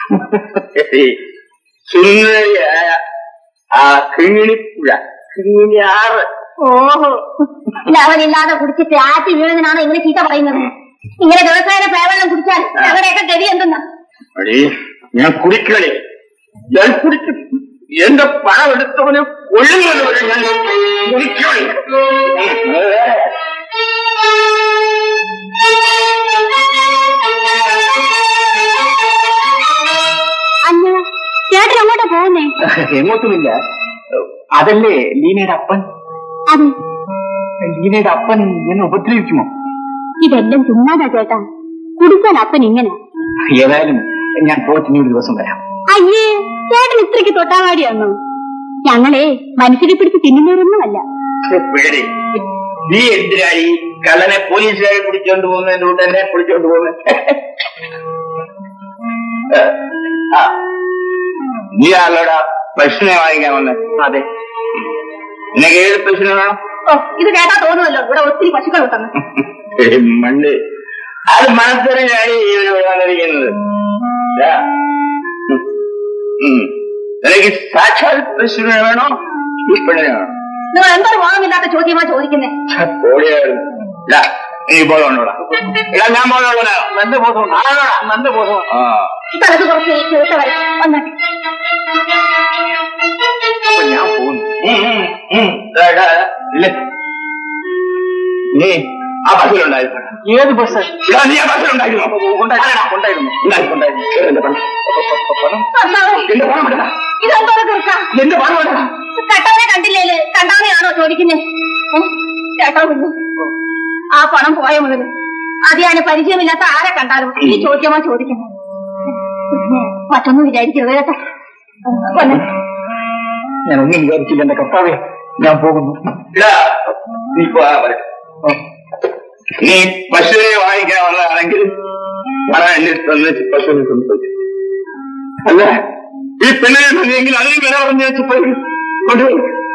സുന്ദരിയായ ആ കിങ്ങിണിപ്പുഴ, കിങ്ങിണിയാറ്. ഓഹോ, അവനില്ലാതെ കുടിച്ചിട്ട് ആറ്റി വീഴുന്നതിനാണോ ഇങ്ങനെ ചീത്ത പറയുന്നത്? ഇങ്ങനെ ദിവസേന പേവെള്ളം കുടിച്ചാൽ ഞങ്ങളുടെയൊക്കെ ഗതി എന്തെന്നാ? ഞാൻ കുടിക്കണേ, ഞാൻ കുടിക്കും. എന്റെ പണം എടുത്തവന് കൊള്ളുന്നത് വരെ ഞാൻ കുടിക്കണേ. അല്ല, ചേട്ടൻ അങ്ങോട്ടാ പോകുന്നേ? എങ്ങോട്ടുമില്ല. അതല്ലേ ലീനയുടെ അപ്പൻ? അതെ. ലീനയുടെ അപ്പൻ എന്നെ ഉപദ്രവിക്കുമോ? ഇതെല്ലാം ചുമ്മാതാ ചേട്ടാ. കുടിച്ചാൽ അപ്പൻ ഇങ്ങനെ. ഏതായാലും ഞാൻ പോയിട്ട് ഒരു ദിവസം വരാം. അയ്യേ, ചേട്ടൻ ഇത്രയ്ക്ക് തൊട്ടാവാടിയാണോ? ഞങ്ങളെ മനുഷ്യരെ പിടിച്ച് തിന്നുന്നവരൊന്നുമല്ല. പേടി, നീ എന്തിനായി കള്ളനെ പോലീസുകാരെ പിടിച്ചോണ്ട് പോകുന്നതിന്റെ കൂട്ട് എന്നെ പിടിച്ചോണ്ട് പോകുന്നത്? നീ ആളോടാ പശുവിനെ വാങ്ങിക്കാൻ വന്നെ? അതെ. നിനക്ക് ഏത് പശുവിനെ വേണം? ഓ, ഇത് കേട്ടാ തോന്നുമല്ലോ ഇവിടെ ഒത്തിരി പശുക്കൾ കിട്ടുന്നു. മണ്ട്, അത് മനസ്സിലാണ് ഇവര് വന്നിരിക്കുന്നത്. നിനക്ക് സാക്ഷാൽ പശുവിനെ വേണോ ഈ പെണ്ണിനെ വേണോ? നിങ്ങൾ എന്തൊരു മോഹമില്ലാത്ത ചോദ്യമാ ചോദിക്കുന്നേ? ഇനി ബോധമുണ്ടോടാ? ഇടാ, ഞാൻ ബോധമുള്ളതാ. നല്ല ബോധമുണ്ട്. നല്ല ബോധമാണ്. തലക്ക് കുറച്ച് കേട്ട വരെ വന്നാട്ടെ. അപ്പൊ ഞാൻ പോകുന്നു. നീ ആ ബസ്സിലുണ്ടായിരുന്നു? ഏത് ബസ്? നീ ആ ബസ്സിലുണ്ടായിരുന്നു? ഇതെന്തോ തീർക്കാം. എന്റെ പണം വേണ്ട. കട്ടവനെ കണ്ടില്ലേ? കണ്ടാതെയാണോ ചോദിക്കുന്നേ? ചേട്ടാ, ആ പണം പോയ മുതൽ അത് ഞാൻ പരിചയമില്ലാത്ത ആരെ കണ്ടാലും ഈ ചോദ്യമാ ചോദിക്കുന്നത്. മറ്റൊന്നും വിചാരിക്കരുത് കേട്ടാ. ഞാനൊന്നും വിചാരിച്ചില്ല എന്റെ കർത്താവേ, ഞാൻ പോകുന്നു. നീ നീ പശുവിനെ വാങ്ങിക്കാൻ വന്നതാണെങ്കിൽ പണം എന്നെ തന്നിട്ട് പശുവിനെ കൊണ്ടുപോയി. അല്ല, ഈ പെണ്ണിനെ തന്നെയെങ്കിൽ അതിന് വില പറഞ്ഞു വെച്ച് പോയി കൊണ്ടുപോയി.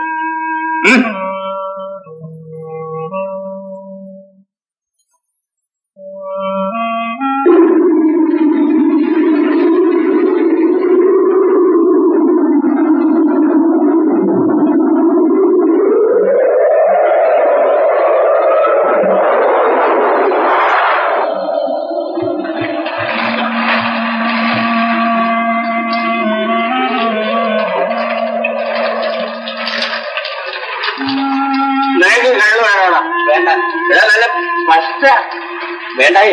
നിനക്ക് കള്ളു വേണോടാ? വേണ്ട. നല്ല പച്ച വേണ്ടായി.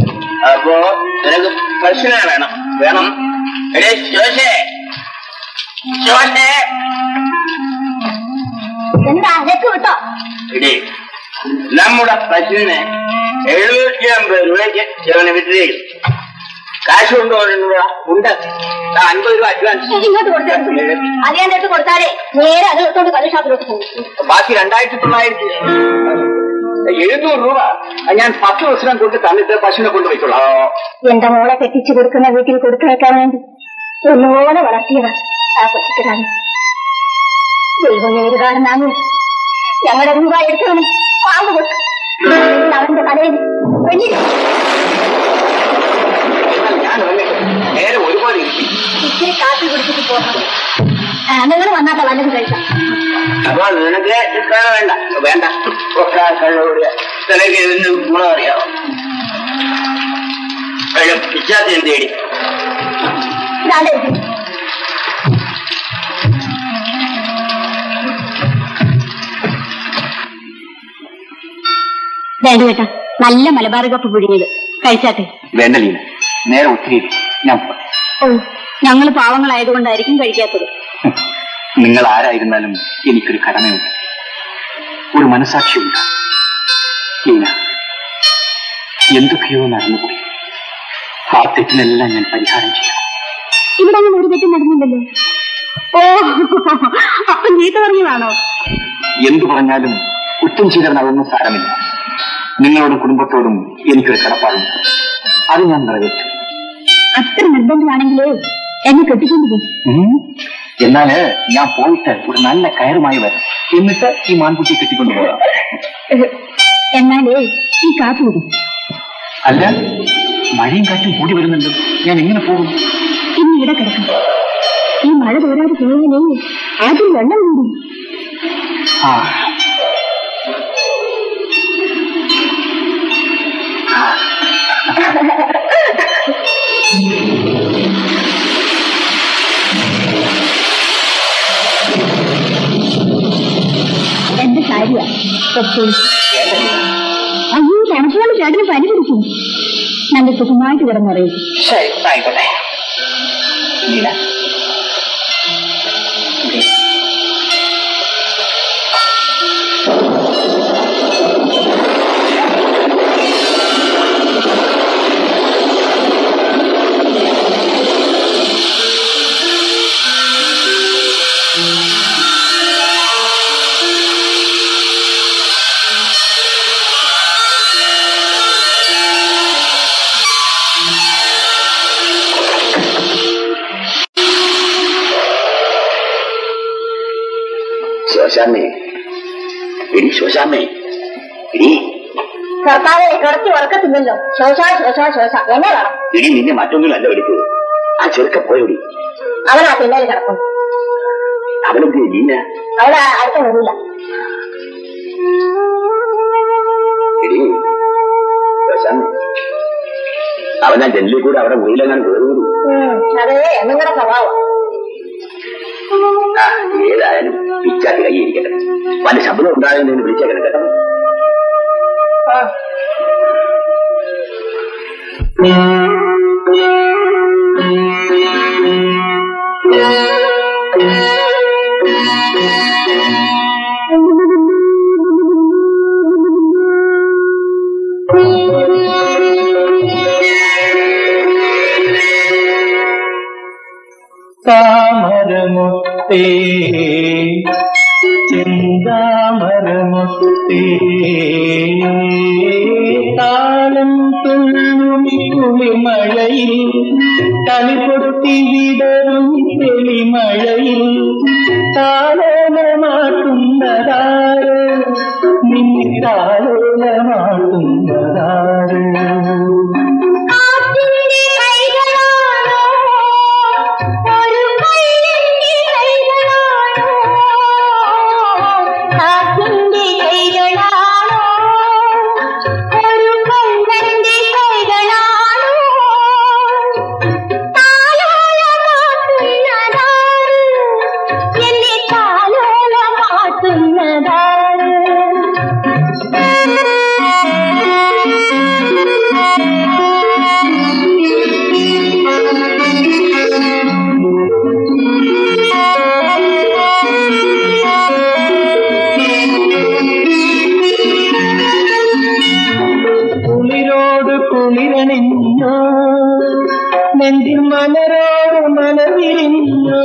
അപ്പോ നിനക്ക് പശുവിനെ വേണം? വേണം. എടേ ശോശേ, എന്താ അനക്ക് വിട്ടോ? ഇടേ നമ്മുടെ പശുവിനെ 750 രൂപയ്ക്ക് ശിവനെ വിട്ടിരിക്കും. കാശ് കൊണ്ടുപോകുന്ന ഉണ്ട്. 50 രൂപ അഡ്വാൻസ് ഇങ്ങോട്ട് കൊടുത്തു. അറിയാൻ എടുത്ത് കൊടുത്താലേ നേരെ അത് എടുത്തോണ്ട് കള്ള് ഷാപ്പിലോട്ട് പോകും. ബാക്കി 2900 രൂപ ഞാൻ 10 ദിവസം കൊണ്ട് തന്നിട്ട് പശുവിനെ കൊണ്ടുപോയിക്കൊള്ളാം. എന്റെ മോളെ കെട്ടിച്ചു കൊടുക്കുന്ന വീട്ടിൽ കൊടുത്തേക്കാൻ വേണ്ടി ഒന്നുപോലെ വളർത്തിയതാ ആ പശുക്കിടാണ്. ദൈവം ഏത് കാരണമാണ് ഞങ്ങളുടെ രൂപ എടുത്തവന് പാമ്പ് കൊടുത്തു. അവന്റെ കടയിൽ വലിയ നേരെ ഒരുപാട് ഇച്ചിരി കാപ്പി കുടിച്ചിട്ട് പോകണം. നിങ്ങൾ വന്നാട്ടെ വല്ലതും കഴിക്കാം. അപ്പൊ നിനക്ക് വേണ്ട വേണ്ട നിനക്ക് ഇതിന് ഗുണം അറിയാമോ? പിച്ചാത്തി എന്തേടി വേണ്ട കേട്ടാ, നല്ല മലബാർ കപ്പ് പുഴുങ്ങിയത് കഴിച്ചാട്ടെ. വേണ്ട ലീന, നേരെ ഒത്തിരി ഞാൻ ഓ, ഞങ്ങൾ പാവങ്ങളായതുകൊണ്ടായിരിക്കും കഴിക്കാത്തത്. നിങ്ങൾ ആരായിരുന്നാലും എനിക്കൊരു കടമയുണ്ട്, ഒരു മനസാക്ഷിയുണ്ട്. ലീന, എന്തൊക്കെയോ നടന്നുപോയി. ആ തെറ്റിനെല്ലാം ഞാൻ പരിഹാരം ചെയ്യാം. ഇവിടെ അങ്ങനെ ഒരു തെറ്റും നടന്നില്ലല്ലോ. ഓ, അപ്പം ചീത്ത പറഞ്ഞതാണോ? എന്തു പറഞ്ഞാലും കുറ്റം ചെയ്തവൻ അതൊന്നും സാരമില്ല. നിങ്ങളോടും കുടുംബത്തോടും എനിക്കൊരു കടപ്പാടുണ്ട്, അത് ഞാൻ നിറവേറ്റും. അത്ര നിർബന്ധമാണെങ്കിലേ എന്നെ കെട്ടിക്കൊണ്ടുപോകും. എന്നാല് ഞാൻ പോയിട്ട് ഒരു നല്ല കയറുമായി വരും, എന്നിട്ട് ഈ മാൻകുട്ടിയെ കെട്ടിക്കൊണ്ടുപോകാം. എന്നാലേ ഈ കാറ്റ് വിടും. അല്ല, മഴയും കാറ്റും കൂടി വരുന്നുണ്ട്, ഞാൻ എങ്ങനെ പോകും? ഇന്ന് ഇവിടെ കിടക്കാം. ഈ മഴ തോരാതെ പോയാലേ ആദ്യം വെള്ളം കൂടും. ആ, എന്റെ കാര്യ അയ്യോ, തണുപ്പോണ്ട് ചേട്ടന് പനി പിടിക്കും. നല്ല സുഖമായിട്ട് കിടന്നറിയും. ശരി, ആയിക്കോട്ടെ. ശോശാമ്മേ, എടി ശോശാമ്മേ, എടി കർത്താവെ കിടത്തി ഉറക്കത്തില്ലല്ലോ. ശോശ ശോശ ശോശ എന്നെ വേണം. എടി, നിന്നെ മറ്റൊന്നും അല്ല വിളിച്ചത്. ആ ചെറുക്ക പോയോടി. അവനാ പിന്നാലെ കിടക്കും. അവനെന്ത് ലീന? അവിടെ അടുത്ത വരില്ല. എടി ശോശാമ്മ, അവനാ ജനലിൽ കൂടെ അവിടെ മുറിയിലെങ്ങാൻ കയറുന്നു. അതേ എന്നിങ്ങനെ സ്വഭാവം. ഏതായാലും പിച്ചാത്തി കൈയിരിക്കട്ടെ. പല ശബ്ദം ഉണ്ടാകുന്നതിന് വിളിച്ചേക്കണം കേട്ടോ. താമരമുത്തേ ചെന്താമരമുത്തേ താളം തുള്ളുമി കുളിമഴയിൽ തളിപൊട്ടി വിടരും തെളിമഴയിൽ താലോലമാട്ടുന്നതാര്, നിന്നെ താലോലമാട്ടുന്നതാര്? ുന്നതാ കുളിരണിഞ്ഞോ നെഞ്ചിൽ മലരോട് മലവിരിഞ്ഞോ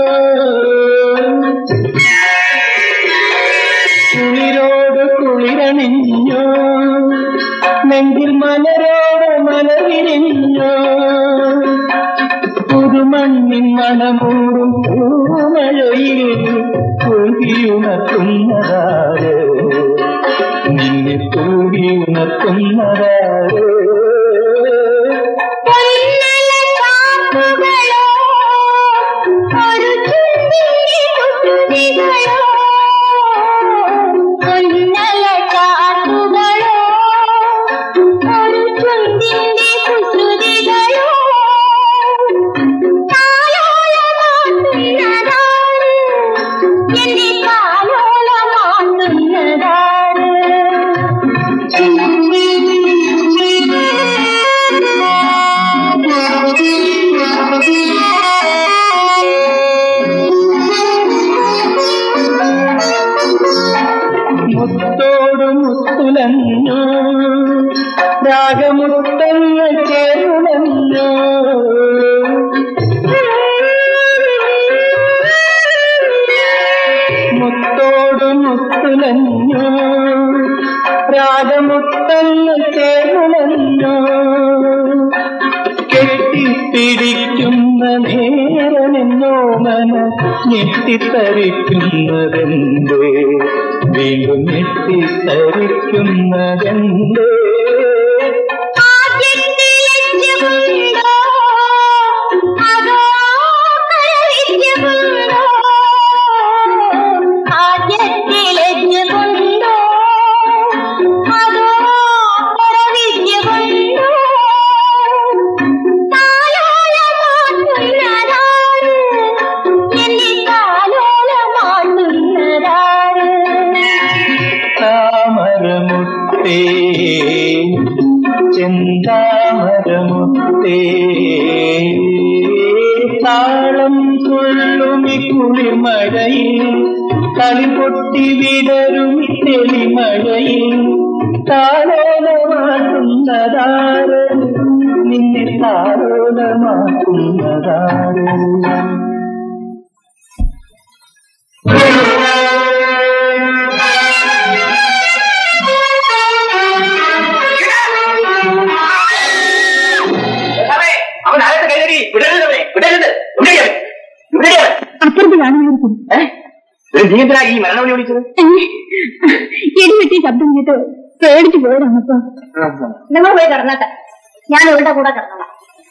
കുളിരോട് കുളിരണിഞ്ഞോ നെഞ്ചിൽ മലരോട് മലവിരിഞ്ഞോ പുതുമണ്ണിൻ മണമൂടും പൂമഴയിൽ തൂകിയുണർത്തുന്നതാര് നിന്നെ തൂകിയുണർത്തുന്നതാര് മുത്തോട് മുത്തുലഞ്ഞോ രാഗമുത്തങ്ങ ചേരുളഞ്ഞോ മുത്തോട് മുത്തുലഞ്ഞോ രാഗമുത്തങ്ങ ചേരുളഞ്ഞോ കെട്ടിപ്പിടിക്കുന്ന നേരമെന്നോ മന ഞെട്ടിത്തരിക്കുന്നതെന്തേ വീണ്ടും ഞെട്ടിത്തരിക്കുന്നതെന്തേ താമരമുത്തേ ചെന്താമരമുത്തേ താളം കൊള്ളുമി കുളിർമഴയിൽ കളി വിടരും തെളിമഴയിൽ താലോലമാക്കുന്നതാര് നിന്നെ താലോലമാക്കുന്നതാര് അപ്പുറത്ത് കാണുമായിരിക്കും. നീ ഈ മരണവിളി വിളിച്ചത്? ഇടിവെട്ടി ശബ്ദം കേട്ട് പേടിച്ചു പോയതാണ്. അപ്പൊ നിങ്ങൾ പോയി കിടന്നട്ടെ, ഞാൻ ഇവരുടെ കൂടെ കിടന്നോളാം.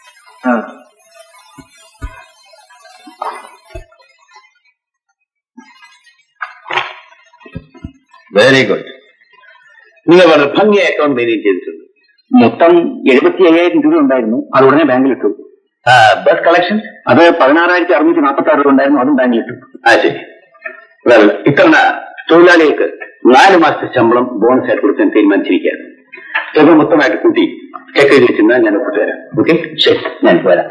Very good. നിങ്ങൾ വളരെ ഭംഗിയായ അക്കൗണ്ട് മെയിൻറ്റെയിൻ ചെയ്തിട്ടുണ്ട്. മൊത്തം 75,000 രൂപ ഉണ്ടായിരുന്നു, അത് ഉടനെ ബാങ്കിലിട്ടു. ബസ് കളക്ഷൻ അത് 16,646 രൂപ ഉണ്ടായിരുന്നു, അതും ബാങ്കിലിട്ടു. ശരി. ഇത്തവണ തൊഴിലാളികൾക്ക് 4 മാസത്തെ ശമ്പളം ബോണസ് ആയിട്ട് കൊടുക്കാൻ തീരുമാനിച്ചിരിക്കുകയാണ്. തുക മൊത്തമായിട്ട് കൂട്ടി ചെക്ക് ചെയ്ത് വെച്ചിരുന്നാൽ ഞാൻ ഒപ്പിട്ട് തരാം. ഓക്കെ, ശരി, ഞാൻ വരാം.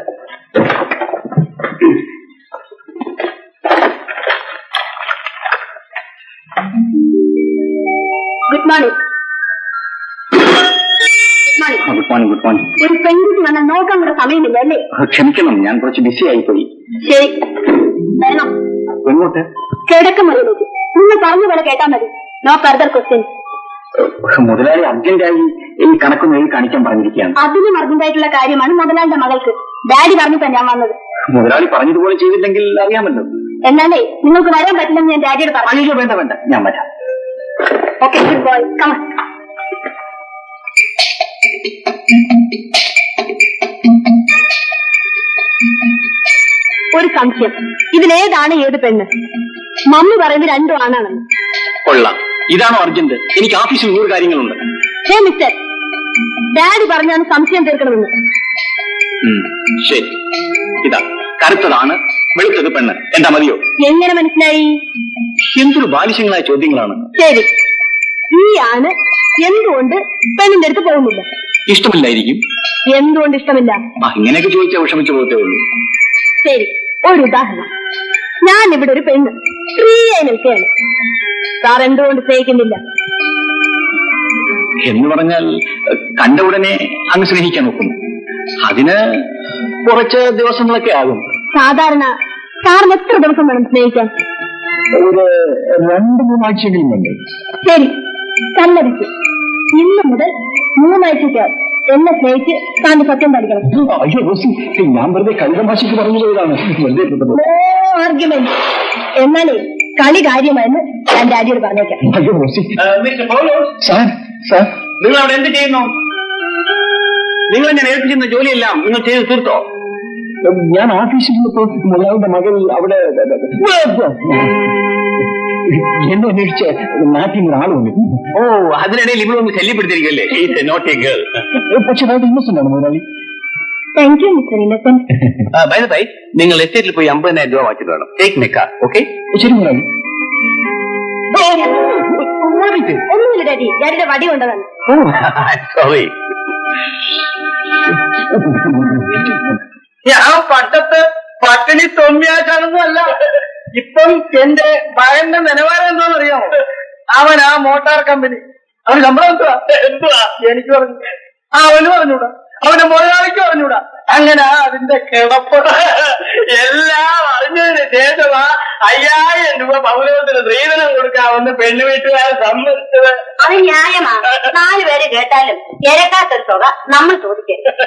Good morning. Good morning. Good morning. ഒരു പെൺകുട്ടി വന്നാൽ നോക്കാൻ കൂടെ സമയമില്ല അല്ലേ? ക്ഷമിക്കണം, ഞാൻ കുറച്ച് ബിസി ആയിപ്പോയി. ശരി, വരണം. എങ്ങോട്ട്? കിടക്കമുറിയിലേക്ക്. നിങ്ങൾ പറഞ്ഞ പോലെ കേട്ടാൽ മതി. No further questions. മുതലാളി അർജന്റായി ഈ കണക്കൊന്നും എഴുതി കാണിക്കാൻ പറഞ്ഞിരിക്കുകയാണ്. അതിനും അർജന്റായിട്ടുള്ള കാര്യമാണ് മുതലാളിന്റെ മകൾക്ക്. ഡാഡി പറഞ്ഞിട്ടാ ഞാൻ വന്നത്. മുതലാളി പറഞ്ഞതുപോലെ ചെയ്തില്ലെങ്കിൽ അറിയാമല്ലോ. എന്നാലേ നിങ്ങൾക്ക് വരാൻ പറ്റില്ലെന്ന് ഞാൻ ഡാഡിയോട് പറഞ്ഞു. അയ്യോ, വേണ്ട വേണ്ട, ഞാൻ വരാം. Okay, good boy, come on. ഒരു സംശയം, ഇതിലേതാണ് ഏത് പെണ്ണ്? മമ്മി പറയുന്നത് 2 ആണാണെന്ന്. കൊള്ളാം, ഇതാണോ അർജന്റ്? എനിക്ക് ഓഫീസിൽ 100 കാര്യങ്ങളുണ്ട്. ഹേ മിസ്റ്റർ, ഡാഡി പറഞ്ഞാണ് സംശയം തീർക്കണമെന്ന്. ശരി, ഇതാ കറുത്തതാണ്, വെളുത്തത് പെണ്ണ്. എന്താ മതിയോ? എങ്ങനെ മനസ്സിലായി? എന്തൊരു ബാലിശങ്ങളായ ചോദ്യങ്ങളാണ്. ശരി, ഈ ആണ് എന്തുകൊണ്ട് പെണ്ണിന്റെ അടുത്ത് പോകുന്നില്ല? ഇഷ്ടമില്ലായിരിക്കും. എന്തുകൊണ്ട് ഇഷ്ടമില്ല? ഇങ്ങനെയൊക്കെ ചോദിച്ചാൽ വിഷമിച്ചു പോകത്തേ ഉള്ളൂ. ശരി, ഒരു ഉദാഹരണം. ഞാൻ ഇവിടെ ഒരു പെണ്ണ് ഫ്രീ ആയി നിൽക്കുകയാണ്. സാർ എന്തുകൊണ്ട് സ്നേഹിക്കുന്നില്ല? എന്ന് പറഞ്ഞാൽ കണ്ട ഉടനെ അങ്ങ് സ്നേഹിക്കാൻ നോക്കുന്നു. അതിന് കുറച്ച് ദിവസങ്ങളൊക്കെ ആകും. സാധാരണ സാറിന് എത്ര ദിവസം വേണം സ്നേഹിക്കാൻ? ഒരു 2-3 ആഴ്ചയെങ്കിലും വേണ്ടേ? ശരി, കല്ലടിച്ചു. ഇന്ന് മുതൽ 3 ആഴ്ചയ്ക്ക് എന്നെ സ്നേഹിച്ച് താന്റെ സത്യം പഠിക്കണം. അയ്യോ റോസി, ഞാൻ വെറുതെ കളിതമാശയ്ക്ക് പറഞ്ഞു പോയതാണ്. ആർഗ്യുമെന്റ്. എന്നാലേ കളി കാര്യമായെന്ന് ഞാൻ ഡാഡിയോട് പറഞ്ഞേക്കാം. അയ്യോ റോസി. സാർ സാർ, നിങ്ങൾ അവിടെ എന്ത് ചെയ്യുന്നു? നിങ്ങൾ ഞാൻ ഏൽപ്പിച്ചിരുന്ന ജോലിയെല്ലാം നിങ്ങൾ ചെയ്ത് തീർത്തോ? ഞാൻ ഓഫീസിൽ നിന്നപ്പോൾ മുതലാളിയുടെ മകൾ അവിടെ എന്നെ അന്വേഷിച്ച് നാട്ടിൽ നിന്ന് ആൾ വന്നിരുന്നു. ഓ, അതിനിടയിൽ ഇവിടെ ഒന്ന് ശല്യപ്പെടുത്തിയിരിക്കല്ലേ? Not girl. പക്ഷെ വളരെ ഇന്നസെന്റ് ആണ് മുതലാളി. Thank you mister Innocent. By the by, നിങ്ങൾ എസ്റ്റേറ്റിൽ പോയി 50,000 രൂപ വാങ്ങിച്ചിട്ട് വേണം. Take my car. ഓക്കെ? ശരി മുതലാളി. ഒന്നുമില്ല ഡാഡി, ഡാഡിയുടെ വടി കൊണ്ടതാണ്. സോറി. ഞാൻ പട്ടത്ത് പട്ടിണി തൊമ്മിയാച്ചാണെന്നും അല്ല. ഇപ്പം എന്റെ ഭയന്റെ നിലവാരം എന്താണെന്ന് അറിയാമോ? അവൻ ആ മോട്ടാർ കമ്പനി, അവന് ശമ്പളം എന്തുവാ എനിക്ക് പറഞ്ഞു, അവന് പറഞ്ഞൂടാ, അവന്റെ മുതലാളിക്ക് പറഞ്ഞൂടാ. അങ്ങനെ അതിന്റെ കിടപ്പ് എല്ലാം അറിഞ്ഞതിന് ശേഷമാ 5,000 രൂപ പൗരവത്തിന് സ്ത്രീധനം കൊടുക്കാമെന്ന് പെണ്ണു വീട്ടുകാരെ സമ്മതിച്ചത്. അത് ന്യായമാ. 4 പേര് കേട്ടാലും ഇരക്കാത്തൊരു തുക നമ്മൾ ചോദിക്കരുത്.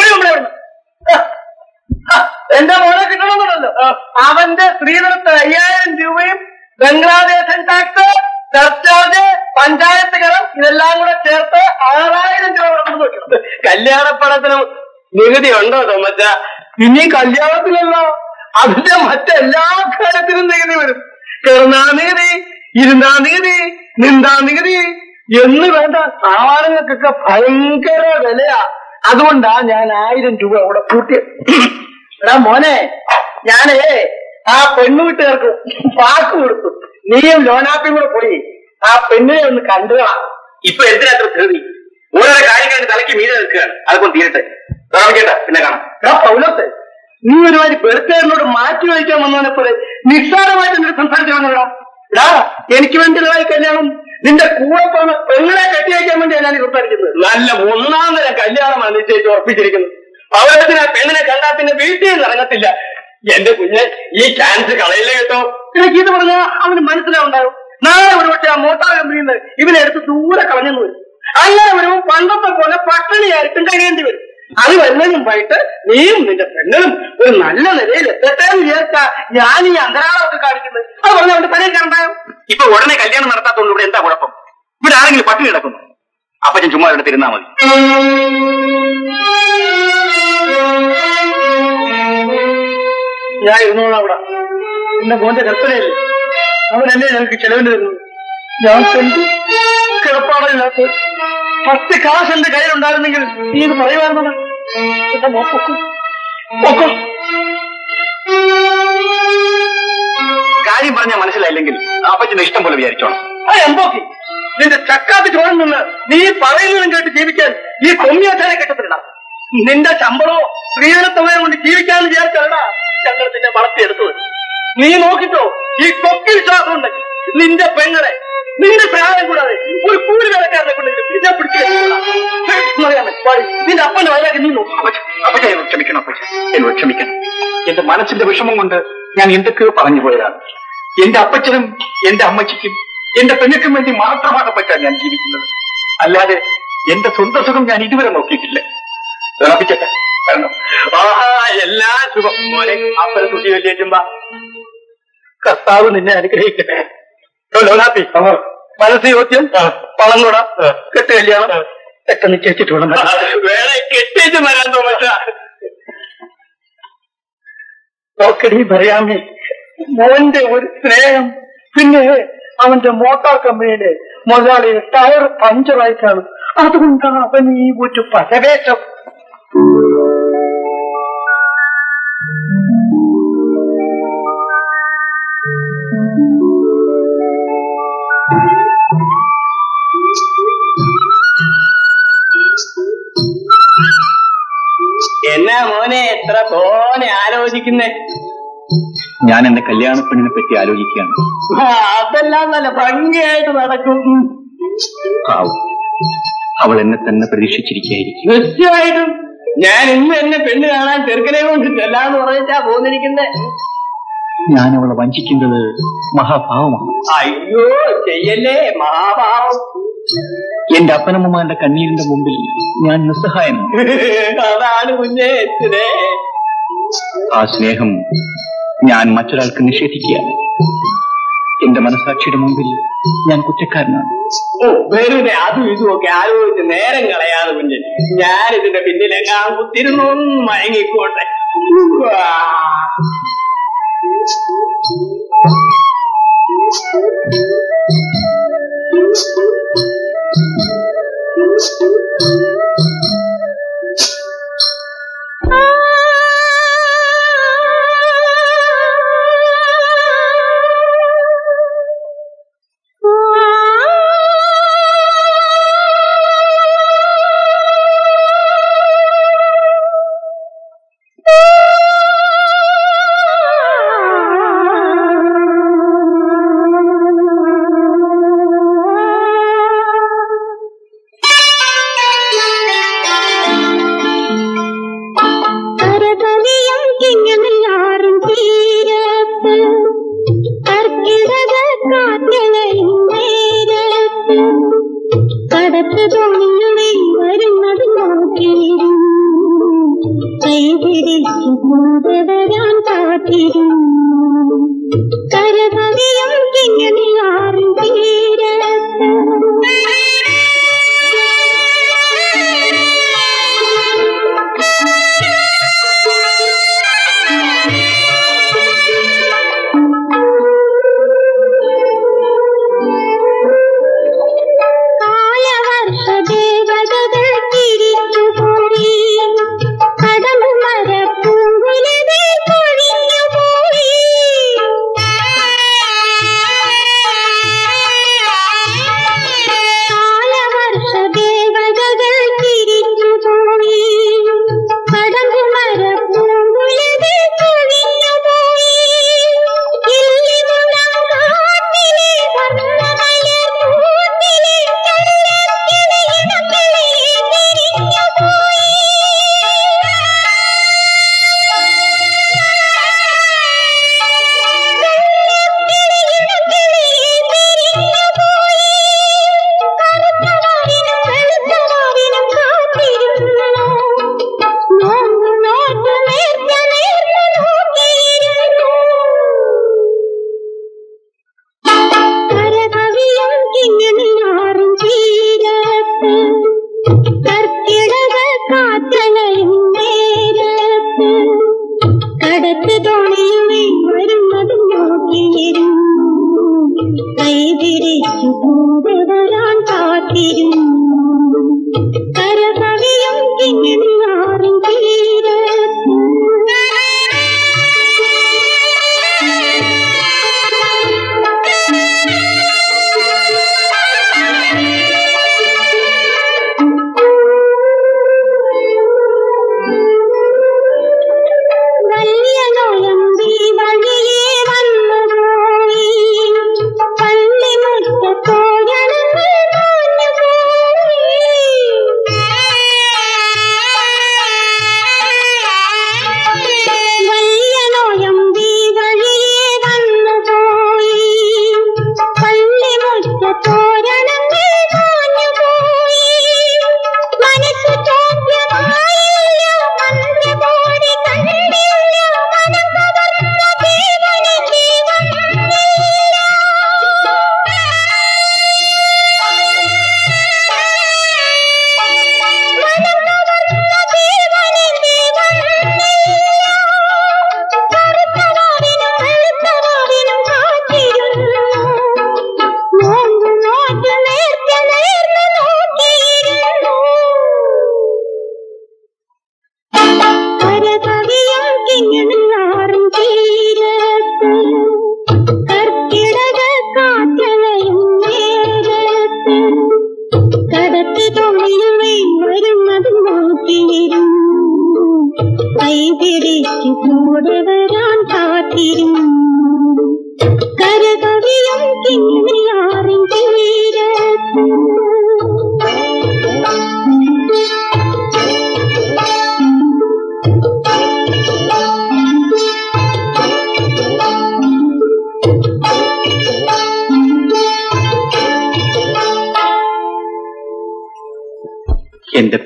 എന്റെ മോനെ കിട്ടണമെന്നുണ്ടല്ലോ. അവന്റെ സ്ത്രീധനത്തെ 5,000 രൂപയും ബംഗ്ലാദേശൻ ടാക്സ്, സർചാർജ്, പഞ്ചായത്ത് കരം ഇതെല്ലാം കൂടെ ചേർത്ത് 6,000 രൂപ കൊടുത്തു നോക്കണം. കല്യാണപ്പണത്തിന് നികുതി ഉണ്ടോ തോമച്ച? ഇനി കല്യാണത്തിലല്ലോ, അതിന്റെ മറ്റെല്ലാ കാര്യത്തിനും നികുതി വരും. കിടന്നാ നികുതി, ഇരുന്നാ നികുതി, നിന്താ നികുതി എന്ന് വേണ്ട. സാധനങ്ങൾക്കൊക്കെ ഭയങ്കര വിലയാ. അതുകൊണ്ടാ ഞാൻ 1,000 രൂപ അവിടെ കൂട്ടിയത്. എടാ മോനെ, ഞാനേ ആ പെണ്ണു വീട്ടുകാർക്ക് വാക്ക് കൊടുത്തു. നീയും ലോനാപ്പിയും കൂടെ പോയി ആ പെണ്ണിനെ ഒന്ന് കണ്ടുകളാം. ഇപ്പൊ എന്തിനാത്ര ധൃതി? ഓരോ കാര്യങ്ങൾ തലയ്ക്ക് മീതെ നിൽക്കുകയാണ്. അതുകൊണ്ട് തീരട്ടെ. കേട്ടാ പിന്നെ കാണാം. പൗലത്തെ, നീ ഒരുമാതിരി ബെർത്തേറിനോട് മാറ്റി വഹിക്കാൻ വന്നവനെ പോലെ നിസ്സാരമായിട്ട് നിന്റെ സംസാരിച്ചാണല്ലോ. എടാ, എനിക്ക് വേണ്ടിയതായി കല്യാണം നിന്റെ കൂടെ പോകുന്ന പെങ്ങളെ കെട്ടിവയ്ക്കാൻ വേണ്ടിയാണ് ഞാൻ സംസാരിക്കുന്നത്. നല്ല 1-ാം കല്യാണമാണ് നിശ്ചയിച്ച് ഉറപ്പിച്ചിരിക്കുന്നത്. പൗരത്തിന് ആ പെണ്ണിനെ കണ്ടാൽ പിന്നെ വീട്ടിൽ നിന്ന് ഇറങ്ങത്തില്ല. എന്റെ കുഞ്ഞ്, ഈ ചാൻസ് കളയില്ലേ കേട്ടോ. എനിക്ക് ഇത് പറഞ്ഞാൽ അവന് മനസ്സിലാവുണ്ടാവും. നാളെ ഒരുപക്ഷെ ആ മോട്ടാർ കമ്പനിയിൽ നിന്ന് ഇവനെ എടുത്ത് ദൂരെ കളഞ്ഞെന്ന് വരും. അങ്ങനെ വരുമ്പോൾ പണ്ടത്തെ പോലെ പട്ടിണിയായിട്ടും കഴിയേണ്ടി വരും. അത് വരുന്നതിന് മുമ്പായിട്ട് നീയും നിന്റെ പെണ്ണും ഒരു നല്ല നിലയിൽ എത്തട്ടെ എന്ന് വിചാരിച്ചാ ഞാൻ ഈ അന്തരാളമൊക്കെ കാണിക്കുന്നത്. അത് പറഞ്ഞ അവന്റെ പണിയെ കണ്ടായോ? ഇപ്പൊ ഉടനെ കല്യാണം നടത്താത്തോണ്ട് ഇവിടെ എന്താ കുഴപ്പം? ഇവിടെ ആരെങ്കിലും പട്ടിണി കിടക്കുന്നു? അപ്പൊ ഞാൻ ചുമ്മാ ഇവിടെ തിരുന്നാ മതി. ഞാൻ ഇരുന്നോളാം അവിടെ. എന്റെ മോന്റെ കൽപ്പനയല്ലേ, അവനല്ലേ ഞങ്ങൾക്ക് ചെലവിന് തരുന്നത്. ഞാൻ കിടപ്പാടില്ലാത്ത 10 കാശ് എന്റെ കയ്യിലുണ്ടായിരുന്നെങ്കിൽ നീ ഇത് പറയുമായിരുന്നത്. എന്റെ മോക്കും കാര്യം പറഞ്ഞാൽ മനസ്സിലായില്ലെങ്കിൽ അപ്പച്ചന്റെ ഇഷ്ടം പോലെ വിചാരിച്ചോണം. ആ എമ്പോക്കി, നിന്റെ ചക്കാത്ത് ചോറിൽ നിന്ന് നീ പറയുന്നതും കേട്ട് ജീവിക്കാൻ ഈ കൊമ്മിയാച്ചാനെ കിട്ടത്തില്ല. നിന്റെ ശമ്പളോ സ്ത്രീധനത്തുകയും കൊണ്ട് ജീവിക്കാന്ന് വിചാരിച്ചാണ് ഞങ്ങൾ നിന്നെ വളർത്തിയെടുത്തത്. നീ നോക്കിട്ടോ, ഈ കൊക്കി വിശ്വാസം ഉണ്ടെങ്കിൽ നിന്റെ പെങ്ങളെ നിന്റെ സഹായം കൂടാതെ ഒരു കൂലി വേലക്കാരനെ കൊണ്ടെങ്കിലും നിന്നെ പിടിച്ചു നിന്റെ അപ്പന്റെ വയലാക്കി നീ നോക്കും. അപ്പച്ച എന്നോട് ക്ഷമിക്കണം. അപ്പച്ച എന്നോട് ക്ഷമിക്കണം. എന്റെ മനസ്സിന്റെ വിഷമം കൊണ്ട് ഞാൻ എന്തൊക്കെയോ പറഞ്ഞു പോയതാണ്. എന്റെ അപ്പച്ചനും എന്റെ അമ്മച്ചിക്കും എന്റെ പെണ്ണുക്കും വേണ്ടി മാത്രമാണ് അപ്പച്ച ഞാൻ ജീവിക്കുന്നത്. അല്ലാതെ എന്റെ സ്വന്തം സുഖം ഞാൻ ഇതുവരെ നോക്കിയിട്ടില്ല. അപ്പച്ചട്ടെ കാരണം എല്ലാ സുഖം മോനെ അപ്പനെ കുട്ടി വലിയേറ്റുമ്പ കർത്താവ് നിന്നെ അനുഗ്രഹിക്കട്ടെ. ലോനാപ്പി, മനസ്സ് യോഗ്യം, പണം കൂടാ, കെട്ട് കല്യാണം ഒക്കെ നിശ്ചയിച്ചിട്ട് വേണം. വേറെ കെട്ടിച്ച് വരാൻ തോമച്ച. നോക്കടി പറയാമേ, മോന്റെ ഒരു സ്നേഹം. പിന്നെ അവന്റെ മോട്ടാർ കമ്പനിയുടെ മുതലാളി ടയർ പഞ്ചറായിട്ടാണ്. അതുകൊണ്ടാണ് അവൻ ഈ ഒരു പരവേശം. എന്നാ മോനെ എത്ര തോനെ ആലോചിക്കുന്നേ? ഞാൻ എന്റെ കല്യാണ പെണ്ണിനെ പറ്റി ആലോചിക്കുകയാണ്. അതെല്ലാം നല്ല ഭംഗിയായിട്ട് നടക്കും. അവൾ എന്നെ തന്നെ പ്രതീക്ഷിച്ചിരിക്കുകയായിരിക്കും. തീർച്ചയായിട്ടും ഞാൻ ഇന്ന് എന്നെ പെണ്ണ് കാണാൻ ചെറുക്കനെ കൊണ്ട് ചെല്ലാന്ന് പറഞ്ഞിട്ടാ പോന്നിരിക്കുന്നേ. ഞാൻ അവളെ വഞ്ചിക്കുന്നത് മഹാഭാവമാണ്. അയ്യോ ചെയ്യല്ലേ മഹാഭാവം. എന്റെ അപ്പനമ്മമാരുടെ കണ്ണീരിന്റെ മുമ്പിൽ ഞാൻ നിസ്സഹായനാണ്. അതാണ് കുഞ്ഞേ അച്ഛനെ. ആ സ്നേഹം ഞാൻ മറ്റൊരാൾക്ക് നിഷേധിക്കുകയാണ്. എന്റെ മനസാക്ഷിയുടെ മുമ്പിൽ ഞാൻ കുറ്റക്കാരനാണ്. വെറുതെ അതും ഇതുമൊക്കെ ആലോചിച്ച് നേരം കളയാതെ കുഞ്ഞ്, ഞാനിതിന്റെ പിന്നിലെങ്ങാൻ കുത്തിരുന്നൊന്ന് മയങ്ങിക്കോട്ടെ. കരകവിയും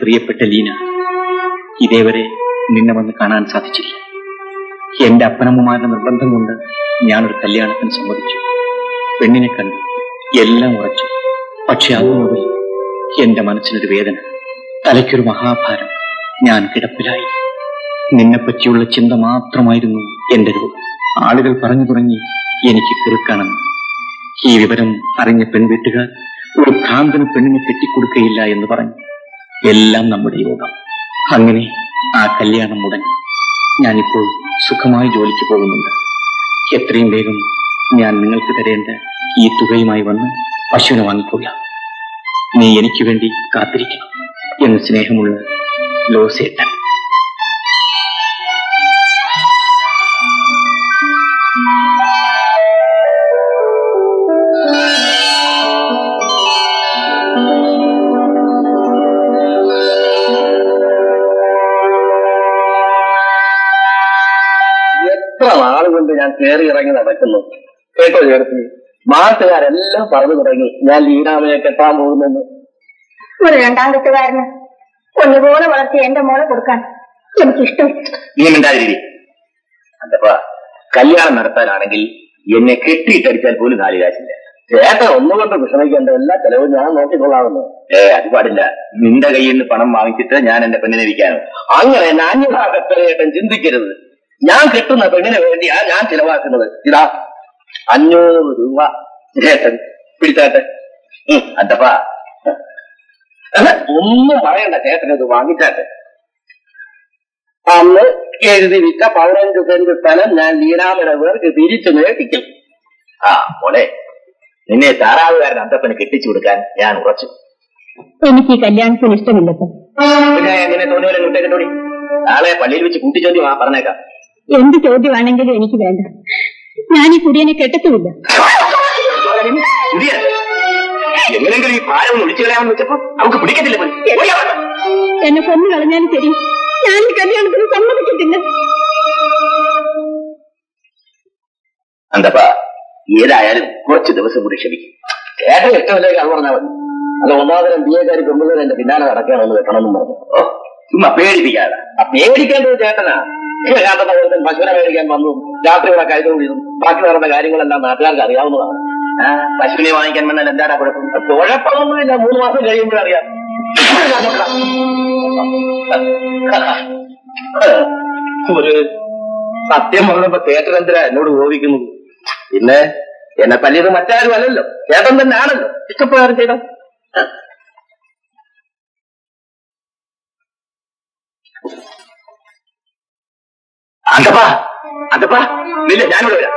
പ്രിയപ്പെട്ട ലീന, ഇതേവരെ നിന്നെ വന്ന് കാണാൻ സാധിച്ചില്ല. എന്റെ അപ്പനമ്മമാരുടെ നിർബന്ധം കൊണ്ട് ഞാനൊരു കല്യാണത്തിന് സമ്മതിച്ചു. പെണ്ണിനെ കണ്ടു, എല്ലാം ഉറച്ചു. പക്ഷെ അന്നു മുതൽ എന്റെ മനസ്സിനൊരു വേദന, തലയ്ക്കൊരു മഹാഭാരം. ഞാൻ കിടപ്പിലായി. നിന്നെപ്പറ്റിയുള്ള ചിന്ത മാത്രമായിരുന്നു എന്റെ രോഗം. ആളുകൾ പറഞ്ഞു തുടങ്ങി എനിക്ക് കിറുക്കാണെന്ന്. ഈ വിവരം അറിഞ്ഞ പെൺവീട്ടുകാർ ഒരു ഭ്രാന്തന് പെണ്ണിനെ കെട്ടിക്കൊടുക്കയില്ല എന്ന് പറഞ്ഞു. എല്ലാം നമ്മുടെ യോഗം. അങ്ങനെ ആ കല്യാണം മുടങ്ങി. ഞാനിപ്പോൾ സുഖമായി ജോലിക്ക് പോകുന്നുണ്ട്. എത്രയും വേഗം ഞാൻ നിങ്ങൾക്ക് തരേണ്ട ഈ തുകയുമായി വന്ന് പശുവിനെ വാങ്ങിക്കൊള്ളാം. നീ എനിക്ക് വേണ്ടി കാത്തിരിക്കണം എന്ന് സ്നേഹമുള്ള ലോസേട്ടൻ. എത്ര നാളുകൊണ്ട് ഞാൻ കയറി ഇറങ്ങി നടക്കുന്നു. കേട്ടോ ചേർത്തി, നാട്ടുകാരെല്ലാം പറഞ്ഞു തുടങ്ങി ഞാൻ ലീനാമയെ കെട്ടാൻ പോകുന്നെന്ന്. ഒരു രണ്ടാം കെട്ടുകാരന് ഒന്നുപോലെ വളർത്തി എന്റെ മോളെ കൊടുക്കാൻ എനിക്കിഷ്ടം. നീ മിണ്ടാതിരി. അതപ്പ കല്യാണം നടത്താനാണെങ്കിൽ എന്നെ കെട്ടിയിട്ടടിച്ചാൽ പോലും 4 കാശില്ല. ചേട്ടൻ ഒന്നുകൊണ്ട് വിഷമിക്കേണ്ട എല്ലാ ചെലവും ഞാൻ നോക്കിക്കൊള്ളാമെന്ന്. അത് പാടില്ല. നിന്റെ കയ്യിൽ നിന്ന് പണം വാങ്ങിച്ചിട്ട് ഞാൻ എന്റെ പെണ്ണിനെ വിൽക്കാനോ? അങ്ങനെ നാണ്യഭാഗത്തേട്ടൻ ചിന്തിക്കരുത്. ഞാൻ കിട്ടുന്ന പെണ്ണിന് വേണ്ടിയാ ഞാൻ ചിലവാക്കുന്നത്. ഇതാ 500 രൂപ ചേട്ടൻ പിടിച്ചാട്ടെ. അതപ്പാ ഒന്നും പറയണ്ട, ചേട്ടൻ ഇത് വാങ്ങിച്ചാട്ടെ. അന്ന് എഴുതി വിറ്റ 15 സെന്റ് സ്ഥലം ഞാൻ ലീനാമയുടെ പേർക്ക് തിരിച്ചു മേടിക്കും. മോളെ, നിന്നെ താറാവുകാരൻ അന്തപ്പന് കെട്ടിച്ചു കൊടുക്കാൻ ഞാൻ ഉറച്ചു. എനിക്ക് ഈ കല്യാണത്തിന് ഇഷ്ടമില്ലപ്പോ. പിന്നെ നിന്നെ തോന്നിയ മുട്ടേക്കോടി നാളെ പള്ളിയിൽ വെച്ച് കൂട്ടിച്ചോദ്യം പറഞ്ഞേക്കാം. എന്ത് ചോദ്യമാണെങ്കിലും എനിക്ക് വേണ്ട. ഞാൻ ഈ കുടിയനെ കെട്ടത്തുമില്ല. എങ്ങനെങ്കിലും ഈ ഭാരം ഒന്ന് ഒളിച്ചു കളയാമെന്ന് വെച്ചപ്പോ അവർക്ക് പിടിക്കത്തില്ല. എന്നെ കൊന്നു കളഞ്ഞാലും ശരി, ഞാൻ ഈ കല്യാണത്തിന് സമ്മതിക്കത്തില്ല. അന്തപ്പ ഏതായാലും കുറച്ച് ദിവസം കൂടി ക്ഷമിക്കും. ചേട്ടൻ ഇഷ്ടമില്ലെങ്കിൽ അത് പറഞ്ഞാൽ മതി. അല്ല, ഒന്നാമതരം ബിഎക്കാരി പെമ്പിള്ളേർ എന്റെ പിന്നാലെ നടക്കുകയാണെന്ന് വെക്കണമെന്നും പറഞ്ഞു. ചുമ്മാ പേടിപ്പിക്കാതെ. പേടിക്കേണ്ടത് ചേട്ടനാ. ചേട്ടന്റെ ഒരുത്തൻ പശുവിനെ മേടിക്കാൻ വന്നു, രാത്രി ഇവിടെ കയറ്റവും വീഴും. ബാക്കി നടന്ന കാര്യങ്ങളെല്ലാം നാട്ടുകാർക്ക് അറിയാവുന്നതാണ്. പശുവിനെ വാങ്ങിക്കാൻ വന്നാൽ എന്താടാ കുഴപ്പം? കുഴപ്പമൊന്നുമില്ല, 3 മാസം കഴിയുമ്പോഴറിയാം. ഒരു സത്യം പറഞ്ഞപ്പോ ചേട്ടൻ എന്തിനാ എന്നോട് കോപിക്കുന്നത്? പിന്നെ എന്നെ പല്ലിയത് മറ്റാരും അല്ലല്ലോ, ചേട്ടൻ തന്നെ ആണല്ലോ. ഇഷ്ടപ്രകാരം ചെയ്തോ. അന്തപ്പാ അന്തപ്പാ നില്ല, ഞാനിവിടെ വരാം.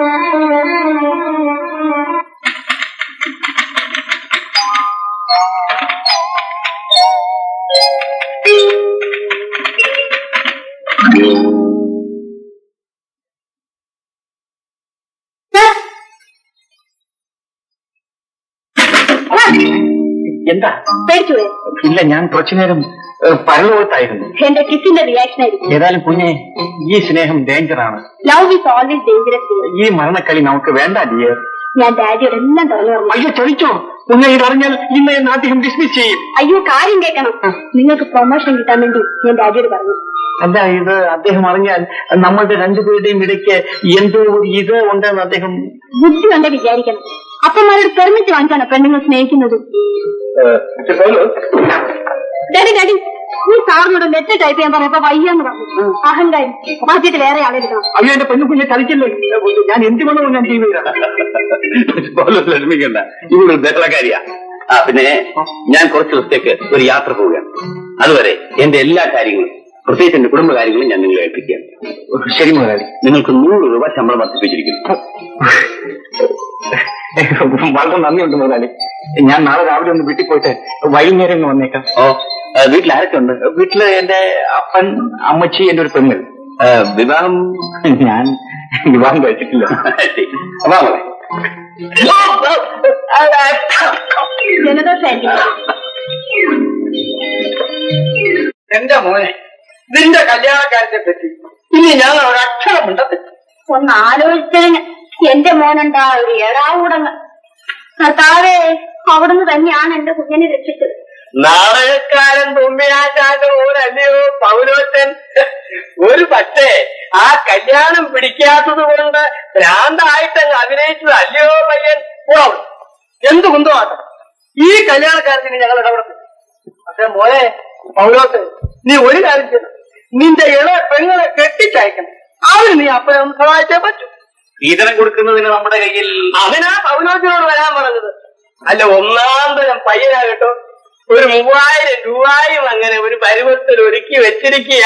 എന്താ? പേടിച്ചു? ഇല്ല, ഞാൻ കുറച്ചുനേരം പരലോകത്തായിരുന്നു. എന്റെ കിസിന്റെ റിയാക്ഷൻ ആയിരിക്കും. ഏതായാലും കുഞ്ഞെ, ഈ സ്നേഹം ഡേഞ്ചറാണ്. Love is always dangerous. ഈ മരണക്കളി നമുക്ക് വേണ്ട ഡിയർ. ഞാൻ ഡാഡിയോട് എല്ലാം തുറന്നു. അയ്യോ, ചോദിച്ചോ? കുഞ്ഞെ ഇതറിഞ്ഞാൽ ഇന്ന് എന്നെ അദ്ദേഹം ഡിസ്മിസ് ചെയ്യും. അയ്യോ, കാര്യം കേൾക്കണം. നിങ്ങൾക്ക് പ്രൊമോഷൻ കിട്ടാൻ വേണ്ടി ഞാൻ ഡാഡിയോട് പറഞ്ഞു. അല്ല, ഇത് അദ്ദേഹം അറിഞ്ഞാൽ നമ്മളുടെ രണ്ടുപേരുടെയും ഇടയ്ക്ക് എന്തോ ഇത് ഉണ്ടെന്ന് അദ്ദേഹം ബുദ്ധി കൊണ്ട് വിചാരിക്കണം. അപ്പന്മാരോട് പെർമിറ്റ് വാങ്ങിച്ചാണ് പെണ്ണുങ്ങൾ സ്നേഹിക്കുന്നത്. ഡാഡി ഡാഡി, ഈ സാറിനോട് ലെറ്റർ ടൈപ്പ് ചെയ്യാൻ പറഞ്ഞപ്പോ വയ്യാന്ന് പറഞ്ഞു. അഹങ്കാരി മാറ്റിയിട്ട് വേറെ ആളെ എടുക്കണം. അയ്യോ, എന്റെ പെണ്ണുകുഞ്ഞെ ചതിക്കല്ലേ. ഞാൻ എന്തുകൊണ്ടോ ഞാൻ ചെയ്യുന്നില്ല. ലക്ഷ്മിക്കണ്ട, ഇവളൊരു ബഹളക്കാരിയാ. പിന്നെ ഞാൻ കുറച്ച് ദിവസത്തേക്ക് ഒരു യാത്ര പോവുകയാണ്. അതുവരെ എന്റെ എല്ലാ കാര്യങ്ങളും, പ്രത്യേകിച്ച് എന്റെ കുടുംബകാര്യങ്ങളും ഞാൻ നിങ്ങളെ ഏൽപ്പിക്കുകയാണ്. ശരി മുതലാളി. നിങ്ങൾക്ക് 100 രൂപ ശമ്പളം വർദ്ധിപ്പിച്ചിരിക്കുന്നു. വളരെ നന്ദിയുണ്ട് മുതലാളി. ഞാൻ നാളെ രാവിലെ ഒന്ന് വീട്ടിൽ പോയിട്ട് വൈകുന്നേരം ഒന്ന് വന്നേക്കാം. വീട്ടിൽ ആരൊക്കെ ഉണ്ട്? വീട്ടില് എന്റെ അപ്പൻ, അമ്മച്ചി, എന്റെ ഒരു പെങ്ങൾ. വിവാഹം ഞാൻ വിവാഹം കഴിച്ചിട്ടില്ല. എന്റെ മോനെ, നിന്റെ കല്യാണക്കാരത്തെ പറ്റി ഇനി ഞാൻ ഒരക്ഷരമുണ്ടത്. ഒന്ന് ആലോചിച്ചതിന് എന്റെ മോനുണ്ടാ ഒരു ഏഴാവൂടങ്ങ്. കർത്താവേ, അവിടുന്ന് തന്നെയാണ് എന്റെ കുഞ്ഞിനെ രക്ഷിച്ചത്. നാടകക്കാരൻ തുമ്പിയാശാന്റെ പോലല്ലയോ പൗലോച്ചൻ. ഒരു പക്ഷേ ആ കല്യാണം പിടിക്കാത്തത് കൊണ്ട് ഭ്രാന്തായിട്ടങ്ങ് അഭിനയിച്ചതല്ലയോ പയ്യൻ. എന്ത് കുന്തമാട്ടെ, ഈ കല്യാണക്കാരത്തിന് ഞങ്ങൾ ഇടപെടുന്നു. പക്ഷെ മോനെ പൗലോച്ചൻ, നീ ഒരു കാര്യം ചെയ്യണം. നിന്റെ ഇളയ പെങ്ങളെ കെട്ടിച്ചയക്കണം. അവന് നീ അപ്പഴേ ഒന്ന് സഹായിച്ചേ പറ്റൂ. സ്ത്രീധനം കൊടുക്കുന്നതിന് നമ്മുടെ കയ്യിൽ. അതിനാ പൗലോച്ചനോട് വരാൻ പറഞ്ഞത്. അല്ല, ഒന്നാം തരം പയ്യനാ കേട്ടോ. ഒരു 3000 രൂപയും അങ്ങനെ ഒരു പരുവത്തിൽ ഒരുക്കി വെച്ചിരിക്കുക.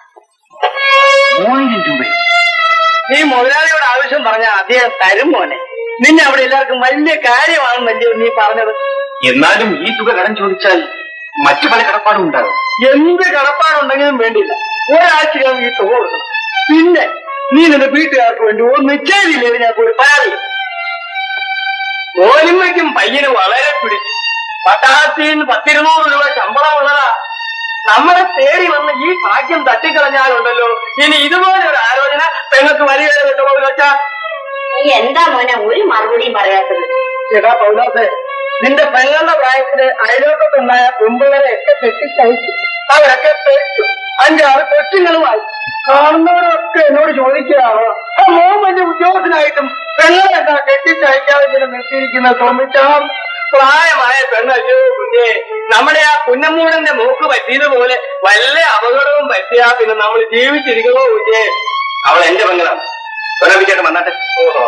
3000 രൂപ നീ മുതലാളിയോട് ആവശ്യം പറഞ്ഞാൽ അദ്ദേഹം തരും മോനെ. നിന്നെ അവിടെ എല്ലാവർക്കും വലിയ കാര്യമാണെന്നല്ലേ നീ പറഞ്ഞത്. എന്നാലും ഈ തുക കടം ചോദിച്ചാൽ മറ്റു പല കടപ്പാടും ഉണ്ടാകും. എന്ത് കടപ്പാടുണ്ടെങ്കിലും വേണ്ടിയില്ല, ഒരാഴ്ചക്കകം ഈ തുക കൊടുക്കണം. പിന്നെ നീ നിന്റെ വീട്ടുകാർക്ക് വേണ്ടി നിശ്ചയില്ലേ ഞാൻ കൂടി പരാതി. മോനിമ്മയ്ക്കും പയ്യന് വളരെ പിടിച്ചു. പട്ടാളത്തിൽ നിന്ന് 10-200 രൂപ ശമ്പളമുള്ളതാ. നമ്മളെ തേടി വന്ന് ഈ ഭാഗ്യം തട്ടിക്കളഞ്ഞാലുണ്ടല്ലോ, ഇനി ഇതുപോലെ ഒരു ആലോചന പെങ്ങൾക്ക് വലിയ കേട്ടോ പൗലോച്ച. നീ എന്താ മോനെ ഒരു മറുപടിയും പറയാത്തത്? ചേട്ടാ പൗലോസെ, നിന്റെ പെങ്ങളുടെ പ്രായത്തിന് അയലോക്കത്തുണ്ടായ പെമ്പുകളെയൊക്കെ കെട്ടിച്ചയച്ചു. അവരൊക്കെ പെട്ടു. 5-6 കൊച്ചുങ്ങളുമായി. കാണുന്നവരൊക്കെ എന്നോട് ചോദിക്കുകയാണോ, ആ മോൻ വലിയ ഉദ്യോഗസ്ഥനായിട്ടും പെങ്ങളെ എന്താ കെട്ടിച്ചയക്കാതെ നിർത്തിയിരിക്കുന്നത്? ശ്രമിച്ചാൽ പ്രായമായ പെണ്ണല്ലോ കുഞ്ഞെ. നമ്മുടെ ആ കുഞ്ഞമ്മൂടന്റെ മൂക്ക് പറ്റിയതുപോലെ വല്ല അപകടവും പറ്റിയാ പിന്നെ നമ്മൾ ജീവിച്ചിരിക്കണോ കുഞ്ഞെ? അവൾ എന്റെ പെങ്ങളാണ്. ചേട്ടൻ വന്നാട്ടെ. ഓഹോ,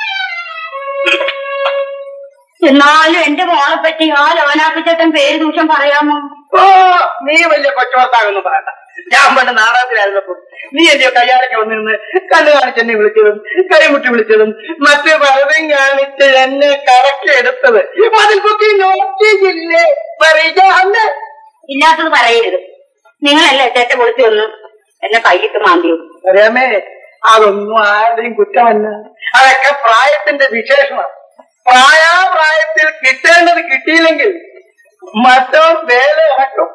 എന്നാലും എന്റെ മോളെ പറ്റി ആ ലോനാപ്പിച്ചേട്ടൻ പേര് ദൂഷം പറയാമോ? ഓ, നീ വലിയ കൊച്ചോർത്താകൊന്നും പറയണ്ട. ഞാൻ പണ്ട് നാടകത്തിലായിരുന്നപ്പോൾ നീ എന്റെ കയ്യാളൊക്കെ വന്നിരുന്ന് കണ്ണു കാണിച്ചെന്നെ വിളിച്ചതും കൈമുട്ടി വിളിച്ചതും മറ്റു പലതും കാണിച്ച് എന്നെ കറക്കിയെടുത്തത് അതിൽ കുട്ടി നോക്കിയില്ലേ? പറയാണ്ട് ഇല്ലാത്തത് പറയരുത്. നിങ്ങളല്ലേ ചേട്ട പൊളിച്ചു വന്ന് എന്നെ കൈയിട്ട് മാന്തിയും. അറിയാമേ, അതൊന്നും ആരുടെയും കുറ്റമല്ല. അതൊക്കെ പ്രായത്തിന്റെ വിശേഷമാണ്. പ്രായത്തിൽ കിട്ടേണ്ടത് കിട്ടിയില്ലെങ്കിൽ മറ്റോ വേല അടക്കും.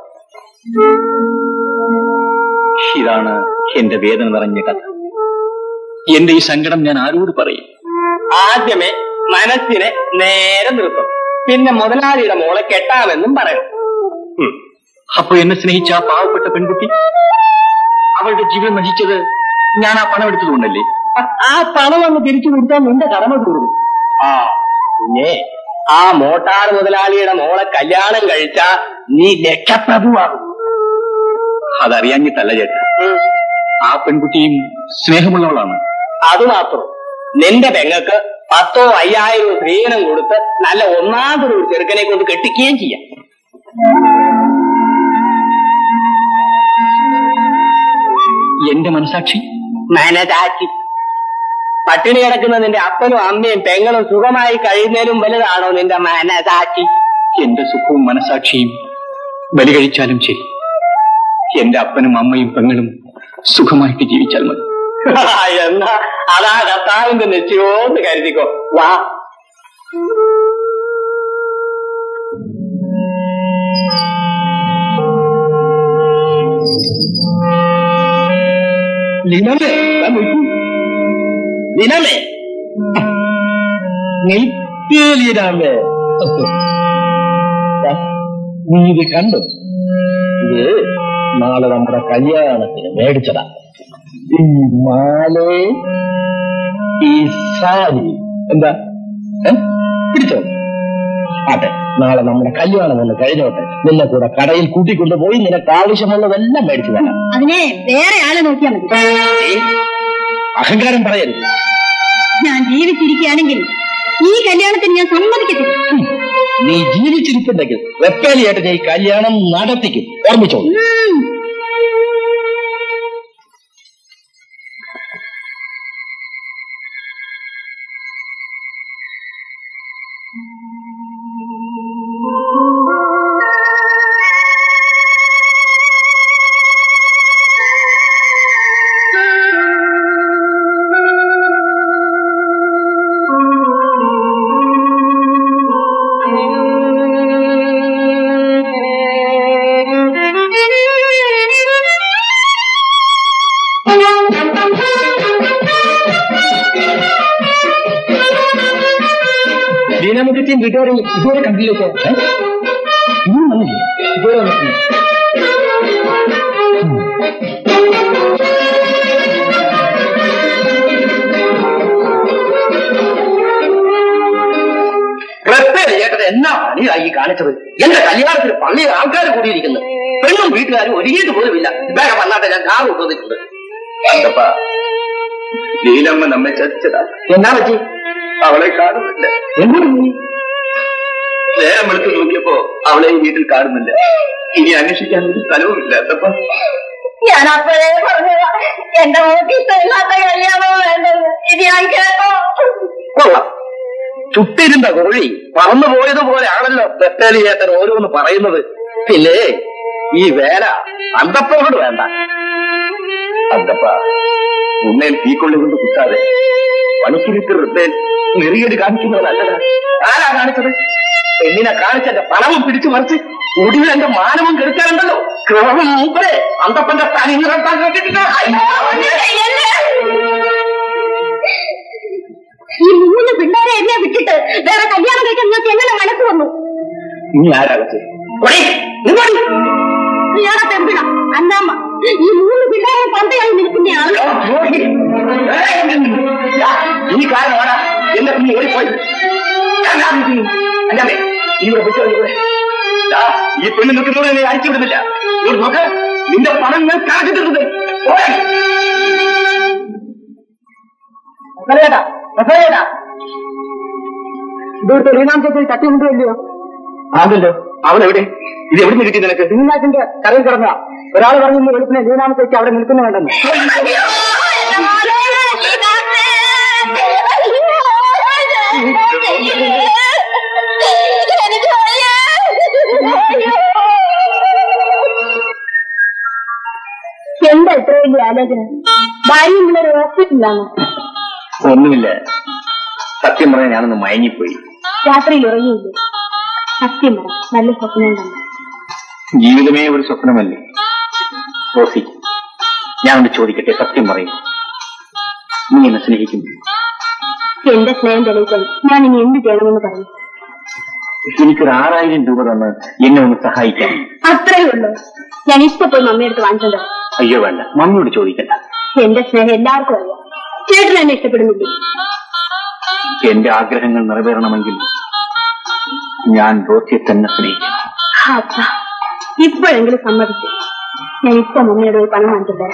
ഇതാണ് എന്റെ വേദന നിറഞ്ഞ കഥ. എന്റെ ഈ സങ്കടം ഞാൻ ആരോട് പറയും? ആദ്യമേ മനസ്സിനെ നേരെ നിർത്തും, പിന്നെ മുതലാളിയുടെ മോളെ കെട്ടാമെന്നും പറയണം. അപ്പൊ എന്നെ സ്നേഹിച്ച ആ പാവപ്പെട്ട പെൺകുട്ടി, അവളുടെ ജീവിതം നശിച്ചത് ഞാൻ ആ പണം എടുത്തതുകൊണ്ടല്ലേ? ആ പണം അങ്ങ് തിരിച്ചു കൊടുത്താൽ നിന്റെ കടമ കൂടും. പിന്നെ ആ മോട്ടാർ മുതലാളിയുടെ മോളെ കല്യാണം കഴിച്ചാ നീ ലക്ഷപ്രഭുവാകും. അതറിയാഞ്ഞിട്ടല്ല ചേട്ടാ, ആ പെൺകുട്ടിയും സ്നേഹമുള്ളവളാണ്. അത് മാത്രം, നിന്റെ പെങ്ങൾക്ക് 10,000-5,000 സ്ത്രീധനം കൊടുത്ത് നല്ല ഒന്നാമതൊരു ചെറുക്കനെ കൊണ്ട് കെട്ടിക്കുകയും ചെയ്യാം. എന്റെ മനസാക്ഷി പട്ടിണി കിടക്കുന്ന നിന്റെ അപ്പനും അമ്മയും പെങ്ങളും സുഖമായി കഴിയുന്നതിനും വലുതാണോ നിന്റെ മനസാക്ഷി? എന്റെ സുഖവും മനസാക്ഷിയും ബലി കഴിച്ചാലും ശരി, എന്റെ അപ്പനും അമ്മയും പെങ്ങളും സുഖമായിട്ട് ജീവിച്ചാൽ മതി. എന്നാ അതാ കർത്താവിന്റെ നിശ്ചയോന്ന് കരുതിക്കോ. വാ, ലീനമേ, ദിനമേ ലീനാമേ, നീ ഇത് കണ്ടു? ഇത് നാളെ നമ്മുടെ കല്യാണത്തിന് മേടിച്ചതാ. ഈ മാലേ, ഈ സാരി എന്താ പിടിച്ചോ? അതെ, നാളെ നമ്മുടെ കല്യാണം ഒന്ന് കഴിഞ്ഞോട്ടെ. നിന്നെ കൂടെ കടയിൽ കൂട്ടിക്കൊണ്ടുപോയി നിനക്ക് ആവശ്യമുള്ളതെല്ലാം മേടിച്ചു തരാം. അതിനെ വേറെ ആളെ നോക്കിയാൽ മതി. അഹങ്കാരം പറയരുത്. ഞാൻ ജീവിച്ചിരിക്കുകയാണെങ്കിൽ ഈ കല്യാണത്തിന് ഞാൻ സമ്മതിക്കത്തില്ല. നീ ജീവിച്ചിരിപ്പുണ്ടെങ്കിൽ വെപ്പാലിയായിട്ട് നീ കല്യാണം നടത്തിക്കും, ഓർമ്മിച്ചോളൂ. വീണാമുഖത്തെയും വീട്ടുകാരെയും ഇതുവരെ കണ്ടില്ലേ? ഇന്നും വന്നില്ലേ? ഇതുവരെ വന്നിട്ടില്ല. ചേട്ടൻ എന്നാ പണിയായി കാണിച്ചത്? എന്റെ കല്യാണത്തിന് പള്ളിയിൽ ആൾക്കാർ കൂടിയിരിക്കുന്നു. പെണ്ണും വീട്ടുകാരും ഒരുങ്ങിയിട്ട് പോലുമില്ല. വേറെ വന്നാട്ടെ, ഞാൻ കാർ കൊണ്ടുവന്നിട്ടുണ്ട്. അന്തപ്പാ, ലീലമ്മ നമ്മെ ചതിച്ചതാ. എന്നാ പറ്റി? അവളെ കാണുന്നില്ല. എങ്ങോട്ട് പോയി? നേരം വെളുത്ത് നോക്കിയപ്പോ അവളെ ഈ വീട്ടിൽ കാണുന്നില്ല. ഇനി അന്വേഷിക്കാൻ ഒരു സ്ഥലവുമില്ല. അന്തപ്പാ, ഞാൻ അപ്പോഴേ പറഞ്ഞതാ എന്റെ മോക്ക് ഇഷ്ടമില്ലാത്ത കല്യാണോ വേണ്ടത്. ഇത് ഞാൻ കേട്ടോ. കൊള്ളാം. ചുട്ടിരുന്ന കോഴി പറന്നു പോയതുപോലെ ആണല്ലോ ബത്തേരി ചേട്ടൻ ഓരോന്ന് പറയുന്നത്. പിന്നെ ഈ വേല അന്തപ്പനോട് വേണ്ട. അന്തപ്പാ, ഉണ്ണയിൽ തീക്കൊള്ളി കൊണ്ട് കുത്താതെ പണിക്കിരിക്ക് വൃദ്ധേൻ നെറിയേട് കാണിക്കുന്നവരല്ലടാ. ആരാ കാണിച്ചത്? പെണ്ണിനെ കാണിച്ചെന്റെ പണവും പിടിച്ചു മറിച്ച് ഒടുവിൽ എന്റെ മാനവും കെടുക്കാനുണ്ടല്ലോ. ക്രമം മൂപ്പരെ അന്തപ്പന്റെ തനി നിറത്താൻ കേട്ടിട്ടില്ല. ഈ 3 പിള്ളേരെ എന്നെ വിട്ടിട്ട് വേറെ കല്യാണം കഴിക്കാൻ നിങ്ങൾക്ക് എങ്ങനെ മനസ്സ് വന്നു? നീ ആരാകട്ടെ? ഇയാളെ പെമ്പിട അന്നാമ്മ ഈ 3 പിള്ളേരെ പന്തയായി നിൽക്കുന്നയാള്. ഈ കാരണമാണ് എന്റെ കുഞ്ഞ് ഓടിപ്പോയത്. അല്ലാതെ ഇവിടെ വിട്ടു. ഈ പെണ്ണ് നിൽക്കുന്നവരെ നീ അയച്ചു വിടുന്നില്ല. ഒരു നോക്ക്, നിന്റെ പണം ഞാൻ കാണിച്ചിട്ടുണ്ട്. ഇവിടുത്തെ റീനാമത്തെ തട്ടിമുണ്ടല്ലോ. ആണല്ലോ. അവളെവിടെ? ഇത് എവിടെ നിന്ന് കിട്ടി നിനക്ക്? തിങ്കളാഴ്ചന്റെ കരയിൽ കിടന്ന ഒരാൾ പറഞ്ഞു വെളുപ്പിനെ റീനാമത്തേക്ക് അവിടെ നിൽക്കുന്ന വേണ്ടെന്ന്. എന്താ ഇത്ര വലിയ ആലോചന? ഭാര്യയും പിള്ളേർ ഹോസ്പിറ്റലിലാണോ? ഒന്നുമില്ല. സത്യം പറയാൻ ഞാനൊന്ന് മയങ്ങിപ്പോയി. രാത്രിയിൽ ഉറങ്ങിയില്ലേ? സത്യം പറ, നല്ല സ്വപ്നം കണ്ടു. ജീവിതമേ ഒരു സ്വപ്നമല്ലേ റോസി? ഞാനൊന്ന് ചോദിക്കട്ടെ, സത്യം പറയും, നീ എന്നെ സ്നേഹിക്കുന്നു? എന്റെ സ്നേഹം തെളിയിക്കാൻ ഞാൻ ഇനി എന്ത് ചെയ്യണമെന്ന് പറയും? എനിക്കൊരു 6000 രൂപ തന്ന് എന്നെ ഒന്ന് സഹായിക്കാം. അത്രയേ ഉള്ളൂ. ഞാൻ ഇപ്പൊ പോയി മമ്മിയെടുത്ത് വാങ്ങിച്ചോണ്ടോ? അയ്യോ വേണ്ട, മമ്മിയോട് ചോദിക്കണ്ട. എന്റെ സ്നേഹം എല്ലാവർക്കും അറിയാം. ചേട്ടൻ എന്നെ ഇഷ്ടപ്പെടുന്നില്ലേ? എന്റെ ആഗ്രഹങ്ങൾ നിറവേറണമെങ്കിൽ ഞാൻ റോസിയെ തന്നെ സ്നേഹിക്കണം. അപ്പാ, ഇപ്പോഴെങ്കിലും സമ്മതിച്ചു. ഞാൻ ഇപ്പൊ മമ്മിയോട് പോയി പണം വാങ്ങിച്ചോണ്ടേ.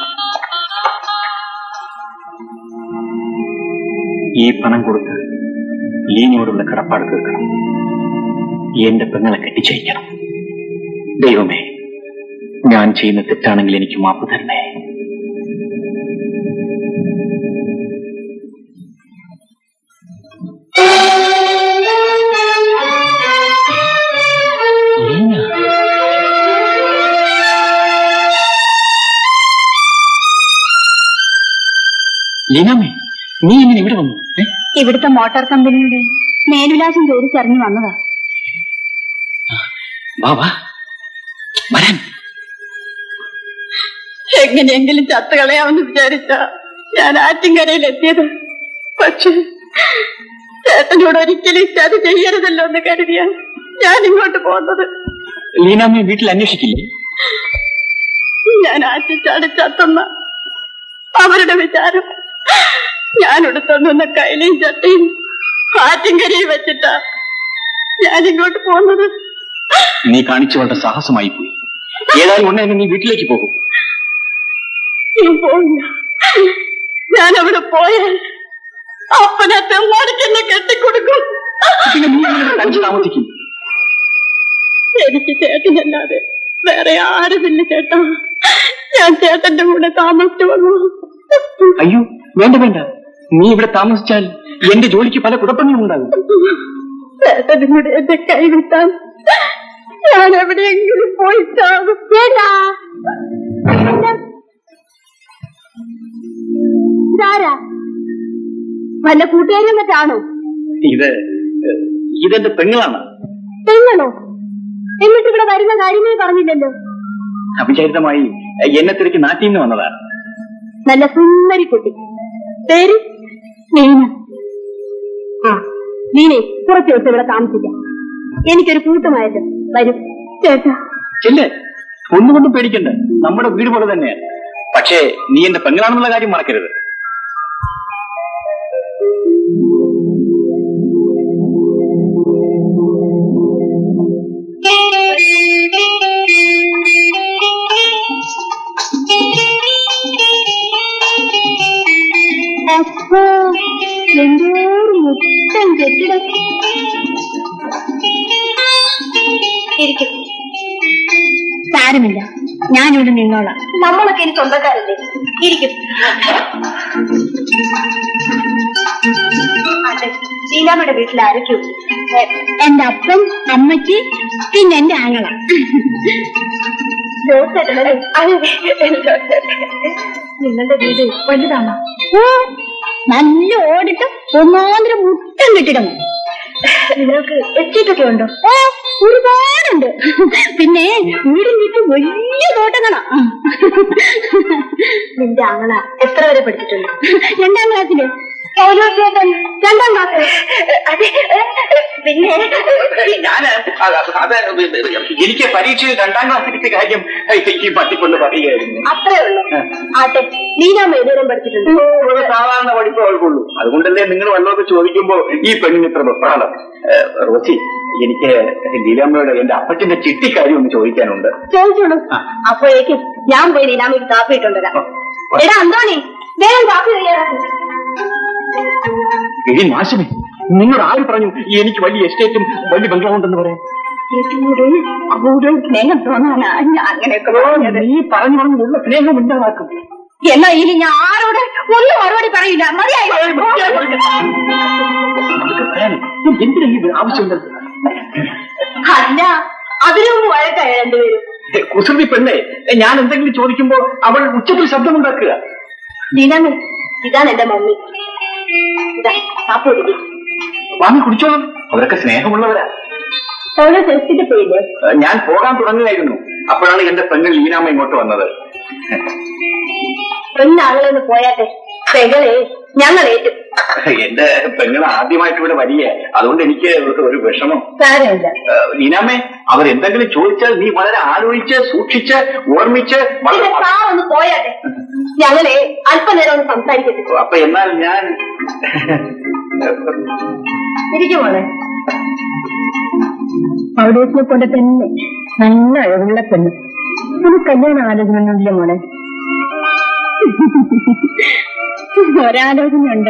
ഈ പണം കൊടുത്ത് ലീനയോടുള്ള കടപ്പാട് തീർക്കണം. എന്റെ പെങ്ങളെ കെട്ടിച്ചയക്കണം. ദൈവമേ, ഞാൻ ചെയ്യുന്ന തെറ്റാണെങ്കിൽ എനിക്ക് മാപ്പ് തരണേ. ലീനാമേ, നീ ഇങ്ങനെ ഇവിടെ വന്നു? ഇവിടുത്തെ മോട്ടോർ കമ്പനിയുടെ മേൽവിലാസം ചോദിച്ചറിഞ്ഞു വന്നതാ. ബാബാ വരാൻ. എങ്ങനെയെങ്കിലും ചത്തുകളയാമെന്ന് വിചാരിച്ച ഞാൻ ആറ്റിൻകരയിൽ എത്തിയത്. പക്ഷെ ചേട്ടനോട് ഒരിക്കലും ഇഷ്ടം ചെയ്യരുതല്ലോ എന്ന് കരുതിയാ ഞാൻ ഇങ്ങോട്ട് പോകുന്നത്. ലീനാമ്മയെ വീട്ടിൽ അന്വേഷിക്കില്ലേ? ഞാൻ ആറ്റിച്ചാടി ചത്തുന്ന അവരുടെ വിചാരം. ഞാൻ എടുത്തോണ്ടുവന്ന കൈലയും ചട്ടയും ആറ്റിൻകരയിൽ വെച്ചിട്ടാ ഞാനിങ്ങോട്ട് പോകുന്നത്. നീ കാണിച്ചു വളരെ സാഹസമായി പോയി. ഏതായാലും ഉടനെ നീ വീട്ടിലേക്ക് പോകും. ഞാൻ പോയില്ല. ഞാൻ അവിടെ പോയാൽ അപ്പനെ തെമ്മാടിക്കെന്നെ കെട്ടിക്കൊടുക്കും. പിന്നെ നീ തനിച്ച് താമസിക്കും. എനിക്ക് ചേട്ടനല്ലാതെ വേറെ ആരുമില്ല ചേട്ടാ. ഞാൻ ചേട്ടന്റെ കൂടെ താമസിച്ചു വന്നു. അയ്യോ വേണ്ട വേണ്ട, നീ ഇവിടെ താമസിച്ചാൽ എന്റെ ജോലിക്ക് പല കുഴപ്പങ്ങളും ഉണ്ടാകും. ചേട്ടനും കൂടെ എന്റെ കൈവിട്ടാൽ ഞാൻ എവിടെയെങ്കിലും പോയി ചാകും. ചേട്ടാ, ഇതാരാ? വല്ല കൂട്ടുകാരും മറ്റാണോ? ഇതെന്റെ പെങ്ങളാണ്. പെങ്ങളോ? എന്നിട്ട് ഇവിടെ വരുന്ന കാര്യമേ പറഞ്ഞില്ലല്ലോ. അവിചാരിതമായി എന്നെ തിരക്ക് നാട്ടിൽ നിന്ന് വന്നതാണ്. നല്ല സുന്ദരി കുട്ടി. പേര് നീന. ആ, നീനെ കുറച്ച് ദിവസം ഇവിടെ താമസിക്കാം. എനിക്കൊരു കൂട്ടുമായല്ലോ. വരും ചേട്ടാ. ചെല്ലേ, ഒന്നുകൊണ്ടും പേടിക്കണ്ട, നമ്മുടെ വീട് പോലെ തന്നെയാണ്. പക്ഷേ നീ എന്റെ പെങ്ങളാണെന്നുള്ള കാര്യം മറക്കരുത്. അപ്പോ എന്തോരം മുട്ടൻ കെട്ടിടം. ഇരിക്കും, സാരമില്ല, ഞാനിവിടെ നിന്നോളാം. നമ്മളൊക്കെ ഇനി സ്വന്തക്കാരല്ലേ. ഇരിക്കും. അതെ, ശീലാമ്മയുടെ വീട്ടിൽ ആരൊക്കെയും എന്റെ അപ്പൻ, അമ്മയ്ക്ക്, പിന്നെ എന്റെ ആങ്ങള. നിങ്ങളുടെ വീട് വലുതാണോ? നല്ല ഓടിട്ട് ഒന്നാന്തരം മുട്ടം കെട്ടിടമോ? നിങ്ങൾക്ക് എത്തിയിട്ടൊക്കെ ഉണ്ടോ? ഒരുപാടുണ്ട്. പിന്നെ വീടും വീട്ടും വലിയ തോട്ടങ്ങളാ. നിന്റെ ആങ്ങള എത്ര വരെ പഠിച്ചിട്ടുണ്ട്? 2ാം ക്ലാസ്സില്. 2ാം ക്ലാസ്. അതെ, പിന്നെ എനിക്ക് പരീക്ഷയിൽ 2ാം ക്ലാസ് കിട്ടിയ കാര്യം ഈ പട്ടിക്കൊണ്ട് പറയുകയായിരുന്നു. അത്രേ ഉള്ളൂ. ആട്ടെ, നീനാമ ഏതുവരെ പഠിച്ചിട്ടുണ്ട്? സാധാരണ പഠിപ്പ് അവൾക്കുള്ളൂ. അതുകൊണ്ടല്ലേ നിങ്ങൾ വല്ലതൊക്കെ ചോദിക്കുമ്പോ ഈ പെണ്ണിന് ഇത്ര വെപ്രാളം. റോസി, എനിക്ക് ലീലാമ്മയോട് എന്റെ അപ്പച്ചന്റെ ചിട്ടിക്കാര്യം ഒന്ന് ചോദിക്കാനുണ്ട്. ചോദിച്ചോളൂ. അപ്പോഴേക്കും ഞാൻ പോയി ലീലാമ്മയ്ക്ക് കാപ്പി ഇട്ടുണ്ടരാം. എടാ അന്തോണി, വേഗം കാപ്പി തയ്യാറാക്കി. എടി നാശമേ, നിന്നോട് ആര് പറഞ്ഞു എനിക്ക് വലിയ എസ്റ്റേറ്റും വലിയ ബംഗ്ലാവ് ഉണ്ടെന്ന് പറയാൻ? കൂടുതൽ സ്നേഹം തോന്നാനാ ഞാൻ അങ്ങനെയൊക്കെ നീ പറഞ്ഞുള്ള സ്നേഹം ഉണ്ടാക്കും. എന്നാ ഇനി ഞാൻ ആരോട് ഒന്നും മറുപടി പറയില്ല. മതിയായി. എന്തിനാ ആവശ്യമുണ്ട്? അല്ല, അതിനും വഴക്കായ രണ്ടുപേരും. കുസൃതി പെണ്ണെ, ഞാൻ എന്തെങ്കിലും ചോദിക്കുമ്പോ അവൾ ഉച്ചത്തിൽ ശബ്ദമുണ്ടാക്കുക. ദീനാമേ, ഇതാണ് എന്റെ മമ്മി. കാപ്പി കുടിക്കും. വാങ്ങി കുടിച്ചോളാം, അവരൊക്കെ സ്നേഹമുള്ളവരാ. അവളെ സെൽഫിട്ട് പോയില്ലേ? ഞാൻ പോകാൻ തുടങ്ങുകയായിരുന്നു. അപ്പോഴാണ് എന്റെ പെണ്ണ് ലീനാമ്മ ഇങ്ങോട്ട് വന്നത്. പെണ്ണാളെന്ന് പോയാട്ടെ, പെങ്ങളെ ഞങ്ങൾ ഏറ്റു. എന്റെ പെങ്ങൾ ആദ്യമായിട്ട് ഇവിടെ വരിക, അതുകൊണ്ട് എനിക്ക് ഒരു വിഷമം. സാരമില്ല ലീനാമ്മേ, അവരെന്തെങ്കിലും ചോദിച്ചാൽ നീ വളരെ ആലോചിച്ച് സൂക്ഷിച്ച് ഓർമ്മിച്ച് ഒന്ന് പോയാട്ടെ. ഞങ്ങളെ അല്പനേരം ഒന്ന് സംസാരിക്കട്ടെ. അപ്പൊ എന്നാൽ ഞാൻ ഇരിക്കുമോളെ. അവിടെ കൊണ്ട് തന്നെ നല്ല അഴകുള്ള പെണ്ണ്. ഒരു കല്യാണം ആലോചനയൊന്നുമില്ല മോളെ. ഒരാലോചനയുണ്ട്.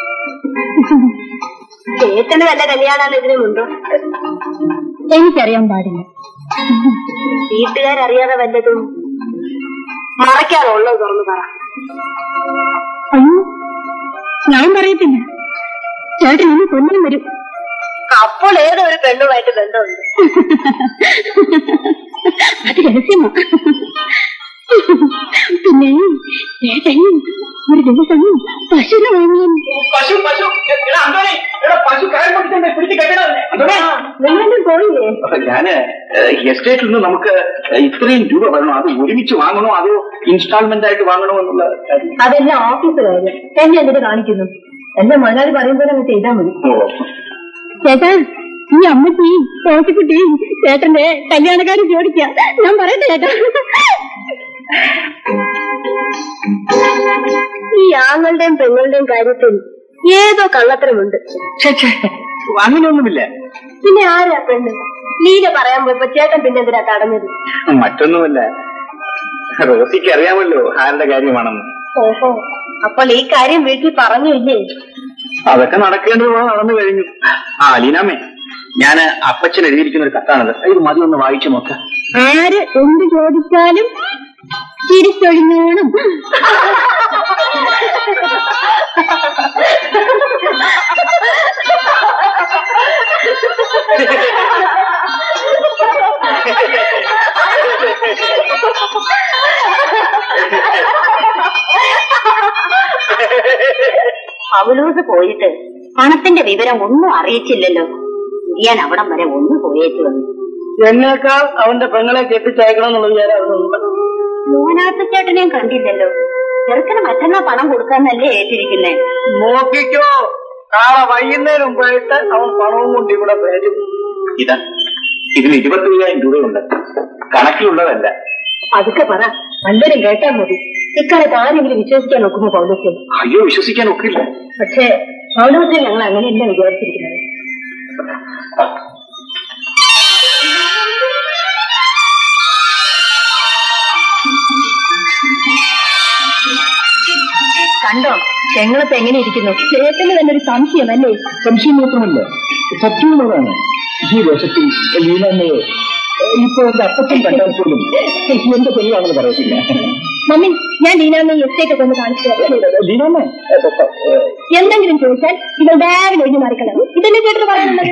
ചേട്ടന് വല്ല കല്യാണാലോചനയുണ്ടോ? എനിക്കറിയാൻ പാടില്ല. വീട്ടുകാരറിയാതെ വല്ലതും മറയ്ക്കാറുള്ളത് തുറന്നു പറ. അയ്യോ, ഞാൻ പറയത്തില്ല. ചേട്ടൻ ഇനി കൊല്ലം വരും. അപ്പോൾ ഏതോ ഒരു പെണ്ണുമായിട്ട് ബന്ധമുണ്ട്. അത് രഹസ്യമാ. പിന്നെ ചേട്ടൻ ഒരു ദിവസം പശുവിനെ വാങ്ങാൻ. നിങ്ങളും പോയില്ലേ? ഞാന് എസ്റ്റേറ്റിൽ നിന്ന് നമുക്ക് ഇത്രയും രൂപ വേണോ, അത് ഒരുമിച്ച് വാങ്ങണോ അതോ ഇൻസ്റ്റാൾമെന്റ് ആയിട്ട് വാങ്ങണോ എന്നുള്ള അതെല്ലാം ഓഫീസ് കാര്യം. എന്നെ എന്തിട്ട് കാണിക്കുന്നു? എന്റെ മുതലാളി പറയുമ്പോൾ അങ്ങ് ചെയ്താൽ മതി. ചേട്ടാ, ഈ അമ്മച്ചി തോച്ചിക്കുട്ടി ചേട്ടന്റെ കല്യാണക്കാരൻ ചോദിക്കാം. ഞാൻ പറയട്ടെ ചേട്ടാ. ഈ ആങ്ങളുടെയും പെങ്ങളുടെയും കാര്യത്തിൽ ഏതോ കള്ളത്തരമുണ്ട്. അങ്ങനെയൊന്നുമില്ല. പിന്നെ ആരാ പെണ്ണ്? ലീല പറയാൻ പോയപ്പോ ചേട്ടൻ പിന്നെ എന്തിനാ തടഞ്ഞത്? മറ്റൊന്നുമല്ല, റോസിക്ക് അറിയാമല്ലോ ആരുടെ കാര്യമാണെന്ന്. ഓഹോ, അപ്പോൾ ഈ കാര്യം വീട്ടിൽ പറഞ്ഞില്ലേ? അതൊക്കെ നടക്കേണ്ടതുപോലെ നടന്നു കഴിഞ്ഞു. ലീനാമ്മേ, ഞാൻ അപ്പച്ചൻ എഴുതിയിരിക്കുന്ന ഒരു കത്താണത്. ഇത് മതി ഒന്ന് വായിച്ചു നോക്കാം. ആര് എന്ത് ചോദിച്ചാലും തിരിച്ചൊഴിഞ്ഞോണം. അവലൂസ് പോയിട്ട് പണത്തിന്റെ വിവരം ഒന്നും അറിയിച്ചില്ലല്ലോ. ഞാൻ അവിടം വരെ ഒന്ന് പോയേച്ചു വന്നു. എന്നേക്കാൾ അവന്റെ പെങ്ങളെ കെട്ടിച്ചയക്കണം എന്നുള്ള വിചാരം അവനുണ്ട്. മോനാത്ത ചേട്ടനെയും കണ്ടില്ലല്ലോ. ചെറുക്കന് മറ്റന്നാ പണം കൊടുക്കാന്നല്ലേ ഏറ്റിരിക്കുന്നേ. നോക്കിക്കോ, നാളെ വൈകുന്നേരം മുമ്പായിട്ട് അവൻ പണവും കൊണ്ട് ഇവിടെ വരും. ഇതാ ഇതിന് 25,000 രൂപയുണ്ട്. കണക്കിലുള്ളതല്ല. അതൊക്കെ പറ, നല്ലൊരു കേട്ടാൽ മതി. ഇക്കാലത്ത് ആരെങ്കിലും വിശ്വസിക്കാൻ നോക്കുമോ പൗലോസെ? അയ്യോ, വിശ്വസിക്കാൻ ഒക്കില്ല. പക്ഷേ പൗലോസെ ഞങ്ങൾ അങ്ങനെയല്ല വിചാരിച്ചിരിക്കുന്നത്. കണ്ടോ ഞങ്ങളിപ്പോ എങ്ങനെ ഇരിക്കുന്നു? ചേട്ടന് തന്നെ ഒരു സംശയമല്ലേ? സംശയം മാത്രമല്ല, സത്യമുള്ളതാണ്. ഈ വേഷത്തിൽ ലീലാമ്മയെ ഇപ്പൊ എന്റെ അപ്പച്ചൻ കണ്ടാൽ പോലും എന്റെ പെണ്ണാണെന്ന് പറയത്തില്ല. മമ്മി, ഞാൻ ലീനാമ്മയെ എസ്റ്റേറ്റ് ഒക്കെ ഒന്ന് കാണിച്ചു തരാം. ലീലാമ്മ എന്തെങ്കിലും ചോദിച്ചാൽ ഇവൾ ബാഗിൽ ഒഴിഞ്ഞു മാറിക്കണം. ഇതല്ലേ ചേട്ടന് പറയാനുള്ളത്?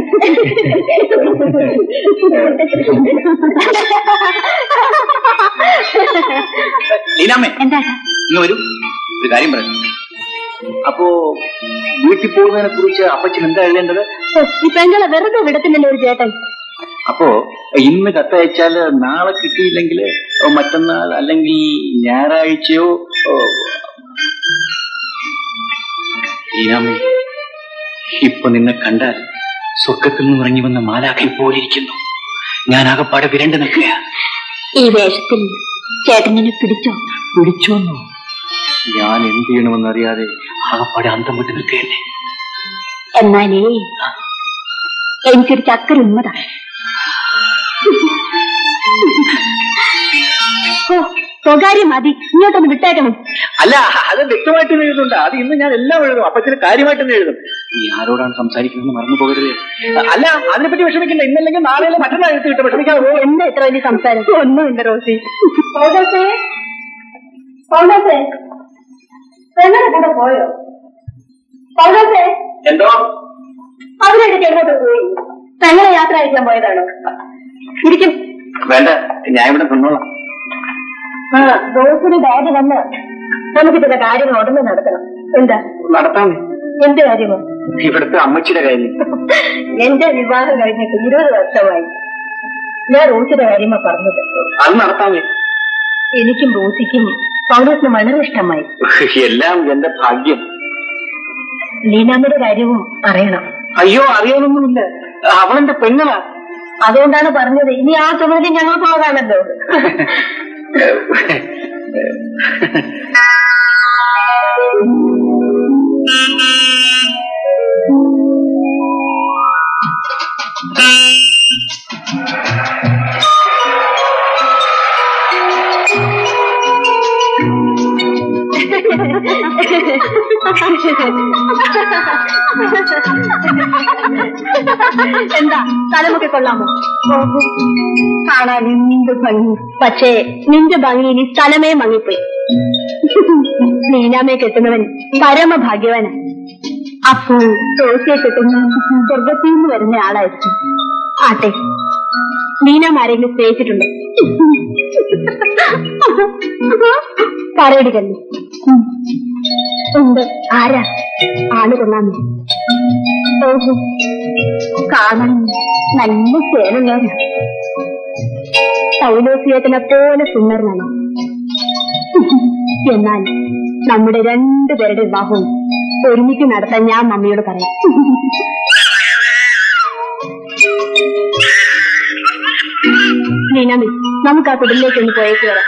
ലീലാമ്മേ, എന്താ ഇന്ന് വരൂ, ഒരു കാര്യം പറയാം. അപ്പോ വീട്ടിൽ പോകുന്നതിനെ കുറിച്ച് അപ്പച്ചൻ എന്താ എഴുതേണ്ടത്? ഈ പെങ്ങളെ വെറുതെ വിടത്തില്ലല്ലോ ഒരു ചേട്ടൻ. അപ്പോ ഇന്ന് കത്തയച്ചാല് നാളെ കിട്ടിയില്ലെങ്കിൽ മറ്റന്നാൾ അല്ലെങ്കിൽ ഞായറാഴ്ചയോ. ലീലാമ്മേ, ഇപ്പൊ നിന്നെ കണ്ടാൽ സ്വർഗത്തിൽ നിന്ന് ഇറങ്ങി വന്ന മാലാഖയെ പോലിരിക്കുന്നു. ഞാൻ ആകപ്പാടെ വിരണ്ടു നിൽക്കുക. ഈ വേഷത്തിൽ ചേട്ടനെ പിടിച്ചോന്നോ? ഞാൻ എന്ത് ചെയ്യണമെന്നറിയാതെ ആകപ്പാടെ അന്തം വിട്ട് നിൽക്കുകയല്ലേ. എന്നാലേ എനിക്കൊരു ചക്കര ഉമ്മതാ. സ്വകാര്യം മതി, ഇങ്ങോട്ടൊന്ന് വിട്ടേക്കണം. അല്ല, അത് വ്യക്തമായിട്ട് എഴുതുന്നുണ്ട്. അത് ഇന്ന് ഞാൻ എല്ലാം എഴുതും. അപ്പച്ചന് കാര്യമായിട്ട് തന്നെ എഴുതും. നീ ആരോടാണ് സംസാരിക്കുന്നത് മറന്നു പോകരുത്. അല്ല, അതിനെപ്പറ്റി വിഷമിക്കില്ല. ഇന്നല്ലെങ്കിൽ നാളെയല്ലേ മറ്റന്നാൾ എഴുത്ത് കിട്ടും. വിഷമിക്കാവോ? എന്താ ഇത്ര വലിയ സംസാരം? ഒന്നുമില്ല റോസി. കൂടെ പോയോ? എന്തോ അവരുടെ എങ്ങോട്ട് പോയി? ഞങ്ങളെ യാത്ര അയക്കാൻ പോയതാണോ? ഇരിക്കും. വേണ്ട, ഞാൻ ഇവിടെ നിന്നോളാം. റോസിന് ബാഗ് വന്ന് നമുക്ക് ചില കാര്യങ്ങൾ ഉടനെ നടത്തണം. എന്താ നടത്താമേ? എന്ത് കാര്യമോ? ഇവിടുത്തെ അമ്മച്ചിയുടെ കാര്യം. എന്റെ വിവാഹം കഴിഞ്ഞിട്ട് 20 വർഷമായി. ഞാൻ റോസിയുടെ കാര്യമാ പറഞ്ഞത്. അത് നടത്താമേ? എനിക്കും റോസിക്കും പൗലോസിന് വളരെ ഇഷ്ടമായി. എല്ലാം എന്റെ ഭാഗ്യം. ലീനാമ്മയുടെ കാര്യവും അറിയണം. അയ്യോ, അറിയാനൊന്നുമില്ല. അവളെന്റെ പെങ്ങളാ. അതുകൊണ്ടാണ് പറഞ്ഞത്. ഇനി ആ ചുമതല ഞങ്ങൾ പോകാണല്ലോ. എന്താ തലമൊക്കെ കൊള്ളാമോ? കാണാൻ എന്ത് ഭംഗി. പക്ഷേ നിന്റെ ഭംഗിയിൽ ഈ സ്ഥലമേ മങ്ങിപ്പോയി. ലീനാമയെ കെട്ടുന്നവൻ പരമഭാഗ്യവാനാ. അപ്പോൾ റോസിയെ കെട്ടുന്ന സ്വർഗത്തിൽ നിന്ന് വരുന്ന ആളായിരിക്കും. ആട്ടെ, ലീനാമ ആരെങ്കിലും സ്നേഹിച്ചിട്ടുണ്ട്? പറയടി കല്ലി. ഉണ്ട്. ആരാ? ആള് കൊള്ളാമോ? ഓഹോ, കാണാൻ നല്ല ചേരുന്നവരാ. പൗലോസിയേട്ടനെ പോലെ സുന്ദരനാണോ? എന്നാൽ നമ്മുടെ 2 പേരുടെ വിവാഹവും ഒരുമിച്ച് നടത്താൻ ഞാൻ മമ്മിയോട് പറയാം. ലീനാമി, നമുക്ക് ആ കുടിലേക്ക് ഒന്ന് പോയേക്ക് വരാം.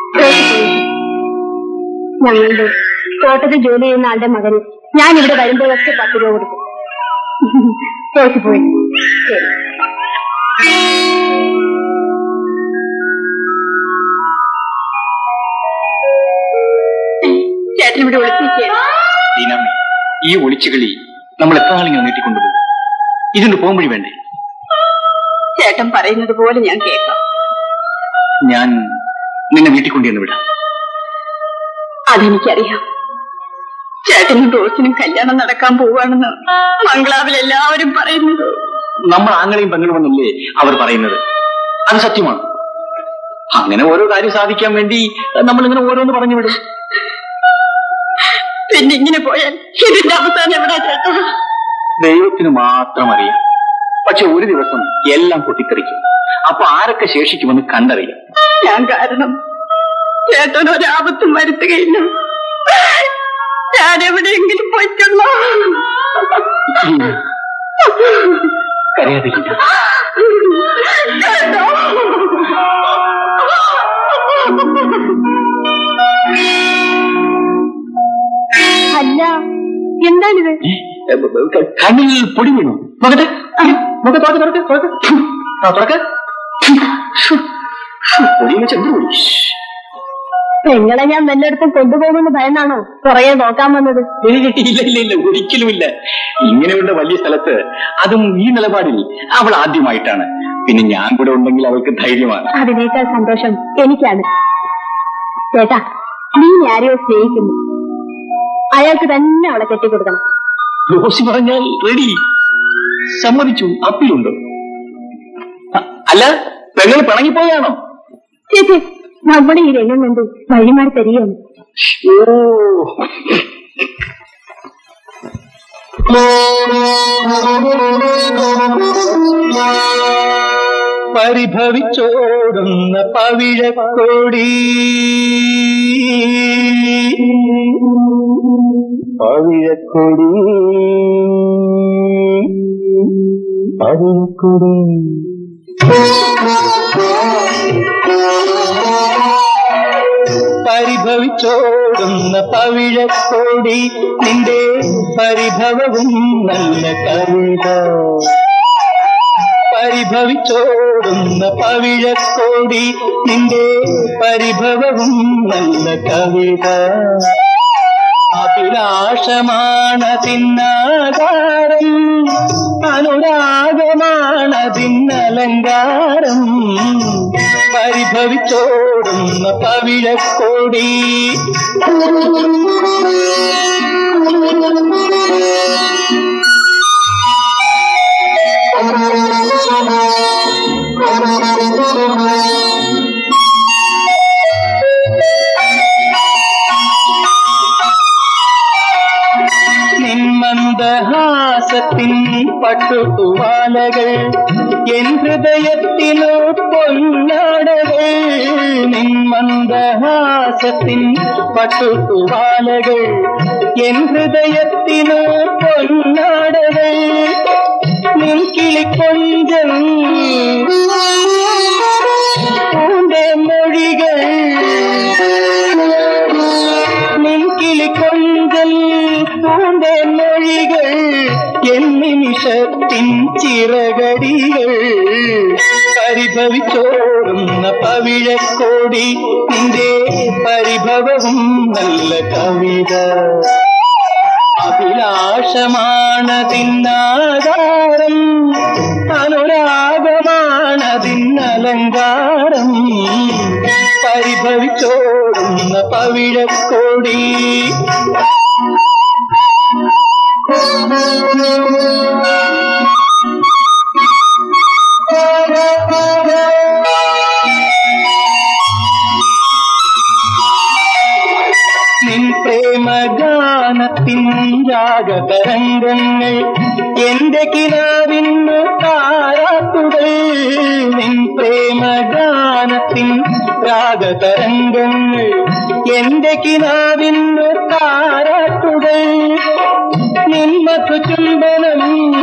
ഞങ്ങളുടെ തോട്ടത്തിൽ ജോലി ചെയ്യുന്ന ആളുടെ മകന് ഞാൻ ഇവിടെ വരുമ്പോഴൊക്കെ 10 രൂപ കൊടുക്കും. റോസി പോയി. ചേട്ടൻ ഇവിടെ ഒളിച്ചിരിക്കുകയാണ്. ഈ ഒളിച്ചുകളി നമ്മൾ എത്ര നാളിങ്ങനെ നീട്ടിക്കൊണ്ടുപോകും? ഇതിന് പോകുമ്പോഴേ വേണ്ടേ? ചേട്ടൻ പറയുന്നത് പോലെ ഞാൻ കേൾക്കാം. ഞാൻ നിന്നെ വീട്ടിൽ കൊണ്ടുവന്ന് വിടാം. അതെനിക്കറിയാം. ചേട്ടനും റോസിനും കല്യാണം നടക്കാൻ പോവാണെന്ന് മംഗളാവിൽ എല്ലാവരും പറയുന്നത്. നമ്മൾ ആങ്ങളെയും പെങ്ങളുമെന്നല്ലേ അവർ പറയുന്നത്? അത് സത്യമാണ്. അങ്ങനെ ഓരോ കാര്യം സാധിക്കാൻ വേണ്ടി നമ്മളിങ്ങനെ ഓരോന്ന് പറഞ്ഞു വിടും. പിന്നെ ഇങ്ങനെ പോയാൽ ഇതിന്റെ അവസാനം എവിടെ ചേട്ടാ? ദൈവത്തിന് മാത്രം അറിയാം. പക്ഷെ ഒരു ദിവസം എല്ലാം പൊട്ടിത്തെറിക്കും. അപ്പൊ ആരൊക്കെ ശേഷിക്കുമെന്ന് കണ്ടറിയാം. ഞാൻ കാരണം ചേട്ടൻ ഒരാപത്തും വരുത്തുകയില്ല. ഞാൻ എവിടെയെങ്കിലും പോയിക്കൊള്ളോ. കരയാതിരിക്കും. അല്ല, എന്താണിത്? കണ്ണിൽ പൊടി വീണു. നോക്കട്ടെ, നിങ്ങളെ ഞാൻ വല്ലയിടത്തും കൊണ്ടുപോകുമെന്ന് ഭയന്നാണോ പുറകെ നോക്കാൻ വന്നത്? ഇല്ല, ഒരിക്കലുമില്ല. ഇങ്ങനെയുള്ള വലിയ സ്ഥലത്ത്, അതും ഈ നിലപാടിൽ അവൾ ആദ്യമായിട്ടാണ്. പിന്നെ ഞാൻ കൂടെ ഉണ്ടെങ്കിൽ അവൾക്ക് ധൈര്യമാണ്. അതിനേക്കാൾ സന്തോഷം എനിക്കാണ്. ചേട്ടാ, നീ ആരെയോ സ്നേഹിക്കുന്നു. അയാൾക്ക് തന്നെ അവളെ കെട്ടിക്കൊടുക്കണം. ജോസി പറഞ്ഞാൽ റെഡി, സമ്മതിച്ചു. അപ്പീലുണ്ട്. അല്ല, പെങ്ങൾ പിണങ്ങിപ്പോയാണോ? ചേച്ചി, നമ്മുടെ ഈ രംഗം കണ്ട് വഴിമാറി തരികയാണ്. പരിഭവിച്ചോടുന്ന പവിഴക്കൊടി, പവിഴക്കൊടി, പവിഴക്കൊടി. പരിഭവിച്ചോടുന്ന പവിഴക്കൊടി, നിന്റെ പരിഭവവും നല്ല കവിത. പരിഭവിച്ചോടുന്ന പവിഴക്കൊടി, നിന്റെ പരിഭവവും നല്ല കവിത. അഭിലാഷമാണതിന്നാകാരം, അനുരാഗമാണതിന്നലങ്കാരം. പരിഭവിച്ചോടുന്ന പവിഴക്കൊടി. നിന്മന്ദഹാസത്തിൻ പട്ടുവാലകൾ, എൻ ഹൃദയത്തിലോ പൊന്നാടകൾ. നിന്മന്ദഹാസത്തിൻ പട്ടുവാലകൾ, എൻ ഹൃദയത്തിലോ പൊന്നാടകൾ. നിൻ കിളിക്കൊഞ്ചൽ പൂന്റെ മൊഴികൾ, നിൻ കിളിക്കൊഞ്ചൽ പൂന്റെ മൊഴികൾ, എൻ നിമിഷത്തിൻ ചിറകടികൾ. പരിഭവിച്ചോടുന്ന പവിഴക്കൊടി, നിന്റെ പരിഭവവും നല്ല കവിത. അഭിലാഷമാണതിന്നാകാരം, അനുരാഗമാണതിന്നലങ്കാരം. പരിഭവിച്ചോടുന്ന പവിഴക്കൊടി. നിൻ പ്രേമഗാനത്തിൻ രാഗതരംഗങ്ങൾ, എന്റെ കിനാവിന്നു താരാട്ടുകൾ. നിൻ പ്രേമഗാനത്തിൻ രാഗതരംഗങ്ങൾ, എന്റെ കിനാവിന്നു താരാട്ടുകൾ. നിൻ മധുചുംബനം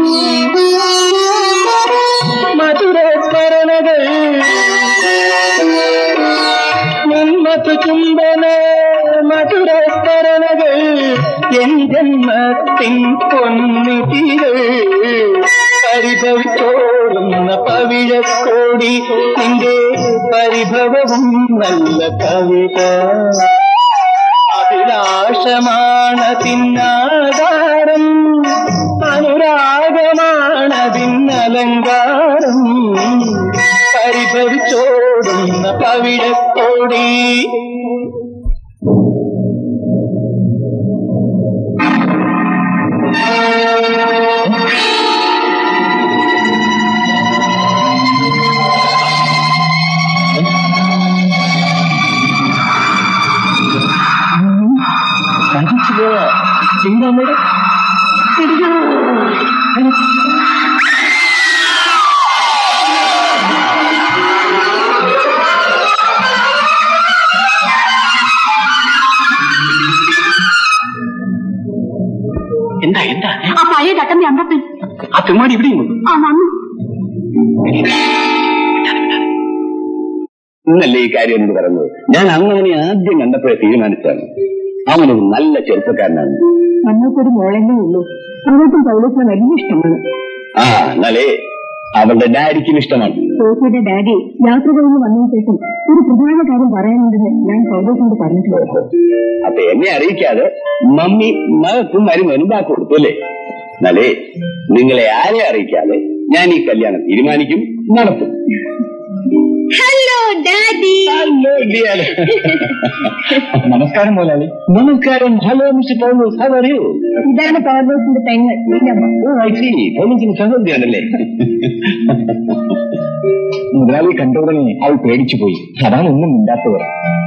മധുരസ്മരണകൾ, നിൻ മധുചുംബന മധുരസ്മരണകൾ, എൻ ജന്മത്തിൻ പൊന്നിതികൾ. പരിഭവിച്ചോടുന്ന പവിഴക്കൊടി, നിന്റെ പരിഭവവും നല്ല കവിത. അഭിലാഷമാണതിന്നാകാരം, അനുരാഗമാണതിന്നലങ്കാരം. പരിഭവിച്ചോടുന്ന പവിഴക്കൊടി. ചിന്തമ്മയുടെ എന്താ എന്താ? ആ പഴയ ചട്ടമ്പി അമ്പപ്പൻ ആ തെമ്മാടി ഇവിടെയും വന്നു. ആ വന്നു. ഇന്നല്ലേ ഈ കാര്യം എന്നോട് പറഞ്ഞത്. ഞാൻ അങ്ങനെ ആദ്യം കണ്ടപ്പോഴേ തീരുമാനിച്ചാണ് അവനൊരു നല്ല ചെറുപ്പക്കാരനാണ്. ഞങ്ങൾക്കൊരു മോളെന്നേ ഉള്ളൂ. അവൾക്കും പൗലോസിനെ വലിയ ഇഷ്ടമാണ്. എന്നാലേ അവളുടെ ഡാഡിക്കും ഇഷ്ടമാണ്. സോഫിയുടെ ഡാഡി യാത്ര കഴിഞ്ഞ് വന്നതിന് ശേഷം ഒരു പ്രധാന കാര്യം പറയാനുണ്ടെന്ന് ഞാൻ പൗലോസിനോട് പറഞ്ഞിട്ടുണ്ട്. അപ്പൊ എന്നെ അറിയിക്കാതെ മമ്മി മകൾക്കും മരുമകനും ബാക്കി കൊടുത്തു അല്ലേ? എന്നാലേ നിങ്ങളെ ആരെ അറിയിക്കാതെ ഞാൻ ഈ കല്യാണം തീരുമാനിക്കും, നടത്തും. Hello daddy. Hello dear. നമസ്കാരം മുതലാളി. നമസ്കാരം. Hello mister Paulose, how are you? ഇതാണ് പൗലോസിന്റെ പെങ്ങൾ. പൗലോസിന് സഹോദരിയാണല്ലേ? മുതലാളി കണ്ടോടനെ അവൾ പേടിച്ചു പോയി. അതാണ് ഒന്നും മിണ്ടാത്തവർ.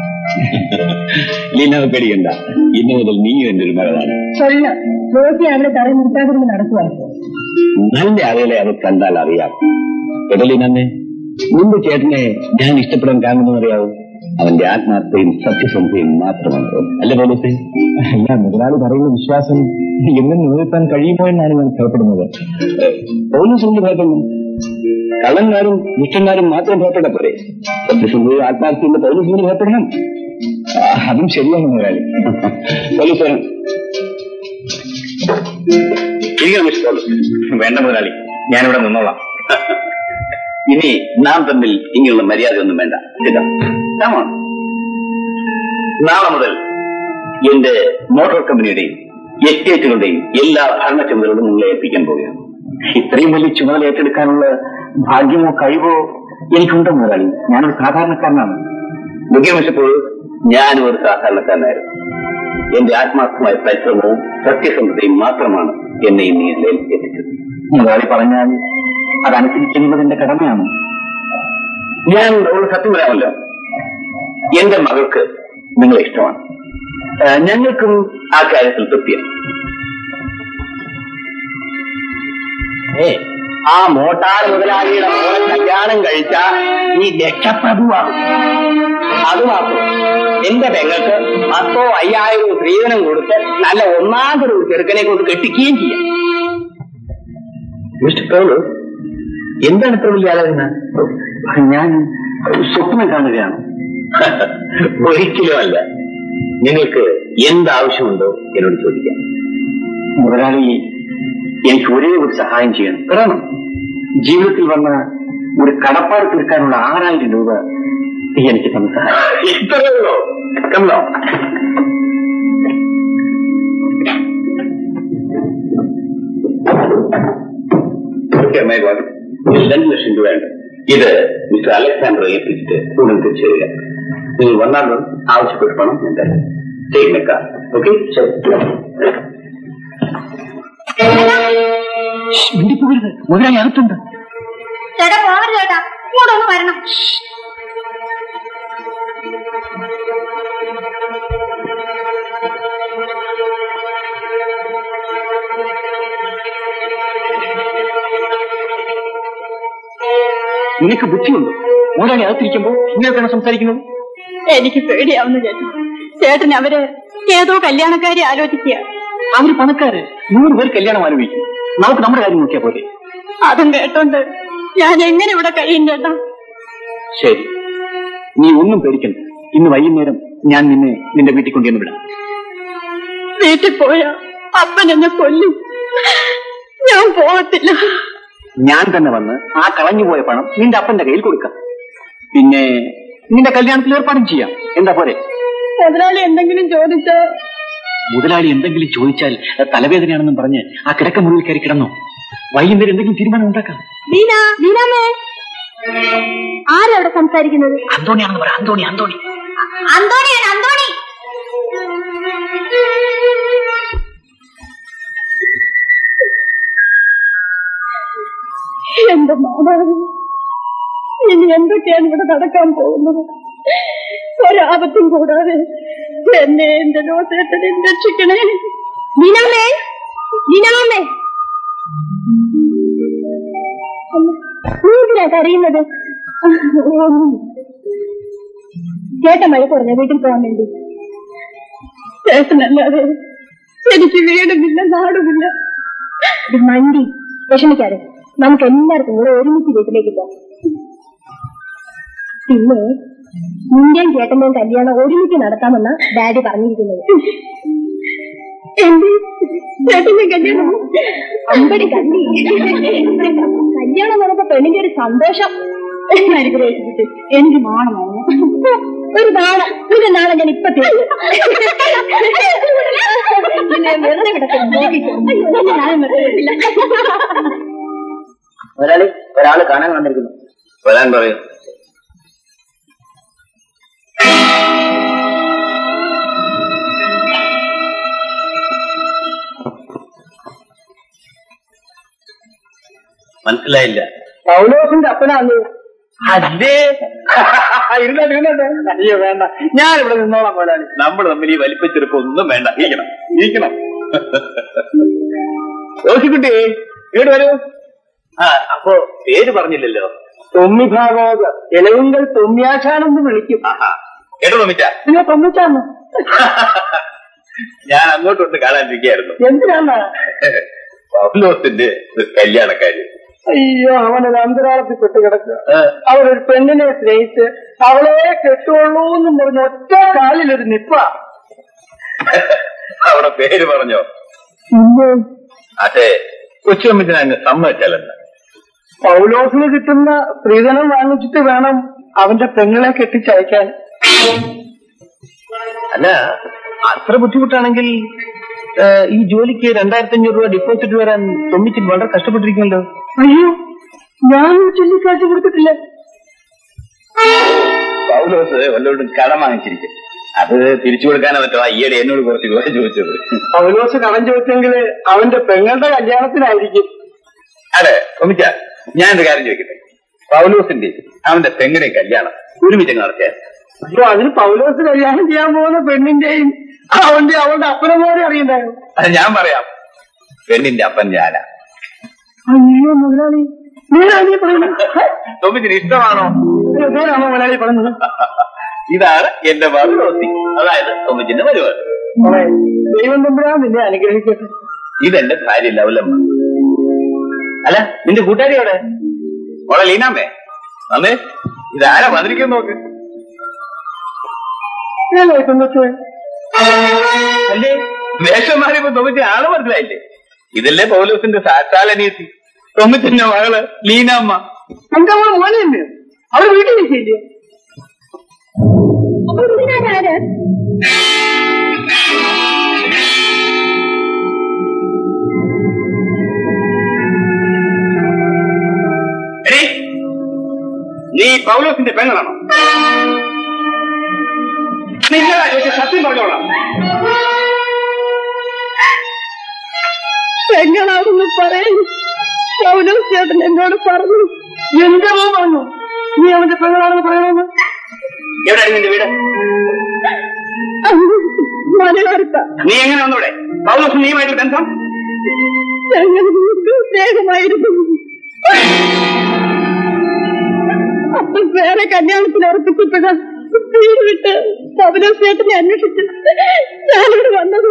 ലീനാവ് പേടിക്കണ്ട, ഇന്നു മുതൽ നീ എന്റെ ഒരു മകളാണ്. റോസി അവളെ തറ നിർത്താതെ നടക്കുവാണ്. നല്ല ആളുകളെ അവർ കണ്ടാൽ അറിയാം. എടലീനെ നിന്റെ ചേട്ടനെ ഞാൻ ഇഷ്ടപ്പെടാൻ കാണുമെന്ന് അറിയാവൂ. അവന്റെ ആത്മാർത്ഥയും സത്യസന്ധയും മാത്രമാണ്. അല്ല പൗലോസേ? അല്ല, മുതലാളി പറയുന്ന വിശ്വാസം എങ്ങനെ നിലനിർത്താൻ കഴിയുമോ എന്നാണ് ഞാൻ ഭയപ്പെടുന്നത്. പൗലോസിന് ഭയപ്പെടുന്നു. കള്ളന്മാരും ദുഷ്ടന്മാരും മാത്രം ഭയപ്പെടാൻ പോരെ. സത്യസന്ധയും ആത്മാർത്ഥയുള്ള പൗലോസിന് ഭയപ്പെടണം. അതും ശരിയാണ് മുതലാളി. പൗലോസ് വേണ്ട മുതലാളി, ഞാനിവിടെ നിന്നോളാം. ഇനി നാം തമ്മിൽ ഇങ്ങനെയുള്ള മര്യാദയൊന്നും വേണ്ട. നാളെ മുതൽ എന്റെ മോട്ടോർ കമ്പനിയുടെയും എസ്റ്റേറ്റുകളുടെയും എല്ലാ ഭരണ ചുമതലകളും നിങ്ങളെ ഏൽപ്പിക്കാൻ പോവുകയാണ്. ഇത്രയും വലിയ ചുമതല ഏറ്റെടുക്കാനുള്ള ഭാഗ്യമോ കഴിവോ എനിക്കുണ്ടോ മുതലാളി? ഞാനൊരു സാധാരണക്കാരനാണ്. മുഖ്യമന്ത്രിപ്പോൾ ഞാനും ഒരു സാധാരണക്കാരനായിരുന്നു. എന്റെ ആത്മാർത്ഥമായ പരിശ്രമവും സത്യസന്ധതയും മാത്രമാണ് എന്നെ ഈ നിലയിൽ എത്തിച്ചത്. മുതലാളി പറഞ്ഞാൽ അതനുസരിക്കുന്നത് എന്റെ കടമയാണ്. ഞാൻ ഒരു സത്യം പറയാമല്ലോ, എന്റെ മകൾക്ക് നിങ്ങളെ ഇഷ്ടമാണ്. ഞങ്ങൾക്കും ആ കാര്യത്തിൽ തൃപ്തിയാണ്. ആ മോട്ടാർ മുതലാളിയുടെ മോളെ കല്യാണം കഴിച്ച ഈ രക്ഷപ്രഭുവാകും. അതുമാത്രം എന്റെ പെങ്ങൾക്ക് 10,000 or 5,000 സ്ത്രീധനം കൊടുത്ത് നല്ല ഒന്നാമതൊരു ചെറുക്കനെ കൊണ്ട് കെട്ടിക്കുകയും ചെയ്യാം. മിസ്റ്റർ പൗലോസ്, എന്താണ് ഇത്ര വലിയ ആലോചന? ഞാൻ സ്വപ്നം കാണുകയാണ്. ഒരിക്കലും അല്ല. നിങ്ങൾക്ക് എന്താവശ്യമുണ്ടോ എന്നോട് ചോദിക്കാം. മുതലാളി, എനിക്ക് ഒരേ ഒരു സഹായം ചെയ്യണം. കാരണം ജീവിതത്തിൽ വന്ന ഒരു കടപ്പാട് തീർക്കാനുള്ള 6,000 രൂപ എനിക്ക് തന്ന സഹായം. ഇത്രയുള്ളോ? കമ്മോ. മൈ ഗോഡ്, 2 ലക്ഷം രൂപയുണ്ട്. ഇത് മിസ്റ്റർ അലക്സാണ്ടർ ഏൽപ്പിച്ചിട്ട് ഉടൻ തിരിച്ചുവരിക. നിങ്ങൾ വന്നാലും ആവശ്യപ്പെട്ട പണം ഞാൻ തരാം. ചെയ്യുന്നേക്കാം. ഓക്കെ? മുതലാളി അകത്തുണ്ട്. ചേട്ടാ പോകരുത് ചേട്ടാ, കൂടെ ഒന്ന് വരണം. നിനക്ക് ബുദ്ധിയുണ്ടോ? മുതലാളി അകത്തിരിക്കുമ്പോ ഇങ്ങനെയൊക്കെയാണ് സംസാരിക്കുന്നത്. എനിക്ക് പേടിയാവുന്നു ചേട്ടൻ. ചേട്ടൻ അവര് ഏതോ കല്യാണക്കാരി ആലോചിക്കുക. അവര് പണക്കാര്. 100 പേർ കല്യാണം ആലോചിക്കും. നമുക്ക് നമ്മുടെ കാര്യം നോക്കിയാ പോലെ. അതും കേട്ടോണ്ട് ഞാൻ എങ്ങനെ ഇവിടെ കഴിയും ചേട്ടാ? ശരി, നീ ഒന്നും പേടിക്കണ്ട. ഇന്ന് വൈകുന്നേരം ഞാൻ നിന്റെ വീട്ടിൽ കൊണ്ടുവന്ന് വിടാം. വീട്ടിൽ പോയാ അപ്പൻ എന്നെ കൊല്ലും. ഞാൻ പോകത്തില്ല. ഞാൻ തന്നെ വന്ന് ആ കളഞ്ഞുപോയ പണം നിന്റെ അപ്പന്റെ കയ്യിൽ കൊടുക്കാം. പിന്നെ നിന്റെ കല്യാണത്തിൽ ഏർപ്പാടും ചെയ്യാം. എന്താ പോരെ? മുതലാളി എന്തെങ്കിലും ചോദിച്ചോ? മുതലാളി എന്തെങ്കിലും ചോദിച്ചാൽ തലവേദനയാണെന്നും പറഞ്ഞ് ആ കിടക്ക മുറിയിൽ കയറി കിടന്നോ. വൈകുന്നേരം എന്തെങ്കിലും തീരുമാനം ഉണ്ടാക്കാം. ലീനാമേ, ആരവിടെ സംസാരിക്കുന്നത്? അന്തോണിയാണെന്ന് പറ. അന്തോണി. അന്തോണിയാണ്. അന്തോണി. എന്റെ മാതാവ്, ഇനി എന്തൊക്കെയാണ് ഇവിടെ നടക്കാൻ പോകുന്നത്? ഒരാപത്തും കൂടാതെ എന്നെ എന്റെ ദോഷത്തിനെ രക്ഷിക്കണേ. ലീനാമേ, ലീനാമേ, നീ കരയുന്നത്? ചേട്ടൻ മഴ കുറഞ്ഞ വീട്ടിൽ പോകാൻ വേണ്ടി. ചേട്ടനല്ലാതെ എനിക്ക് വീടുമില്ല, നാടുമില്ല. മണ്ടി വിഷമിക്കാതെ. നമുക്ക് എല്ലാവർക്കും കൂടെ ഒരുമിച്ച് വീട്ടിലേക്ക് പോകാം. പിന്നെ നിന്റെയും ചേട്ടന്റെയും കല്യാണം ഒരുമിച്ച് നടത്താമെന്നാ ഡാഡി പറഞ്ഞിരിക്കുന്നത്. ചേട്ടന്റെ കല്യാണം അമ്പടി കണ്ടി കല്യാണം നടന്ന പെണ്ണിന്റെ ഒരു സന്തോഷം അനുഗ്രഹിച്ചിട്ട് എനിക്ക് നാണമായിരുന്നു. ഒരു നാളെ പിന്നെ നാളെ ഞാൻ ഇപ്പൊ വെറുതെ ഒരാള് കാണാൻ വന്നിരിക്കുന്നു. വരാൻ പറയൂ. മനസ്സിലായില്ല. പൗലോസിന്റെ അപ്പനാണ്. അല്ലേ ഇരുന്നോട്ടെ. അയ്യോ വേണ്ട, ഞാനിവിടെ നിന്നോളാം മുതലാളി. നമ്മൾ തമ്മിൽ ഈ വലിപ്പച്ചെറുപ്പം ഒന്നും വേണ്ട. ഇരിക്കണം. ജോസിക്കുട്ടി ഇങ്ങോട്ട് വരൂ. അപ്പോ പേര് പറഞ്ഞില്ലല്ലോ. തൊമ്മി ഭാഗവത എലവുങ്കൽ തൊമ്മിയാശാനെന്ന് വിളിക്കും. കേട്ടോ തൊമ്മിച്ച? പിന്നെ തൊമ്മിച്ചാന്ന് ഞാൻ അങ്ങോട്ടൊട്ട് കാണാനിരിക്കുകയായിരുന്നു. എന്തിനാണ്? പൗലോസിന്റെ കല്യാണക്കാരി. അയ്യോ, അവനൊരു അന്തരാളത്തിൽ പെട്ട് കിടക്കുക. അവരൊരു പെണ്ണിനെ സ്നേഹിച്ച് അവളെ കെട്ടുള്ളൂ എന്നും പറഞ്ഞ ഒറ്റ കാലിലൊരു നിപ്പ. അവിടെ പേര് പറഞ്ഞോ? അതെ, കൊച്ചുമ്മത്തിന് അങ്ങ് സമ്മതിച്ചാലെന്ന്. പൗലോസിന് കിട്ടുന്ന സ്ത്രീധനം വാങ്ങിച്ചിട്ട് വേണം അവന്റെ പെങ്ങളെ കെട്ടിച്ചയക്കാൻ. അല്ല, അത്ര ബുദ്ധിമുട്ടാണെങ്കിൽ ഈ ജോലിക്ക് 2500 രൂപ ഡിപ്പോസിറ്റ് വരാൻ തൊമ്മിച്ചിട്ട് വളരെ കഷ്ടപ്പെട്ടിരിക്കുമല്ലോ. അയ്യോ, ഞാൻ ചൊല്ലിക്കാശ് കൊടുത്തിട്ടില്ല. പൗലോസ് വല്ലവരും കടം വാങ്ങിച്ചിരിക്കും. അത് തിരിച്ചു കൊടുക്കാനോ പറ്റോ? ഈയിടെ എന്നോട് കുറച്ച് രൂപ ചോദിച്ചത്. പൗലോസ് കടം ചോദിച്ചെങ്കിൽ അവന്റെ പെങ്ങളുടെ കല്യാണത്തിനായിരിക്കും. അതെ തൊമ്മിച്ച, ഞാൻ ഒരു കാര്യം ചോദിക്കട്ടെ. പൗലോസിന്റെ അവന്റെ പെങ്ങളുടെ കല്യാണം ഒരുമിച്ച് നടത്തിയാൽ? അയ്യോ, അതിന് പൗലോസ് കല്യാണം ചെയ്യാൻ പോകുന്ന പെണ്ണിന്റെയും അവളുടെ അപ്പനമാരെ അറിയണ്ടായോ? അത് ഞാൻ പറയാം. പെണ്ണിന്റെ അപ്പൻ ഞാനാ. അയ്യോ മുതലാളി, നേരാണീ പറയുന്നത്. തൊമ്മിച്ചിന് ഇഷ്ടമാണോ? നേരാണോ മുതലാളി പറഞ്ഞത്? ഇതാണ് എന്റെ പൗലോസി, അതായത് തൊമ്മിച്ചിന്റെ പരിപാടി. ദൈവം തമ്പുരാൻ നിന്നെ അനുഗ്രഹിക്കട്ടെ. ഇതെന്റെ ഭാര്യ ലവലമ്മ. അല്ല, നിന്റെ കൂട്ടുകാരി അവിടെ? മോളെ ലീനാമ്മേ, അന്നേ ഇതാരാ വന്നിരിക്കുന്നു നോക്ക്. അല്ലേ, വേഷം മാറിയപ്പോ തൊമ്മിച്ച ആള് മനസ്സിലായില്ലേ? ഇതല്ലേ പൗലോസിന്റെ സാക്ഷാലനീതി, തൊമ്മിച്ചന്റെ മകള് ലീനാമ്മ. എന്റെ മോളെ മോനെ തന്നെ അവിടെ വീട്ടിൽ നിൽക്കില്ലേ? നീ പൗലോസിന്റെ പെങ്ങളാണോ? നിന്നതാ ചോദിച്ച, സത്യം പറഞ്ഞോളാം. പെങ്ങളാണെന്ന് പറയാൻ പൗലോസ് ചേട്ടൻ എന്നോട് പറഞ്ഞു. എന്റെ മോൻ പറഞ്ഞു നീ അവന്റെ പെങ്ങളാണെന്ന് പറയണമെന്ന്. എവിടെയാണ് നിന്റെ വീട്? മലയാളത്ത. നീ എങ്ങനെ വന്നൂടെ? പൗലോസ് നീയുമായിട്ട് ബന്ധം? ഞങ്ങൾക്ക് സ്നേഹമായിരുന്നു. അപ്പം വേറെ കല്യാണത്തിന് ഉറപ്പിച്ചപ്പോഴാ വീട് വിട്ട് പൗലോസ് ചേട്ടനെ അന്വേഷിച്ച് ഞാനിവിടെ വന്നത്.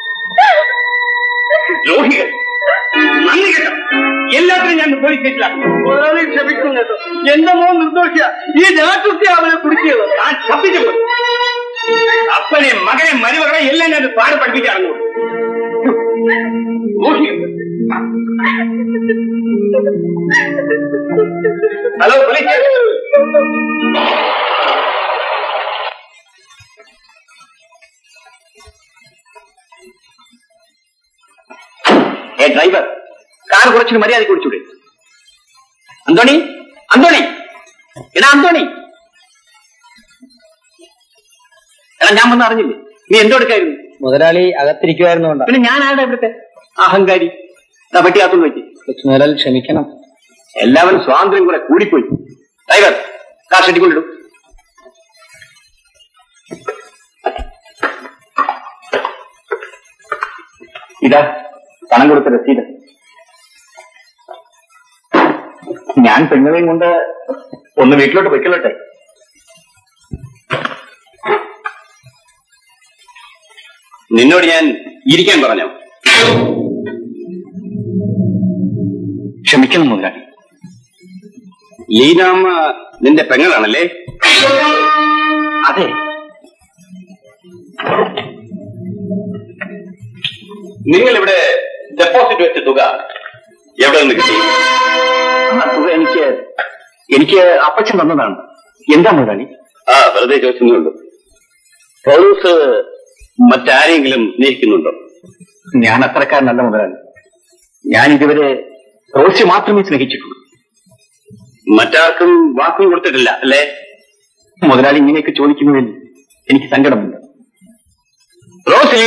ദ്രോഹികൾ, നന്ദി കേട്ടോ. എല്ലാത്തിനും ഞാൻ പോലീസ് കേസിലാക്കും. ക്ഷമിക്കും കേട്ടോ, എന്റെ മോൻ നിർദോഷിയ. ഈ രാഷ്ട്രീയ അവനെ കുടിക്കിയത് ഞാൻ ശബ്ദിച്ചപ്പോൾ അപ്പനെ മകനെ മരുമകളെ എല്ലാം ഞാൻ പാട് പഠിപ്പിച്ചാണ്. Hello police. ഡ്രൈവർ, കാർ കുറച്ചു മര്യാദ കുടിച്ചൂടെ? അന്തോണി, അന്തോണി, എടാ അന്തോണി, എടാ ഞാൻ വന്ന് അറിഞ്ഞില്ലേ? നീ എന്തെടുക്കായിരുന്നു? മുതലാളി അകത്തിരിക്കുവായിരുന്നു. പിന്നെ ഞാൻ ആരുടെ ഇവിടുത്തെ അഹങ്കാരി? പറ്റിയാത്തും വെച്ച് മുതലാളി ക്ഷമിക്കണം. എല്ലാവരും സ്വാതന്ത്ര്യം കൂടെ കൂടിപ്പോയി. ഡ്രൈവർ, കാർ ഷെട്ടിക്കൊണ്ടിടും. ഇതാ പണം കൊടുത്ത രസീത്. ഞാൻ പെണ്ണുകളെയും കൊണ്ട് ഒന്ന് വീട്ടിലോട്ട് പൊയ്ക്കൊള്ളട്ടെ. നിന്നോട് ഞാൻ ഇരിക്കാൻ പറഞ്ഞോ? ക്ഷമിക്കണം. ക്ഷമിക്കണം മുതലാളി. ലീനാമ്മ നിന്റെ പെങ്ങളാണല്ലേ? അതെ. നിങ്ങൾ ഇവിടെ ഡെപ്പോസിറ്റ് വെച്ച തുക എവിടെ നിന്ന് കിട്ടി? ആ തുക എനിക്ക് അപ്പച്ചൻ തന്നതാണ്. എന്താ മുതലാളി? വെറുതെ ചോദിക്കുന്നുള്ളൂ. പൗലൂസ് മറ്റാരെങ്കിലും സ്നേഹിക്കുന്നുണ്ടോ? ഞാൻ അത്രക്കാരനല്ല മുതലാളി. ഞാൻ ഇതുവരെ റോസി മാത്രമേ സ്നേഹിച്ചിട്ടുള്ളൂ. മറ്റാർക്കും വാക്കും കൊടുത്തിട്ടില്ല അല്ലേ? മുതലാളി ഇങ്ങനെയൊക്കെ ചോദിക്കുന്നതിൽ എനിക്ക് സങ്കടമുണ്ട്. റോസി,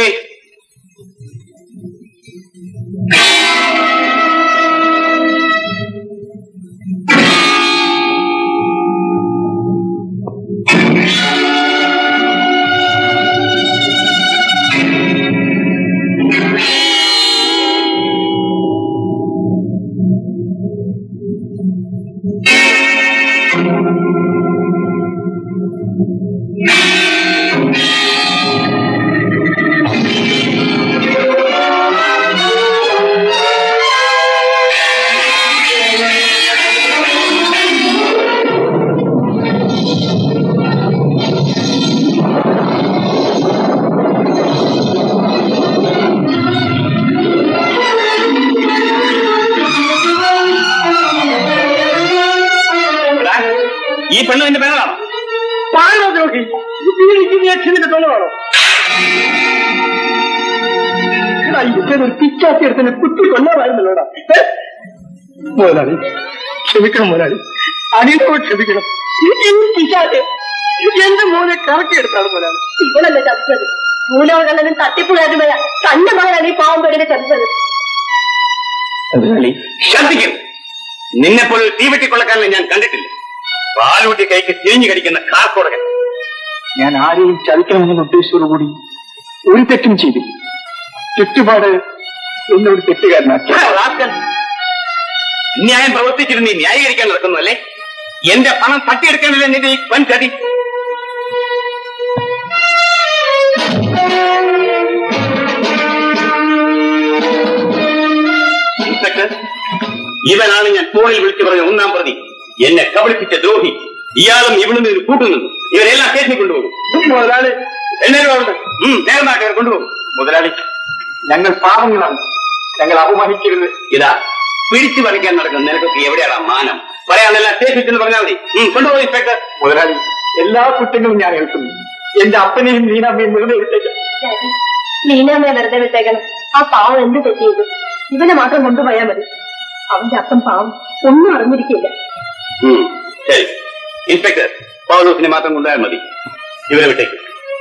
ഈ പെണ്ണ് നിന്റെ പെങ്ങളാണോ? പാഴോ ദ്രോഹി, നിന്റെ പെണ്ണാണോ? ഒരു പിച്ചാത്തി എടുത്തിന് കുത്തി കൊല്ലാമായിരുന്നല്ലോടാ. മുതലാളി ക്ഷമിക്കണം മുതലാളി, അനിയനോട് ക്ഷമിക്കണം. പിച്ചാത്തി എന്റെ മോനെ കറക്കിയെടുത്താണ് മുതലാളി. ഇവളല്ലേ ചത്തത്? മൂലവകള്ളനും തട്ടിപ്പുകാരുമായ തന്റെ മകനാണ് ഈ പാവം പേരിനെ ചത്തത്. ശ്രദ്ധിക്കും. നിന്നെപ്പോലൊരു തീവെട്ടിക്കൊള്ളക്കാരനെ ഞാൻ കണ്ടിട്ടില്ല. പാലൂട്ടി കൈക്ക് തിരിഞ്ഞു കടിക്കുന്ന കാർക്കോടകൻ. ഞാൻ ആരെയും ചതിക്കണമെന്ന ഉദ്ദേശത്തോടുകൂടി ഒരു തെറ്റും ചെയ്തില്ല. ചുറ്റുപാട് എന്നൊരു തെറ്റുകാരനാക്കി. ന്യായം പ്രവർത്തിച്ചിരുന്ന് നീ ന്യായീകരിക്കാൻ നടക്കുന്നു അല്ലേ? എന്റെ പണം തട്ടിയെടുക്കാനല്ലേ നിന്റെ ഈ വൻ ചതി? ഇൻസ്പെക്ടർ, ഇവനാണ് ഞാൻ ഫോണിൽ വിളിച്ചു പറഞ്ഞ ഒന്നാം പ്രതി. എന്നെ കബളിപ്പിച്ച ദ്രോഹി. ഇയാളും ഇവിടുന്ന് കൂട്ടുനിന്നു. ഇവരെല്ലാം കേസിൽ കൊണ്ടുപോകും. മുതലാളി എല്ലാവരും നേരമായിട്ട് കൊണ്ടുപോകും. മുതലാളി, ഞങ്ങൾ പാവങ്ങളാണ്, ഞങ്ങൾ അപമാനിക്കരുത്. ഇതാ പിടിച്ചു പറിക്കാൻ നടക്കുന്ന നിനക്കൊക്കെ എവിടെയാണ് മാനം? പറയാനെല്ലാം സ്റ്റേഷനിൽ പറഞ്ഞാൽ മതി. കൊണ്ടുപോകും ഇൻസ്പെക്ടർ. മുതലാളി, എല്ലാ കുറ്റങ്ങളും ഞാൻ ഏൽക്കുന്നു. എന്റെ അപ്പനെയും ലീനാമ്മയും വെറുതെ വിട്ടേക്കാം. ലീനാമ്മയെ വെറുതെ വിട്ടേക്കണം. ആ പാവം എന്ത് തെറ്റിയത്? ഇവനെ മാത്രം കൊണ്ടുപോയാൽ മതി. അവന്റെ അപ്പൻ പാവം ഒന്നും അറിഞ്ഞിരിക്കില്ല. ശരി ഇൻസ്പെക്ടർ, പൗലോസിനെ മാത്രം കൊണ്ടുപോയാൽ മതി. ഇവരെ വിട്ടേക്ക്.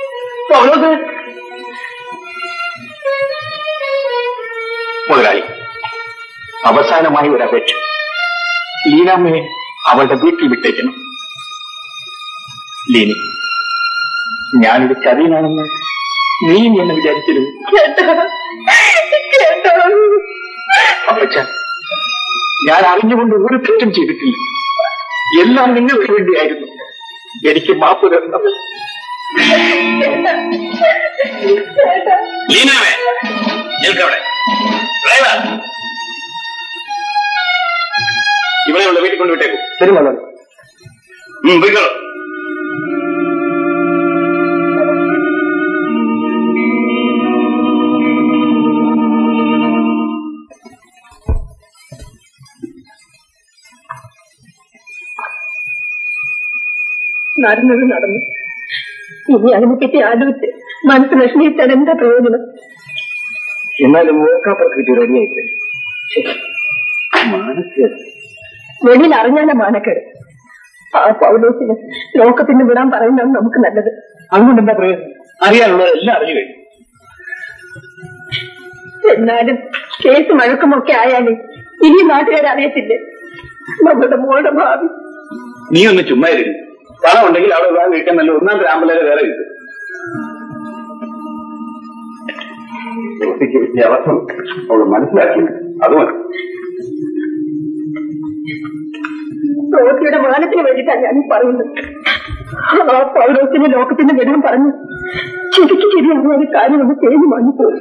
മുതലാളി, അവസാനമായി ഒരു അപേക്ഷ. ലീനാമ്മയെ അവളുടെ വീട്ടിൽ വിട്ടേക്കണം. ലീനി, ഞാനൊരു ചതിയനാണെന്ന് നീയും എന്നെ വിചാരിച്ചിരുന്നു. അപ്പച്ച, ഞാൻ അറിഞ്ഞുകൊണ്ട് ഒരു തെറ്റും ചെയ്തിട്ടില്ല. എല്ലാം നിങ്ങൾക്ക് വേണ്ടിയായിരുന്നു. എനിക്ക് മാപ്പ് തരണം. ലീനാവേ, നിൽക്കവിടെ. ഡ്രൈവർ, ഇവിടെ ഉള്ള വീട്ടിൽ കൊണ്ടുവിട്ടേക്കും. ശരി മുതലാളി. പോയിക്കോളൂ. നടന്നത് നടന്നു. ഇനി അതിനെപ്പറ്റി ആലോചിച്ച് മനസ്സ് വിഷമിച്ചാൽ എന്താ പ്രയോജനം? എന്നാലും ഓർക്കാപ്പുറത്ത് റെഡിയായിപ്പോയി. വെളിയിൽ അറിഞ്ഞാലേ മാനക്കേട്. ആ പൗലോസിന് ലോകത്തിന് വിടാൻ പറയുന്നതാണ് നമുക്ക് നല്ലത്. അതുകൊണ്ട് എന്താ പ്രയോജനം? അറിയാനുള്ളതെല്ലാം അറിഞ്ഞു കഴിഞ്ഞു. എന്നാലും കേസ് മഴക്കുമൊക്കെ ആയാലും ഇനി നാട്ടുകാരറിയത്തില്ലേ നമ്മുടെ മോളുടെ ഭാവി? നീ ഒന്ന് ചുമ്മായിരുന്നു. പണം ഉണ്ടെങ്കിൽ അവിടെ വിവാഹം കഴിക്കാൻ നല്ല ഒന്നാം ഗ്രാമ്പലരെ വേറെ കിട്ടും. അവസ്ഥ അവള് മനസ്സിലാക്കി. അത് മതി. റോസിയുടെ മാനത്തിന് വേണ്ടിയിട്ടാണ് ഞാൻ പറയുന്നത്. ആ പൗലോസിന്റെ ലോകത്തിന്റെ വിടാൻ പറഞ്ഞു ശരിക്കും ശരിയാകുന്ന ഒരു കാര്യം ഒന്ന് ചെയ്തു മണ്ണിപ്പോയി.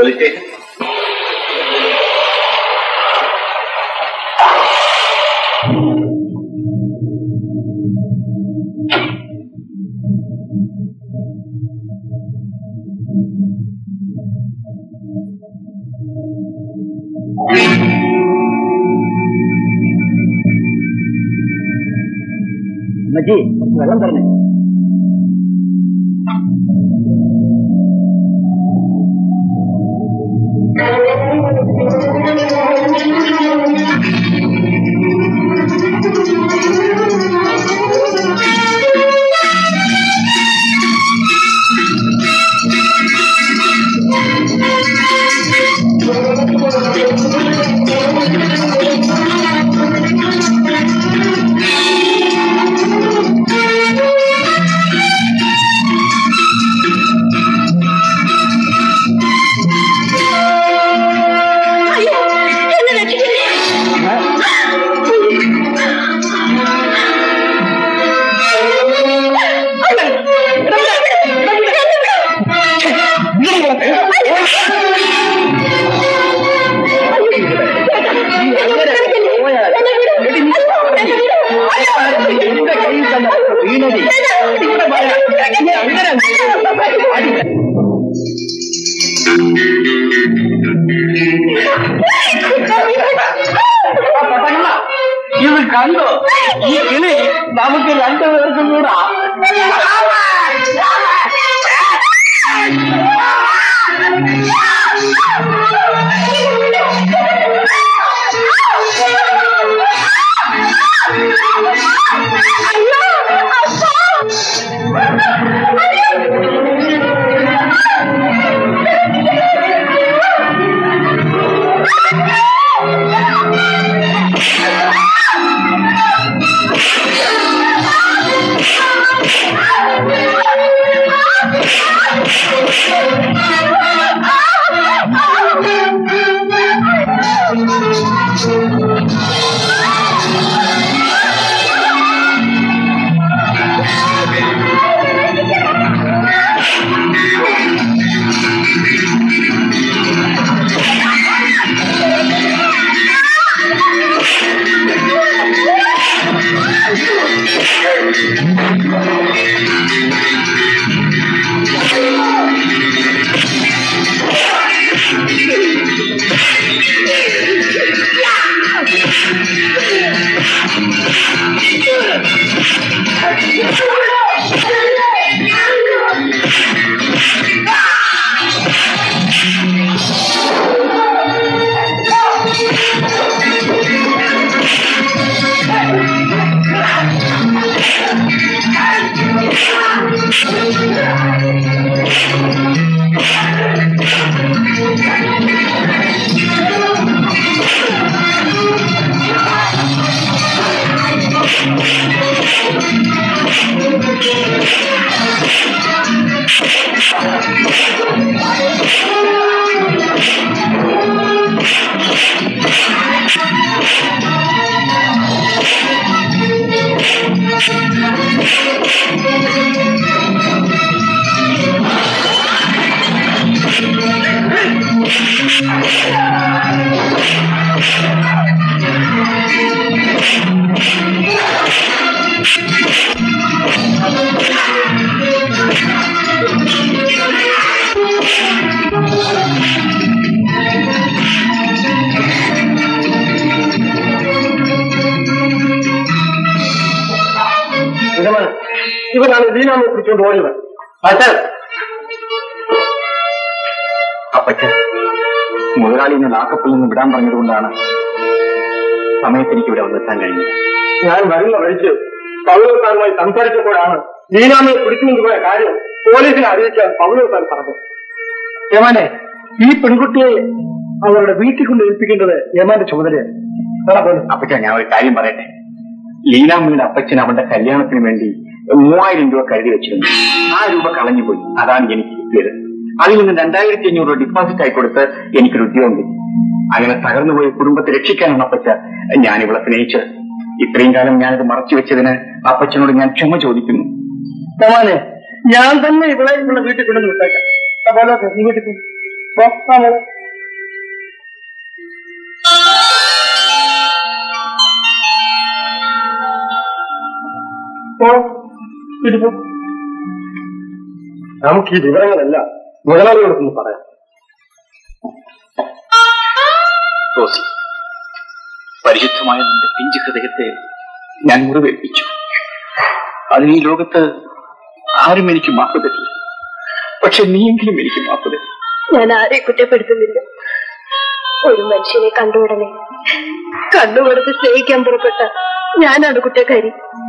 Police station. മജി വെള്ളം തരണേ. ഇത് കണ്ടോ? ഈ കിളി നമുക്ക് രണ്ടുപേർക്കും കൂടാ. ഇവരാണ് ദീനാമെ പിടിച്ചുകൊണ്ട് ഓടിയത്. അപ്പച്ച മുതലാളിനെ ലാക്കപ്പിൽ നിന്ന് വിടാൻ പറഞ്ഞതുകൊണ്ടാണ് സമയത്ത് എനിക്ക് ഇവിടെ വന്നെത്താൻ കഴിഞ്ഞത്. ഞാൻ വരുന്ന വഴിക്ക് പൗലോസാറുമായി സംസാരിച്ചപ്പോഴാണ് ദീനാമയെ പിടിച്ചുകൊണ്ട് പോയ കാര്യം പോലീസിനെ അറിയിക്കാൻ പൗലോസാർ പറഞ്ഞത്. യമാനെ, ഈ പെൺകുട്ടിയെ അവരുടെ വീട്ടിൽ കൊണ്ട് ഏൽപ്പിക്കേണ്ടത് യമാന്റെ ചുമതലയാണ്. അപ്പച്ച ഞാൻ ഒരു കാര്യം പറയട്ടെ. ലീനാമ്മയുടെ അപ്പച്ചൻ അവളുടെ കല്യാണത്തിന് വേണ്ടി 3000 രൂപ കരുതി വെച്ചിരുന്നു. ആ രൂപ കളഞ്ഞുപോയി. അതാണ് എനിക്ക് കിട്ടിയത്. അതിൽ നിന്ന് 2500 രൂപ ഡിപ്പോസിറ്റ് ആയി കൊടുത്ത് എനിക്കൊരു ഉദ്യോഗം കിട്ടി. അങ്ങനെ തകർന്നുപോയ കുടുംബത്തെ രക്ഷിക്കാനാണ് അപ്പച്ച ഞാൻ ഇവളെ സ്നേഹിച്ചത്. ഇത്രയും കാലം ഞാനിത് മറച്ചു വെച്ചതിന് അപ്പച്ചനോട് ഞാൻ ക്ഷമ ചോദിക്കുന്നു. യമാനെ, ഞാൻ തന്നെ ഇവിടെ വീട്ടിൽ കൊണ്ടു വിട്ടേക്കാം. വീട്ടിൽ നമുക്ക് ഈ വിവരങ്ങളെല്ലാം മുതലാളിയോടൊന്ന് പറയാം. റോസി, പരിശുദ്ധമായ നിന്റെ പിഞ്ചു ഹൃദയത്തെ ഞാൻ മുറിവേൽപ്പിച്ചു. അതിന് ഈ ലോകത്ത് ആരും എനിക്ക് മാപ്പ് തരില്ല. പക്ഷെ നീയെങ്കിലും എനിക്ക് മാപ്പ് തരും. ഞാൻ ആരെ കുറ്റപ്പെടുത്തുന്നില്ല. ഒരു മനുഷ്യനെ കണ്ടുടനെ കണ്ണുകൊടുത്ത് സ്നേഹിക്കാൻ പുറപ്പെട്ട ഞാനാണ് കുറ്റക്കാരി.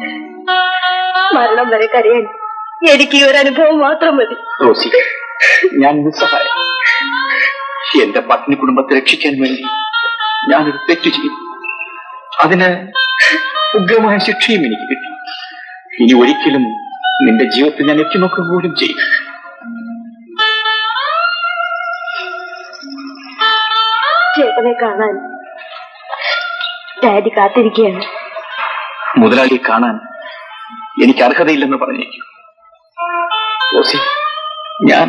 മരണം വരെ കരയാൻ എനിക്ക് ഈ ഒരു അനുഭവം മാത്രം മതി. റോസി, ഞാൻ നിസ്സഹായം. എന്റെ പത്നി കുടുംബത്തെ രക്ഷിക്കാൻ വേണ്ടി ഞാനൊരു തെറ്റ് ചെയ്തു. അതിന് ഉഗ്രമായ ശിക്ഷയും എനിക്ക് കിട്ടി. ഇനി ഒരിക്കലും നിന്റെ ജീവിതത്തിൽ ഞാൻ എത്തിനോക്കുക പോലും ചെയ്യും. ചേട്ടനെ കാണാൻ ഡാഡി കാത്തിരിക്കുകയാണ്. മുതലാളിയെ കാണാൻ എനിക്ക് അർഹതയില്ലെന്ന് പറഞ്ഞേക്കും. റോസി, ഞാൻ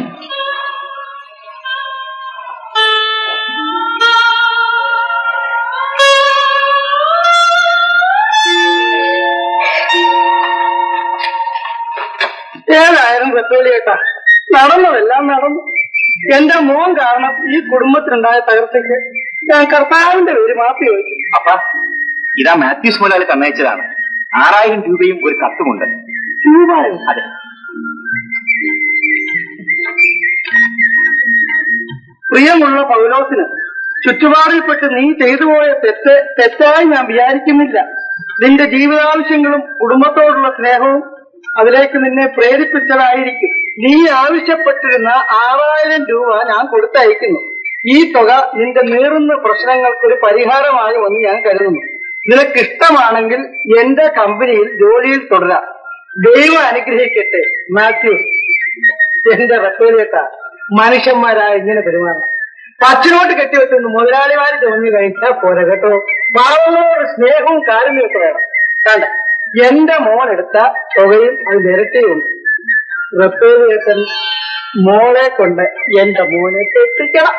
ഏതായാലും വെത്തോളിയേട്ടാ, നടന്നതെല്ലാം നടന്നു. എന്റെ മോൻ കാരണം ഈ കുടുംബത്തിനുണ്ടായ തകർച്ചയ്ക്ക് ഞാൻ കർത്താവിന്റെ പേര് മാപ്പി ചോദിച്ചു. അപ്പ ഇതാ മാത്യൂസ് മുതലാളി തന്നയച്ചതാണ്. 6000 രൂപയും ഒരു കത്തുമുണ്ട്. രൂപയോ? അതെ. പ്രിയമുള്ള പൗലോസിന്, ചുറ്റുപാടിൽപ്പെട്ട് നീ ചെയ്തു പോയ തെറ്റായി ഞാൻ വിചാരിക്കുന്നില്ല. നിന്റെ ജീവിതാവശ്യങ്ങളും കുടുംബത്തോടുള്ള സ്നേഹവും അതിലേക്ക് നിന്നെ പ്രേരിപ്പിച്ചതായിരിക്കും. നീ ആവശ്യപ്പെട്ടിരുന്ന 6000 രൂപ ഞാൻ കൊടുത്തയക്കുന്നു. ഈ തുക നിന്റെ നീറുന്ന പ്രശ്നങ്ങൾക്കൊരു പരിഹാരമാകുമെന്ന് ഞാൻ കരുതുന്നു. നിനക്കിഷ്ടമാണെങ്കിൽ എന്റെ കമ്പനിയിൽ ജോലിയിൽ തുടരാം. ദൈവം അനുഗ്രഹിക്കട്ടെ. മാത്യൂസ്. എന്റെ റെപ്പേലിയേട്ടാ, മനുഷ്യന്മാരായ ഇങ്ങനെ പെരുമാറണം. പച്ചിനോട്ട് കെട്ടിവെച്ചെന്ന് മുതലാളിമാര് തോന്നി കഴിച്ചാൽ പോരെ കേട്ടോ. പാവങ്ങളോട് സ്നേഹവും കാരുണ്യമൊക്കെ വേണം. കണ്ട, എന്റെ മോൻ എടുത്ത തുകയും അത് നിരത്തിയുണ്ട്. റെപ്പേലിയേട്ടൻ മോളെ കൊണ്ട് എന്റെ മോനെ തെറ്റിക്കണം.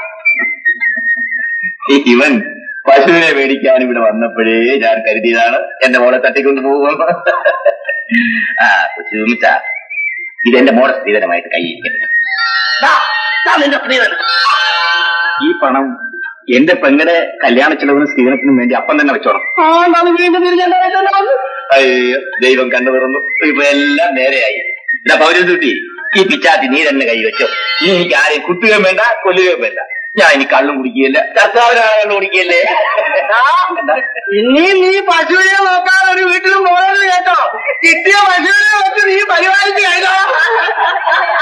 ഇവൻ പശുവിനെ മേടിക്കാൻ ഇവിടെ വന്നപ്പോഴേ ഞാൻ കരുതിയതാണ് എന്റെ മോളെ തട്ടിക്കൊണ്ട് പോകും. ആ കൊച്ചുമിച്ച, ഇതെന്റെ മോളെ സ്ത്രീധനമായിട്ട് കൈയിരിക്കട്ടെ. ഈ പണം എന്റെ പെങ്ങളുടെ കല്യാണ ചെലവിനും സ്ത്രീധനത്തിനും വേണ്ടി അപ്പം തന്നെ വെച്ചോണം. അയ്യോ, ദൈവം കണ്ടു തുറന്നു. ഇപ്പൊ എല്ലാം നേരെയായി. ഇതാ പൗരസ്തുതി, ഈ പിച്ചാത്തി നീ തന്നെ കൈ വെച്ചോ. നീ എനിക്ക് ആരെയും കുത്തുകയും വേണ്ട, കൊല്ലുകയും വേണ്ട. ഞാൻ ഇനി കള്ളും കുടിക്കുകയല്ല, കർത്താവിനാണ് കള്ളു കുടിക്കുകയല്ലേ. ഇനി നീ പശുവിനെ നോക്കാൻ ഒരു വീട്ടിലും പോകരുത് കേട്ടോ. കിട്ടിയ പശുവിനെ വെച്ച് നീ പരിപാലിച്ച് കഴിഞ്ഞോ.